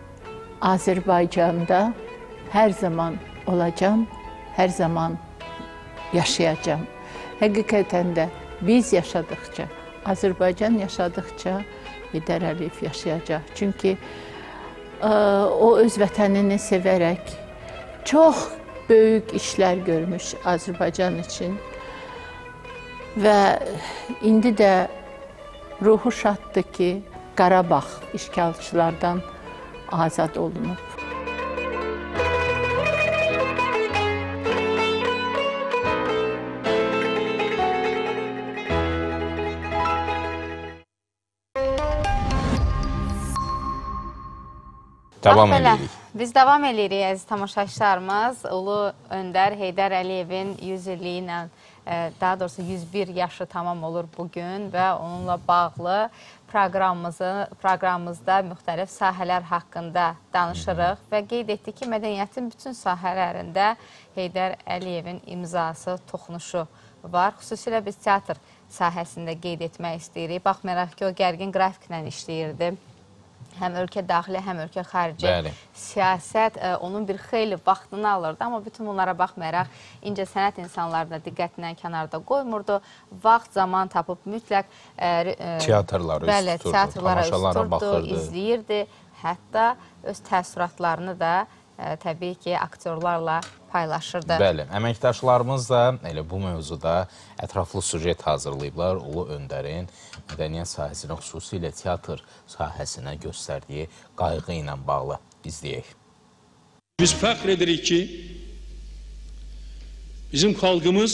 Azərbaycanda hər zaman olacam, hər zaman yaşayacam. Həqiqətən də biz yaşadıqca, Azərbaycan yaşadıqca Heydər Əliyev yaşayacaq. Çünki o öz vətənini sevərək çox böyük işlər görmüş Azərbaycan üçün və indi də ruhu şaddır ki, Qarabağ işğalçılardan azad olunub. Davam edirik. Biz davam edirik, əziz tamaşaçılarımız. Ulu öndər Heydər Əliyevin yüz illiyi ilə, daha doğrusu yüz bir yaşı tamam olur bugün və onunla bağlı proqramımızda müxtəlif sahələr haqqında danışırıq və qeyd etdik ki, mədəniyyətin bütün sahələrində Heydər Əliyevin imzası, toxunuşu var. Xüsusilə biz teatr sahəsində qeyd etmək istəyirik. Baxmayaraq ki, o gərgin qrafiklə işləyirdi. Həm ölkə daxili, həm ölkə xarici siyasət onun bir xeyli vaxtını alırdı. Amma bütün bunlara baxmayaraq incəsənət insanlarını diqqətindən kənarda qoymurdu. Vaxt, zaman tapıb mütləq teatrları üz tuturdu, izləyirdi. Hətta öz təəssüratlarını da təbii ki, aktyorlarla paylaşırdı. Bəli, əməkdaşlarımız da elə bu mövzuda ətraflı sujet hazırlayıblar. Ulu öndərin mədəniyyət sahəsinə, xüsusilə teatr sahəsinə göstərdiyi qayğı ilə bağlı izləyək. Biz fəxr edirik ki, bizim xalqımız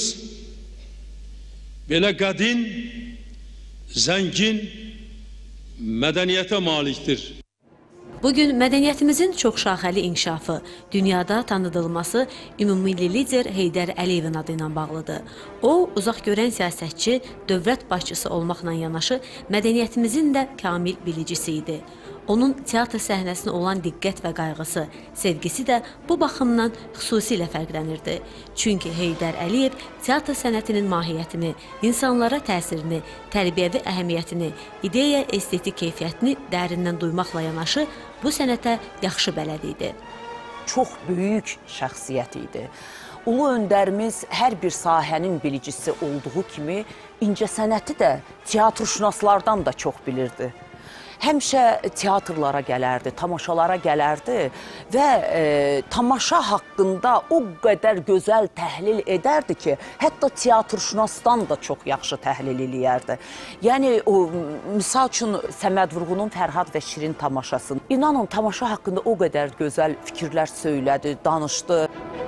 belə qədin, zəngin mədəniyyətə malikdir. Bugün mədəniyyətimizin çoxşaxəli inkişafı, dünyada tanıdılması ümumilli lider Heydər Əliyevin adı ilə bağlıdır. O, uzaq görən siyasətçi, dövlət başçısı olmaqla yanaşı, mədəniyyətimizin də kamil bilicisi idi. Onun teatr səhnəsinə olan diqqət və qayğısı, sevgisi də bu baxımdan xüsusilə fərqlənirdi. Çünki Heydər Əliyev teatr sənətinin mahiyyətini, insanlara təsirini, tərbiyəvi əhəmiyyətini, ideya estetik keyfiyyətini dərindən duymaqla yanaşı, bu sənətə yaxşı bələd idi. Çox böyük şəxsiyyət idi. Ulu öndərimiz hər bir sahənin bilicisi olduğu kimi, incəsənəti də teatrşünaslardan da çox bilirdi. Həmişə teatrlara gələrdi, tamaşalara gələrdi və e, tamaşa haqqında o qədər gözəl təhlil edərdi ki, hətta teatrşünasdan da çox yaxşı təhlil eləyərdi. Yəni, o, misal üçün Səməd Vurğunun Fərhad və Şirin tamaşasını, inanın, tamaşa haqqında o qədər gözəl fikirlər söylədi, danışdı.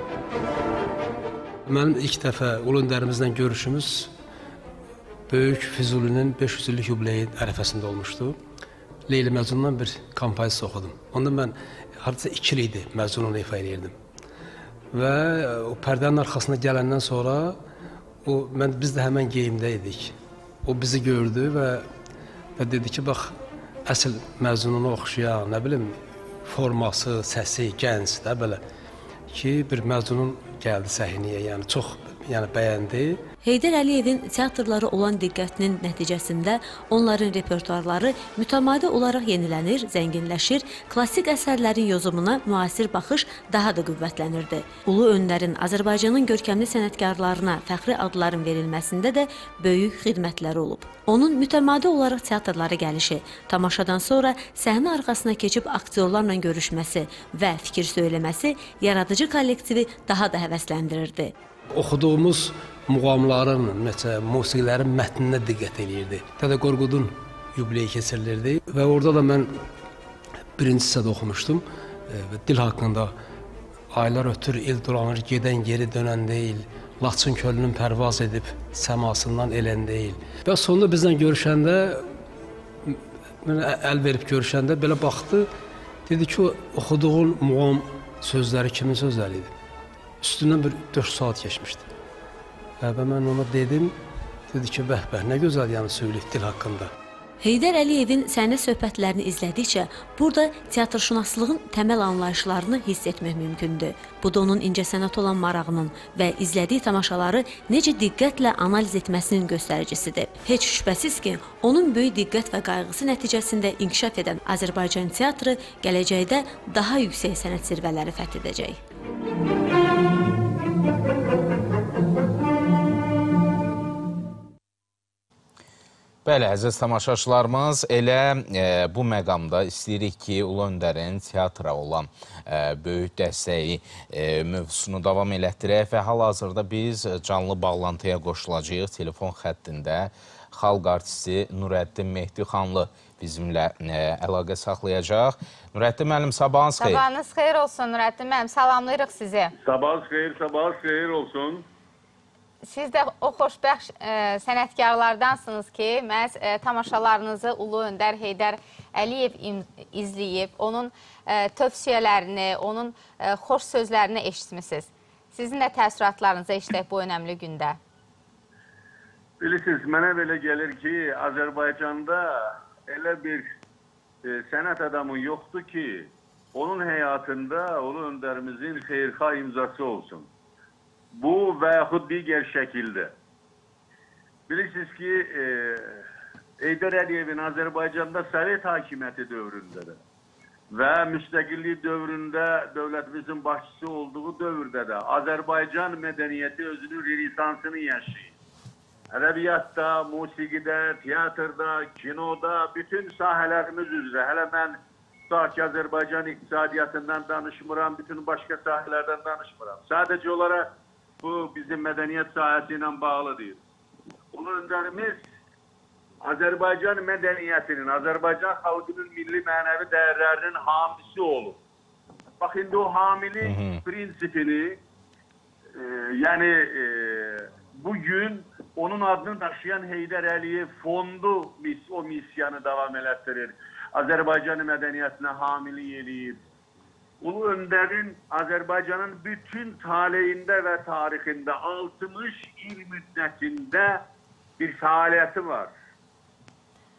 Mənim ilk dəfə Ulu öndərimizlə görüşümüz Böyük Füzulinin beş yüz illik yubileyi ərəfəsində olmuşdu. Leyli Məcnundan bir kompozisiya oxudum. Onda mən hardasa iki il idi Məcnunu ifa edirdim. Və o pərdənin arxasına gələndən sonra o, mən, biz də həmən geyimdə idik. O bizi gördü və, və dedi ki, bax, əsl Məcnununa oxşayan, nə bilim, forması, səsi, gənc də belə ki, bir Məcnun gəldi səhnəyə, yəni çox yəni, bəyəndi. Heydər Əliyevin teatrlara olan diqqətinin nəticəsində onların repertuarları mütəmadi olaraq yenilənir, zənginləşir, klassik əsərlərin yozumuna müasir baxış daha da qüvvətlənirdi. Ulu öndərin Azərbaycanın görkəmli sənətkarlarına fəxri adların verilməsində də böyük xidmətləri olub. Onun mütəmadi olaraq teatrlara gəlişi, tamaşadan sonra səhnə arxasına keçib aktyorlarla görüşməsi və fikir söyləməsi yaradıcı kollektivi daha da həvəsləndirirdi. Oxuduğumuz muğamların, məsələn, musiqilərin mətninə diqqət edirdi. Dədə Qorqudun yubileyi keçirilirdi və orada da mən birinci hissədə oxumuşdum. E, dil haqqında aylar ötür, il dolanır, gedən geri dönən deyil, Laçın kölünün pərvaz edib səmasından elən deyil. Və sonunda bizlə görüşəndə, əl verib görüşəndə belə baxdı, dedi ki, oxuduğun muğam sözləri kimin sözləri idi? Üstündən bir dörd saat keçmişdi. Və mən ona dedim, dedi ki, bəh, bəh, nə gözəl yəni söyləyib dil haqqında. Heydər Əliyevin səhnə söhbətlərini izlədikcə, burada teatrşünaslığın təməl anlayışlarını hiss etmək mümkündür. Bu da onun incəsənət olan marağının və izlədiyi tamaşaları necə diqqətlə analiz etməsinin göstəricisidir. Heç şübhəsiz ki, onun böyük diqqət və qayğısı nəticəsində inkişaf edən Azərbaycan teatrı gələcəkdə daha yüksək sənət zirvələri fəth edəcək. Bəli, əziz tamaşaçılarımız, elə e, bu məqamda istəyirik ki, Ulu Öndərin teatra olan e, böyük dəstəyi e, mövzusunu davam elətdirək və hal-hazırda biz canlı bağlantıya qoşulacağıq. Telefon xəttində xalq artisti Nurəddin Mehdixanlı bizimlə e, əlaqə saxlayacaq. Nurəddin müəllim, sabahınız xeyir. Sabahınız xeyir olsun Nurəddin müəllim, salamlayırıq sizi. Sabahınız xeyir, sabahınız xeyir olsun. Siz də o xoşbəxt e, sənətkarlardansınız ki, məhz e, tamaşalarınızı Ulu Öndər Heydər Əliyev izləyib, onun e, tövsiyələrini, onun e, xoş sözlərini eşitmişsiniz. Sizin də təəssüratlarınızı eşitək bu önəmli gündə. Bilirsiniz, mənə belə gəlir ki, Azərbaycanda elə bir e, sənət adamı yoxdur ki, onun həyatında Ulu Öndərimizin xeyirxah imzası olsun. Bu və yaxud digər şəkildə. Bilirsiniz ki, e, Heydər Əliyevin Azərbaycanda Sovet hakimiyyəti dövründə də və müstəqillik dövründə dövlətimizin başçısı olduğu dövrdə də Azərbaycan mədəniyyəti özünün renesansını yaşayır. Ədəbiyyatda, musiqidə, teatrda, kinoda, bütün sahələrimiz üzrə. Hələ mən tutaq ki, Azərbaycan iqtisadiyyatından danışmıram, bütün başqa sahələrdən danışmıram. Sadəcə olaraq bu bizim mədəniyyət sahəsi ilə bağlıdır. Ulu öndərimiz Azərbaycan mədəniyyətinin, Azərbaycan xalqının milli mənəvi dəyərlərinin hamisi olub. Bax, indi o hamilik prinsipini, e, yəni e, bugün onun adını daşıyan Heydər Əliyev fondu o misiyanı davam elətdirir. Azərbaycan mədəniyyətinə hamilik eləyir. Ulu Öndərin Azərbaycanın bütün taleyində və tarixində altmış il müddətində bir fəaliyyəti var.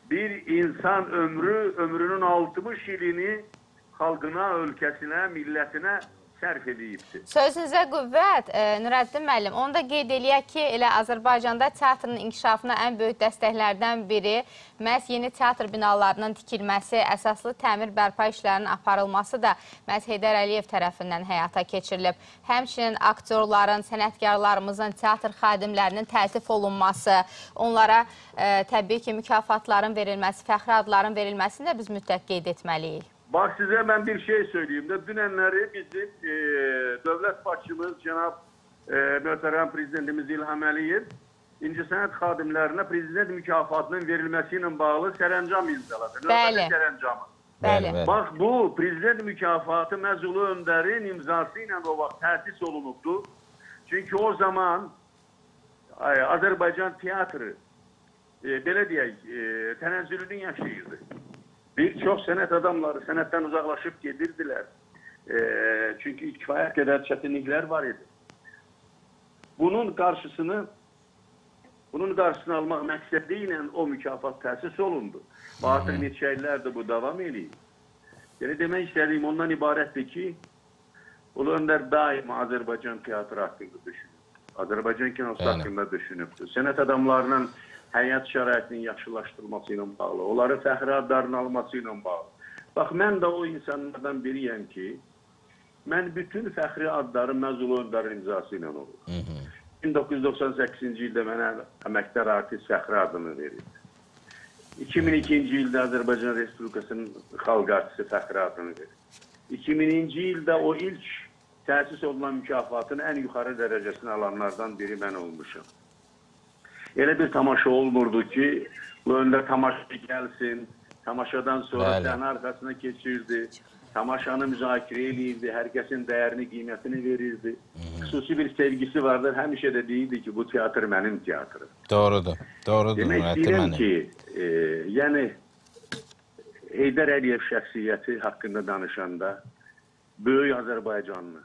bir insan ömrü, ömrünün altmış ilini xalqına, ölkəsinə, millətinə sərf edibdir. Sözünüzə qüvvət, e, Nurəddin müəllim. Onu da qeyd eləyək ki, elə Azərbaycanda teatrın inkişafına ən böyük dəstəklərdən biri məhz yeni teatr binalarının tikilməsi, əsaslı təmir bərpa işlərinin aparılması da məhz Heydər Əliyev tərəfindən həyata keçirilib. Həmçinin aktyorların, sənətkarlarımızın, teatr xadimlərinin təltif olunması, onlara e, təbii ki, mükafatların verilməsi, fəxri adların verilməsini də biz mütləq qeyd etməliyik. Bak size ben bir şey söyleyeyim de dünenleri bizim e, devlet başçımız Cenab e, Möhtərəm Prezidentimiz İlham Əliyev İncəsənət xadimlərinə prezident mükafatının verilmesiyle bağlı sərəncam imzaladı. Bəli. Sərəncamı. Bəli. Bak bu prezident mükafatı Məzulu Öndər'in imzası ilə o vaxt təsis olunubdu. Çünkü o zaman e, Azərbaycan teatrı e, belə deyək, e, tənəzzülünün yaşayırdı. Bir çox sənət adamları sənətdən uzaqlaşıb gedirdiler. E, çünkü kifayət qədər çətinliklər var idi. Bunun qarşısını bunun qarşısını almaq məqsədi ilə o mükafat təsis olundu. Artıq neçə illərdir bu davam edir. Yəni demək istədiyim ondan ibarətdir ki, Ulu Öndər daima Azərbaycan teatrı haqqında düşünüb. Azərbaycan kinosu yani. haqqında düşünübdür. Sənət adamlarının həyat şəraitinin yaxşılaşdırılması ilə bağlı, onları fəxri adların alması ilə bağlı. Bax, mən də o insanlardan biriyəm ki, mən bütün fəxri adları Məzulu Öndərin imzası ilə olur. Hı -hı. min doqquz yüz doxsan səkkizinci ildə mənə əməkdar artist fəxri adını verir. iki min ikinci ildə Azərbaycan Respublikasının xalq artisti fəxri adını verir. iki bininci ildə o ilk təsis olunan mükafatın ən yuxarı dərəcəsini alanlardan biri mən olmuşam. Elə bir tamaşa olmurdu ki, bu öndə tamaşa gəlsin, tamaşadan sonra səhnə arxasına keçirdi, tamaşanı müzakirə edirdi, hər kəsin dəyərini, qiymətini verirdi. Xüsusi bir sevgisi vardır, həmişə də deyirdi ki, bu teatr mənim teatrım. Doğrudur, doğrudur. Demək istəyirəm ki, e, yəni Heydər Əliyev şəxsiyyəti haqqında danışanda böyük Azərbaycanlı,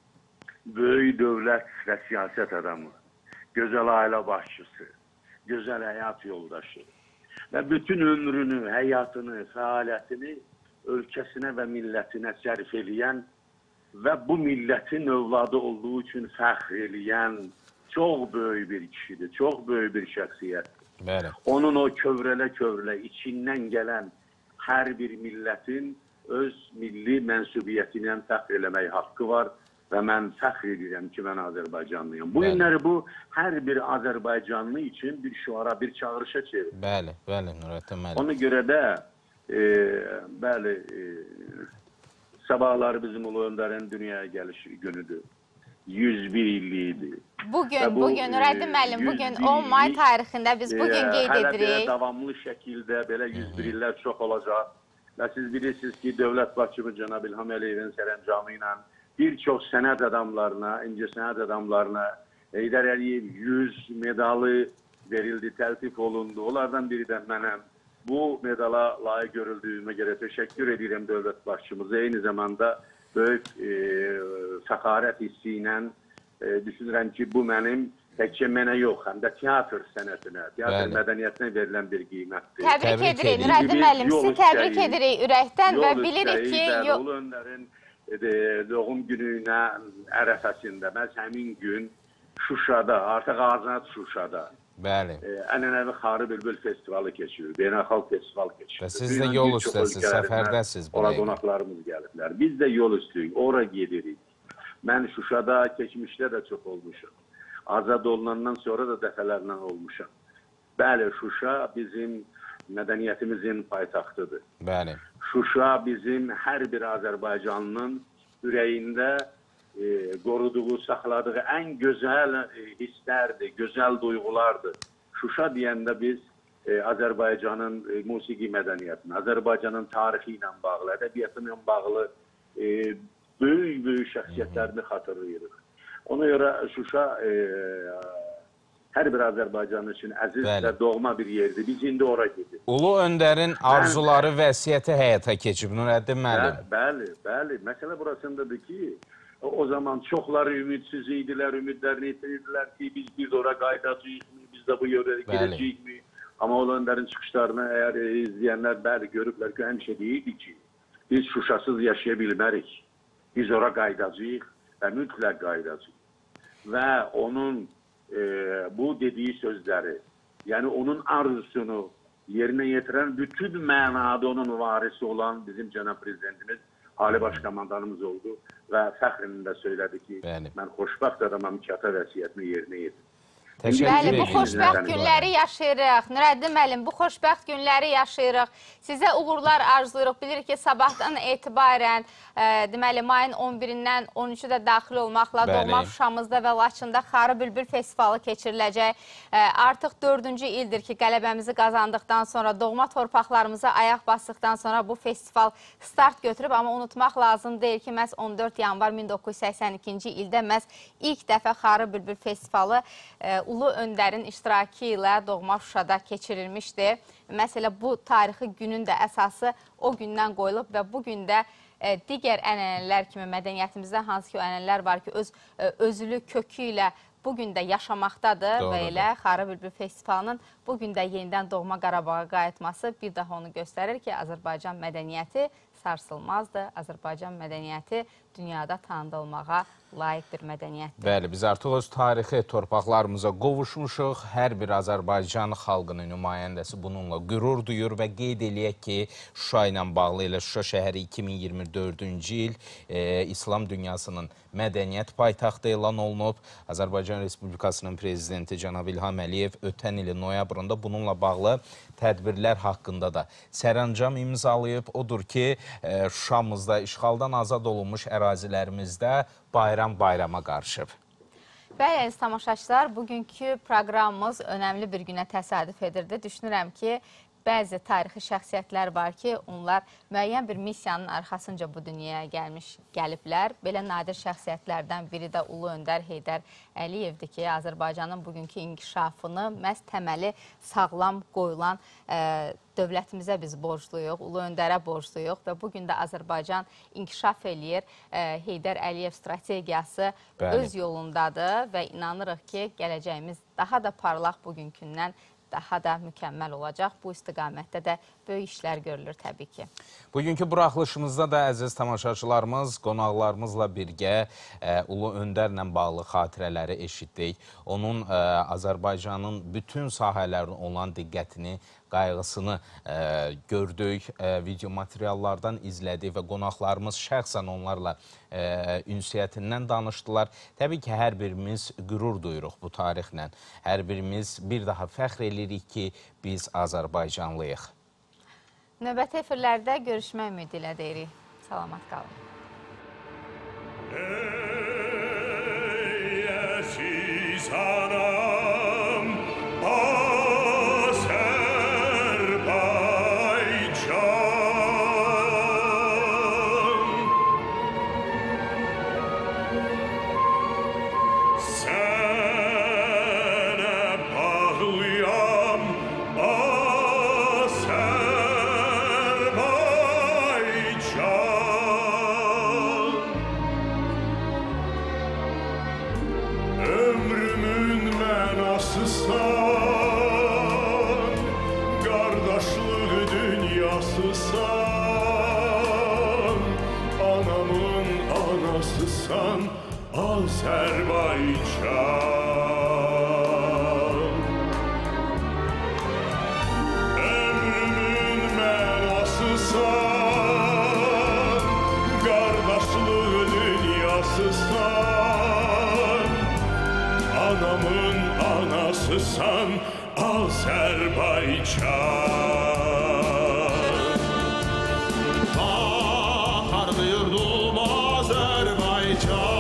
böyük dövlət və siyasət adamı, gözəl ailə başçısı, gözəl həyat yoldaşı və bütün ömrünü, həyatını, fəaliyyətini ölkəsinə və millətinə sərf eləyən və bu millətin övladı olduğu üçün fəxr eləyən çox böyük bir kişidir, çox böyük bir şəxsiyyətdir. Bəli. Onun o kövrələ-kövrələ içindən gələn hər bir millətin öz milli mənsubiyyətinə fəxr eləmək haqqı var və mən fəxr edirəm ki, mən Azərbaycanlıyım. Bu günləri bu, hər bir Azərbaycanlı üçün bir şüara, bir çağırışa çevirir. Bəli, bəli, Nurəddin müəllim. Ona görə də, e, bəli, e, sabahları bizim Ulu Öndərin dünyaya gəliş günüdür. yüz bir illiyidir. Bugün, bu, bugün, Nurəddin müəllim, bugün on may tarixində biz bugün e, qeyd edirik. Hələ belə davamlı şəkildə belə yüz bir illər çox olacaq. Və siz bilirsiniz ki, dövlət başçımız Cənab İlham Əliyevin sərəncamı ilə bir çox sənət adamlarına, incəsənət adamlarına Heydər Əliyev yüz medalı verildi, təltif olundu. Onlardan biri də mənəm. Bu medala layiq görüldüyümə görə təşəkkür edirəm dövlət başçımıza. Eyni zamanda böyük e, fəxarət hissi ilə e, düşünürəm ki, bu mənim təkcə mənə yox, həm də teatr sənətinə, teatr Bəli. mədəniyyətinə verilən bir qiymətdir. Təbrik edirik, Nurəddin müəllim, sizi təbrik edirik ürəkdən və bilirik ki... Ulu Öndərin doğum gününə ərəfəsində, məhz həmin gün Şuşada, artıq Azad Şuşada Bəli. ənənəvi Xarı Bülbül festivalı keçirir, beynəlxalq festival keçirir. Və siz də yol üstəsiz, səfərdəsiz. Ora qonaqlarımız gəliblər. Biz də yol üstüyük, ora gedirik. Mən Şuşada keçmişdə də çox olmuşam. Azad olunandan sonra da dəfələrlə olmuşam. Bəli, Şuşa bizim mədəniyyətimizin paytaxtıdır. Bəli. Şuşa bizim hər bir Azərbaycanlının ürəyində e, qoruduğu, saxladığı ən gözəl e, hisslərdir, gözəl duyğulardır. Şuşa deyəndə biz e, Azərbaycanın e, musiqi mədəniyyətini, Azərbaycanın tarixi ilə bağlı, ədəbiyyatı ilə bağlı e, böyük-böyük şəxsiyyətlərini xatırlayırıq. Ona görə Şuşa e, hər bir Azərbaycan üçün əziz Bəli. və doğma bir yerdir. Biz indi ora gedirik. Ulu Öndərin arzuları, vəsiyyəti həyata keçib, Nurəddin müəllim. Bəli, bəli. Məsələ burasındadır ki, o zaman çoxları ümidsiz idilər, ümidlərini itirdilər ki, biz bir ora qaydacağıq mı, biz də bu yörə gedəcəyik mi? Amma Ulu Öndərin çıxışlarını əgər e, izləyənlər bəli görüblər ki, həmişə deyirdi ki, biz Şuşasız yaşaya bilmərik. Biz ora qaydacağıq və mütləq qaydacağıq. Və onun e, bu dediyi sözləri, yəni onun arzusunu yerinə yetirən bütün mənada onun varisi olan bizim cənab prezidentimiz Ali Başkomandanımız oldu və fəxrinin də söylədi ki, Bəli. mən xoşbəxt adamam ki, ata vəsiyyətini yerinə yetir. Bəli, bu xoşbəxt günləri yaşayırıq. Nurəddin müəllim, bu xoşbəxt günləri yaşayırıq. Sizə uğurlar arzulayırıq. Bilirik ki, sabahdan etibarən, e, deməli, mayın on birindən on üçü də daxil olmaqla Bəli. Doğma Şuşamızda və Laçında Xarı Bülbül Festivalı keçiriləcək. E, artıq dördüncü ildir ki, qələbəmizi qazandıqdan sonra, doğma torpaqlarımıza ayaq basdıqdan sonra bu festival start götürüb. Amma unutmaq lazım deyil ki, məhz on dörd yanvar min doqquz yüz səksən ikinci ildə məhz ilk dəfə Xarı Bülbül Festivalı e, Ulu Öndərin iştirakı ilə Doğma Şuşada keçirilmişdi. Məsələ bu tarixi günün də əsası o gündən qoyulub və bu gündə e, digər ənənələr kimi mədəniyyətimizdə hansı ki o ənənələr var ki, öz e, özülü kökü ilə bu gün də yaşamaqdadır Doğrudur. Və elə Xarı Bülbül Festivalının bu gün də yenidən Doğma Qarabağa qayıtması bir daha onu göstərir ki, Azərbaycan mədəniyyəti sarsılmazdır. Azərbaycan mədəniyyəti dünyada tanıdılmağa layiq bir mədəniyyətdir. Bəli, biz artıq öz tarixi torpaqlarımıza qovuşmuşuq. Hər bir Azərbaycan xalqının nümayəndəsi bununla qürur duyur və qeyd eləyək ki, Şuşa ilə bağlı ilə Şuşa şəhəri iki min iyirmi dördüncü il e, İslam dünyasının mədəniyyət paytaxtı elan olunub. Azərbaycan Respublikasının prezidenti cənab İlham Əliyev ötən ilin noyabrında bununla bağlı tədbirlər haqqında da sərəncam imzalayıb. Odur ki, e, Şuşamızda işğaldan azad olunmuş ərazilərimizdə bayram bayrama qarışıb. Bəli, əziz tamaşaçılar, bugünkü proqramımız önəmli bir günə təsadüf edirdi. Düşünürəm ki, bəzi tarixi şəxsiyyətlər var ki, onlar müəyyən bir missiyanın arxasınca bu dünyaya gəlmiş, gəliblər. Belə nadir şəxsiyyətlərdən biri də Ulu Öndər Heydər Əliyevdir ki, Azərbaycanın bugünkü inkişafını məhz təməli sağlam qoyulan e, dövlətimizə biz borcluyuq, Ulu Öndərə borcluyuq və bugün də Azərbaycan inkişaf eləyir. E, Heydər Əliyev strategiyası Bəli. Öz yolundadır və inanırıq ki, gələcəyimiz daha da parlaq bugünkündən daha da mükəmməl olacaq. Bu istiqamətdə də böyük işlər görülür təbii ki. Bugünkü buraxılışımızda da əziz tamaşaçılarımız, qonaqlarımızla birgə e, Ulu Öndərlə bağlı xatirələri eşitdik. Onun e, Azərbaycanın bütün sahələrinə olan diqqətini, qayğısını e, gördük, e, video materiallardan izlədik və qonaqlarımız şəxsən onlarla e, ünsiyyətindən danışdılar. Təbii ki, hər birimiz qürur duyuruq bu tarixlə. Hər birimiz bir daha fəxr edirik ki, biz Azərbaycanlıyıq. Növbəti efirlərdə görüşmək ümidi ilə deyirik. Salamat qalın. Ey əziz anam, Azərbaycan. Ömrümün mənasısan, qardaşlıq dünyasısan, anamın anasısan, Azərbaycan. Bahardı yurdum Azərbaycan.